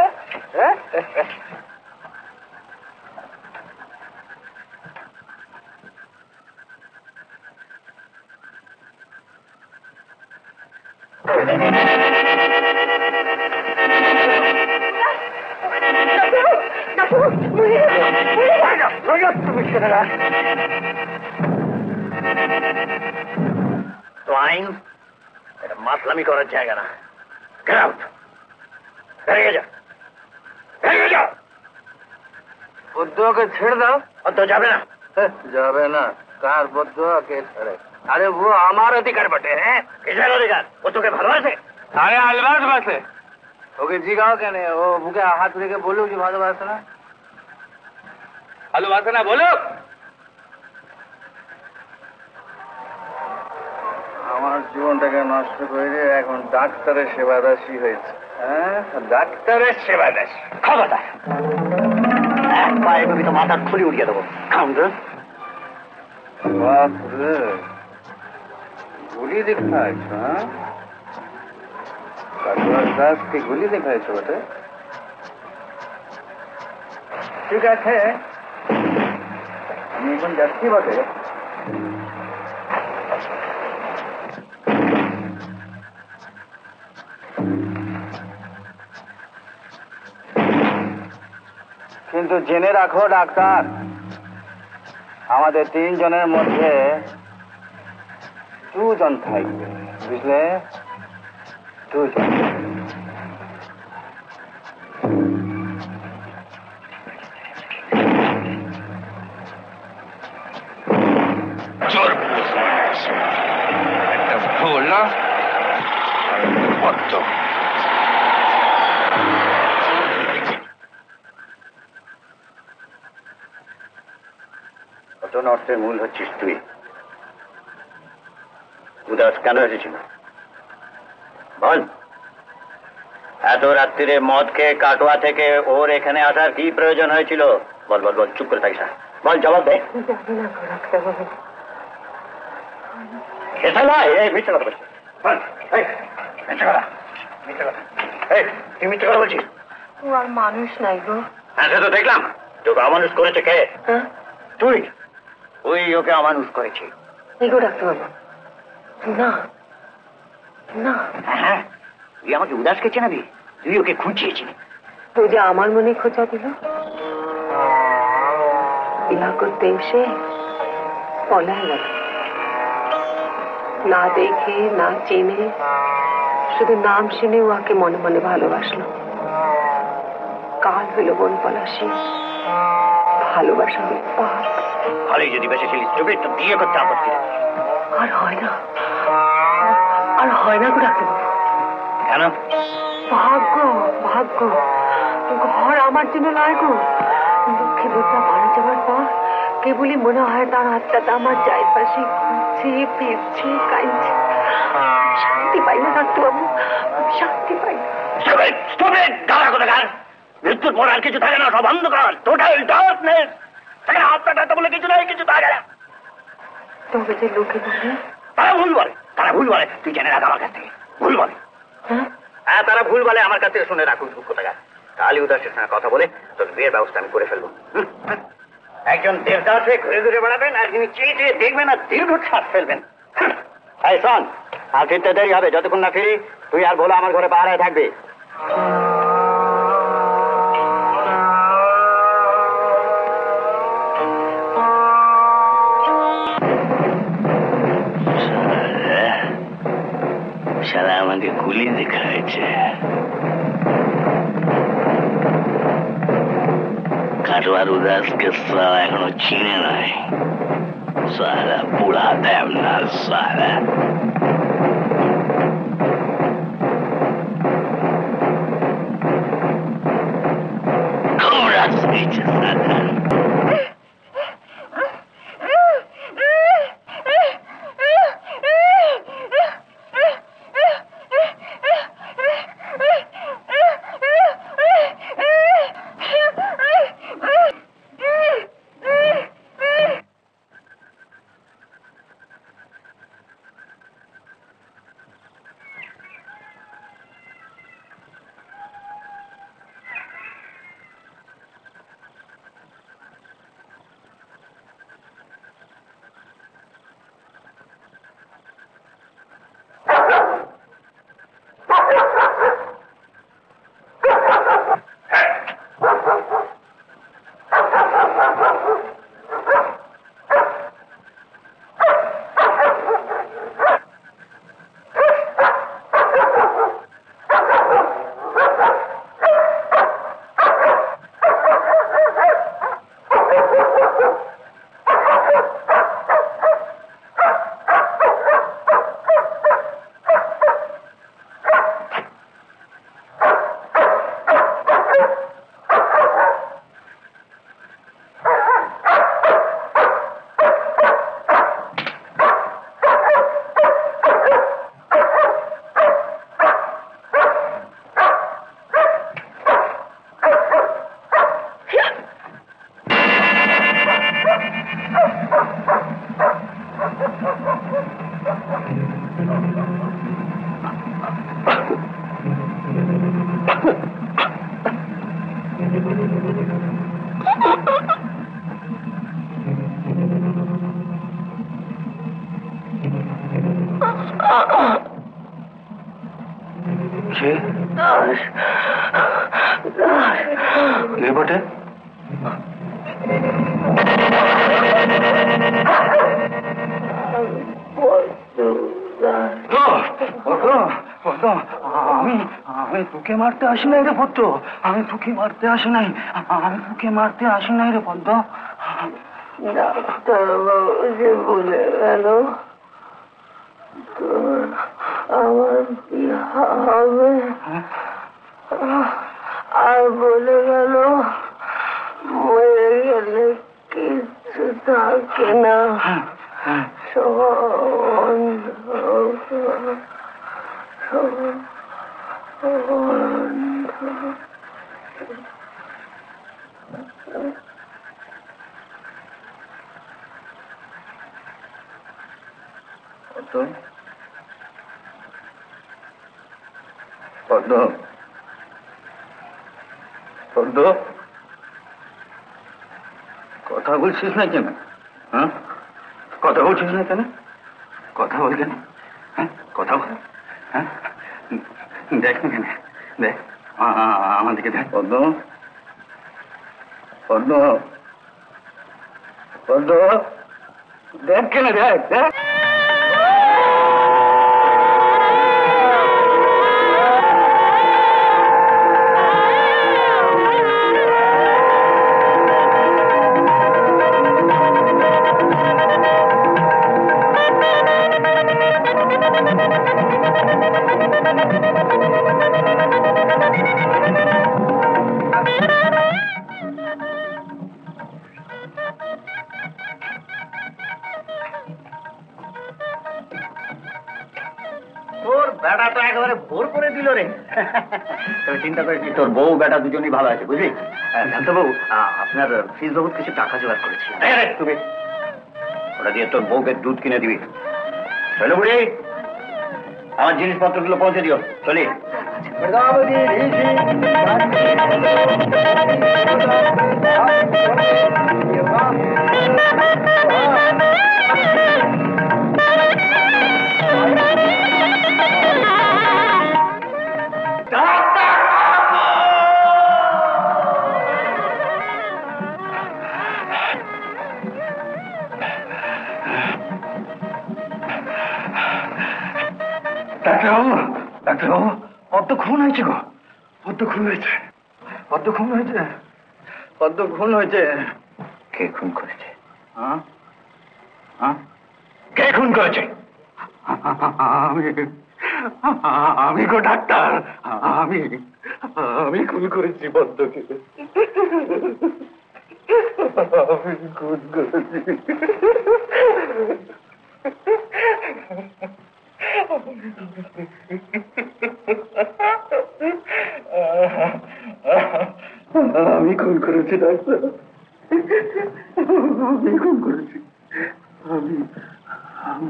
তো আইন এটা মাতলামি করার জায়গা না। Get out! বেরিয়ে যা, বেরিয়ে যা। বদ্ধকে ছেড়ে দাও। বদ্ধ যাবে না। যাবে না? কার বদ্ধ কে ছেড়ে? আরে ও আমার অধিকার বটে। হ্যাঁ কিসের অধিকার? ও তোকে ভালোবাসে? আরে আলবাস বাসে। ওকে জিগাও কেন? ও বুকে হাত রেখে বলুক যে ভালোবাসে না। ভালোবাসে না বলুক। আমার জীবনটাকে নষ্ট করে এখন ডাক্তারের সেবাদাসী হয়েছে। হ্যাঁ ডাক্তারের সেবাদাসী। খবরদার, এক পায়ে তুমি তো মাথার খুলি উড়িয়ে দেবো। কাউন্টার বাপরে, গুলি দেখাইছ? হ্যাঁ কাটোয়ার দাসকে গুলি দেখাইছ বটে। ঠিক আছে, আমি এখন যাচ্ছি বটে। কিন্তু জেনে রাখো ডাক্তার, আমাদের তিনজনের মধ্যে দুজন থাকবে, বুঝলে? দুজন। চোর একটা ভুল না, বদ্ধ। অনর্থের মূল হচ্ছিস তুই। উদাস কেন এসেছিল বল? এত রাত্রিরে মদ খেয়ে কাটোয়া থেকে ওর এখানে আসার কি প্রয়োজন হয়েছিল? বল বল বল, চুপ করে থাকিস না, বল, জবাব দে। মিথ্যে কথা বলছিস, মিথ্যে কথা, মিথ্যে কথা, তুই মিথ্যে কথা বলছিস। ও আর মানুষ নাই গো। হ্যাঁ সে তো দেখলাম, তোকে অমানুষ করেছে কে? তুই। তুই ওকে অমানুষ করেছিস। এগো ডাক্তারবাবু, না না, হ্যাঁ তুই আমাকে উদাসকে চেনাবি? তুই ওকে খুঁজিয়েছিলি। তো যে আমার মনে খোঁজা দিল, বিয়া করতে এসে পলায় গেল, না দেখে না চেনে, শুধু নাম শুনে ওকে মনে মনে ভালোবাসলো। কাল হইল বনপলাশি, ভালোবাসা পাপ। ভালোই যদি বেঁচেছিলিস, তবে তো বিয়ে করতে আপত্তি। আর হয় না, আর হয় না গো ডাক্তারবাবু। কেন? ভাগ্য ভাগ্য, ঘর আমার জন্য নয় গো। লক্ষ্মী বুদ্ধা মারা যাবার পর কেবলই মনে হয় তার আত্মাটা আমার চারপাশে ঘুরছে, ফিরছে, কাঁদছে। শান্তি পাই না ডাক্তারবাবু, শান্তি পাই না। মৃত্যুর পর আর কিছু থাকে না, সব অন্ধকার, টোটাল ডার্কনেস। আত্মাটা বলে কিছু নাই, কিছু থাকে না। তবে যে লোকে বলে, তারা ভুল বলে, তারা ভুল বলে, তুই জেনে রাখ আমার কাছ থেকে। ভুল বলে, হ্যাঁ তারা ভুল বলে, আমার কাছ থেকে শুনে রাখুন। কোথায় কালী উদাসের সঙ্গে কথা বলে তোর বিয়ের ব্যবস্থা আমি করে ফেলবো। একজন দেবদাস হয়ে ঘুরে ঘুরে বেড়াবেন, আর যিনি চেয়ে চেয়ে দেখবেন আর দীর্ঘশ্বাস ফেলবেন। এই শোন, আর ফিরতে দেরি হবে, যতক্ষণ না ফিরি তুই আর বলো আমার ঘরে পাহারায় থাকবি। সারা আমাকে গুলি দেখা হয়েছে, কাটোয়ার উদাসকে সারা এখনো চিনে নাই। সারা বুড়া দেব না, সারা খুব রাত গেছে সারা। কে বটে? আমি আমি তোকে মারতে আসি নাই রে পদ্ম, আমি তোকে মারতে আসি নাই, আমি তোকে মারতে আসি নাই রে পদ্ম। ডাক্তারবাবু যে বলে গেল তোর আমার বিয়ে হবে, আর বলে গেল মরে গেলে কিছু থাকে না পদ্ম পদ্ম কথা বলছিস না কেন? হ্যাঁ কথা বলছিস না কেন? কথা বল কেন? হ্যাঁ কথা বল। হ্যাঁ দেখ না কেন, দেখ আমাদেরকে দেখ। পদ্ম পদ্ম পদ্ম দেখ কেন, দেখ দেখ। চিন্তা করেছি তোর বউ বেটা দুজনই ভালো আছে, বুঝলি? জানতো বউ, আপনার ফিস বাবদ কিছু টাকা জোগাড় করেছি। তুমি ওটা দিয়ে তোর বউকে দুধ কিনে দিবি। চলো বুড়ি, আমার জিনিসপত্রগুলো পৌঁছে দিও। চলি। ডাক্তারবাবু, ডাক্তারবাবু, পদ্ম খুন হয়েছে গো, পদ্ম খুন হয়েছে, পদ্ম খুন হয়েছে, পদ্ম খুন হয়েছে। কে খুন করেছে? কে খুন করেছে? আমি, আমি গো ডাক্তার, আমি আমি খুন করেছি পদ্মকে, আমি খুন করেছি। আমি খুন করেছি ডাক্তার, আমি খুন করেছি। আমি আমি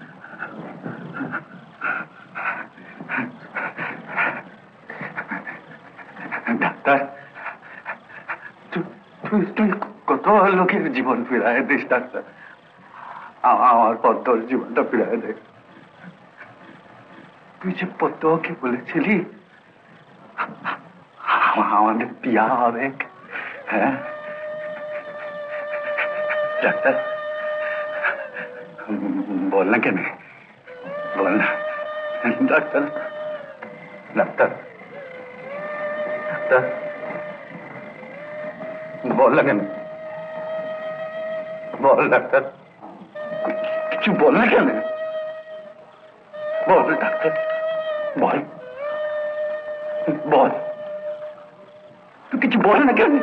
ডাক্তার, তুই তুই কত লোকের জীবন ফিরায় দিস ডাক্তার, আমার পদ্মর জীবনটা ফিরায় দে। তুই যে পদ্মকে বলেছিলি আমাদের বিয়া হবে, হ্যাঁ ডাক্তার বল না কেন, বল না ডাক্তার, ডাক্তার ডাক্তার বল না কেন, বল ডাক্তার, কিছু বল না কেন, বল ডাক্তার, বল বল, তুই কিছু বল না কেন,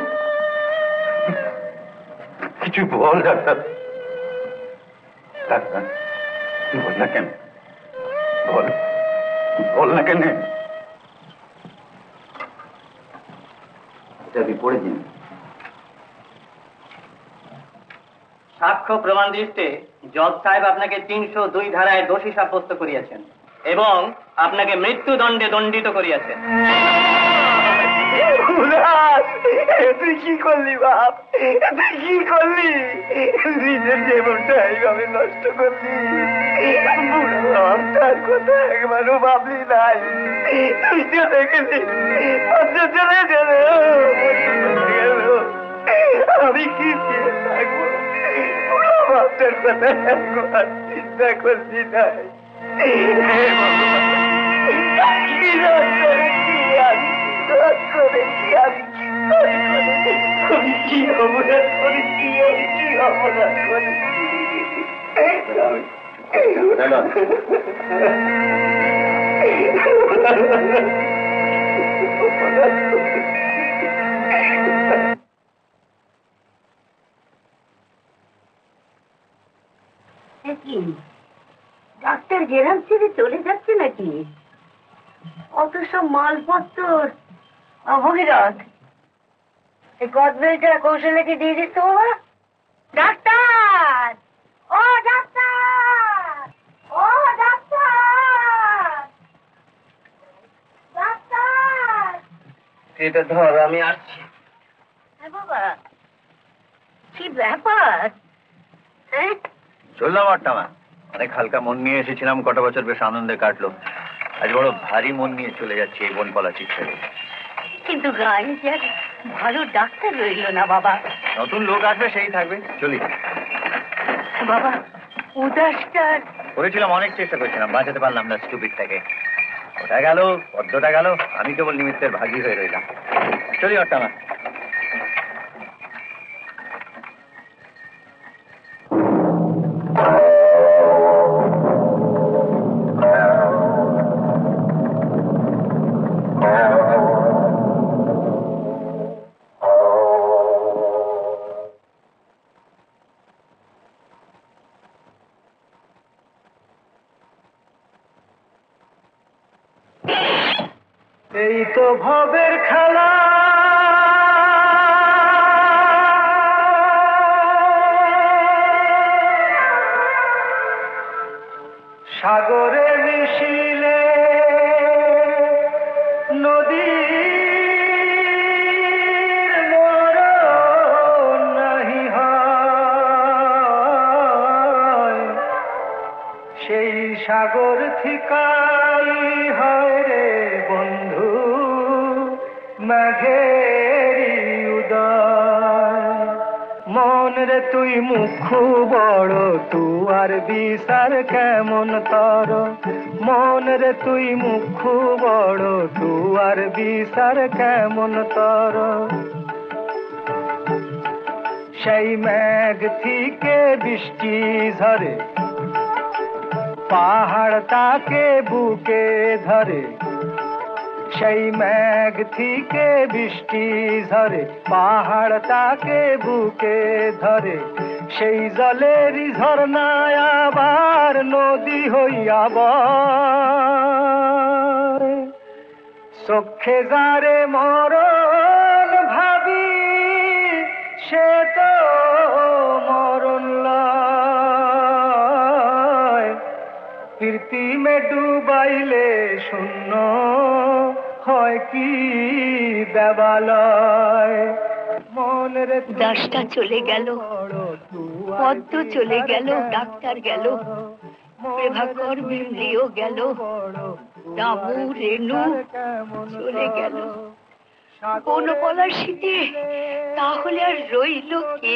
কিছু বল ডাক্তার, ডাক্তার বল না কেন, বল বল না কেন। পড়ে দিন। সাক্ষ্য প্রমাণ দৃষ্টে জজ সাহেব আপনাকে তিনশো দুই ধারায় দোষী সাব্যস্ত করিয়াছেন এবং আপনাকে মৃত্যুদণ্ডে দণ্ডিত করিয়াছেন। তুই কি করলি বাপ, তুই কি করলি? নিজের জীবনটা এইভাবে নষ্ট করলি, তার কথা একবারও ভাবলি নাই। তুই চলে গেলি, চলে গেল, আমি কি থাকবো? বাপটার কথা একবার চিন্তা করলি নাই। আমি কি অপরাধ করেছি, আমি কি অপরাধ করেছি? আর গেরাম ছেড়ে চলে যাচ্ছে নাকি? অত সব মালপত্র। ভগীরথ, এই কদবেলটা কৌশলেকে দিয়ে দিস তো বাবা। ডাক্তার, ও ডাক্তার, ও ডাক্তার, ডাক্তার। এটা ধর, আমি আসছি। বাবা, কি ব্যাপার? হ্যাঁ, চললাম আটটামা। অনেক হালকা মন নিয়ে এসেছিলাম, কটা বছর বেশ আনন্দে কাটলো। আজ বড় ভারী মন নিয়ে চলে যাচ্ছি এই বনপলাশির ছেড়ে। কিন্তু গায়ে যে ভালো ডাক্তার রইল না বাবা। নতুন লোক আসবে, সেই থাকবে। চলি বাবা। উদাসটার করেছিলাম, অনেক চেষ্টা করেছিলাম, বাঁচাতে পারলাম না স্টুপিডটাকে। ওটা গেল, পদ্মটা গেল, আমি কেবল নিমিত্তের ভাগী হয়ে রইলাম। চলি আটটামা। এই তো ভবের খেলা, সাগরে মিশিলে নদীর মরণ নাহি হয়, সেই সাগর থিকাই হয় রে বন্ধু মেঘেরি উদয়। মন রে তুই মুখ বড়, তুয়ার বিচার কেমন তর। মন রে তুই মুখ বড়, তুয়ার বিচার কেমন তর। সেই মেঘ থেকে বৃষ্টি ঝরে, পাহাড় তাকে বুকে ধরে। সেই মেঘ থেকে বৃষ্টি ঝরে, পাহাড় তাকে বুকে ধরে। সেই জলেরই ঝর্ণায় আবার নদী হইয়া বয়। চক্ষে যারে মরণ ভাবি, সে তো মরণ লয়। কীর্তিমে ডুবাইলে শূন্য হয় কি দেবালয়। মনের দাসটা চলে গেল, পদ্ম চলে গেল, ডাক্তার গেল, প্রভাকর বিমলিও গেল, দামু রেণু চলে গেল। বনপলাশিতে তাহলে আর রইল কে?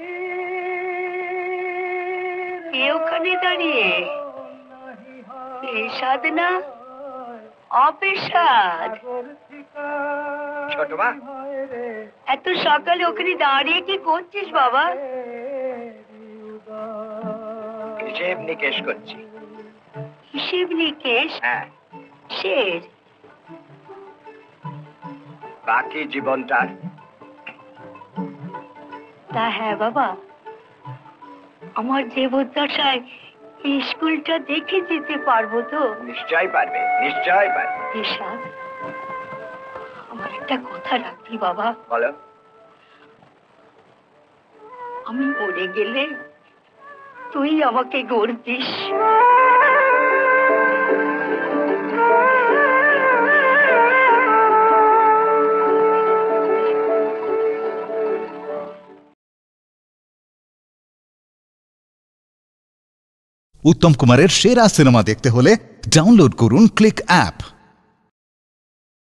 কে ওখানে দাঁড়িয়ে? পেশাদ না অপেশাদ? ছোট মা, এত সকালে ওখানে দাঁড়িয়ে কি করছিস বাবা? হিসেব নিকেশ করছি। হিসেব নিকেশ? হ্যাঁ। শের বাকি জীবনটার। তা হ্যাঁ বাবা, আমার জীবদ্দশায় স্কুলটা দেখে যেতে পারবো তো? নিশ্চয় পারবে, নিশ্চয় পারবে। পেশাদ, আমার একটা কথা রাখবি বাবা। বলো। আমি মরে গেলে তুই আমাকে গড়বিস। উত্তম কুমারের সেরা সিনেমা দেখতে হলে ডাউনলোড করুন ক্লিক অ্যাপ।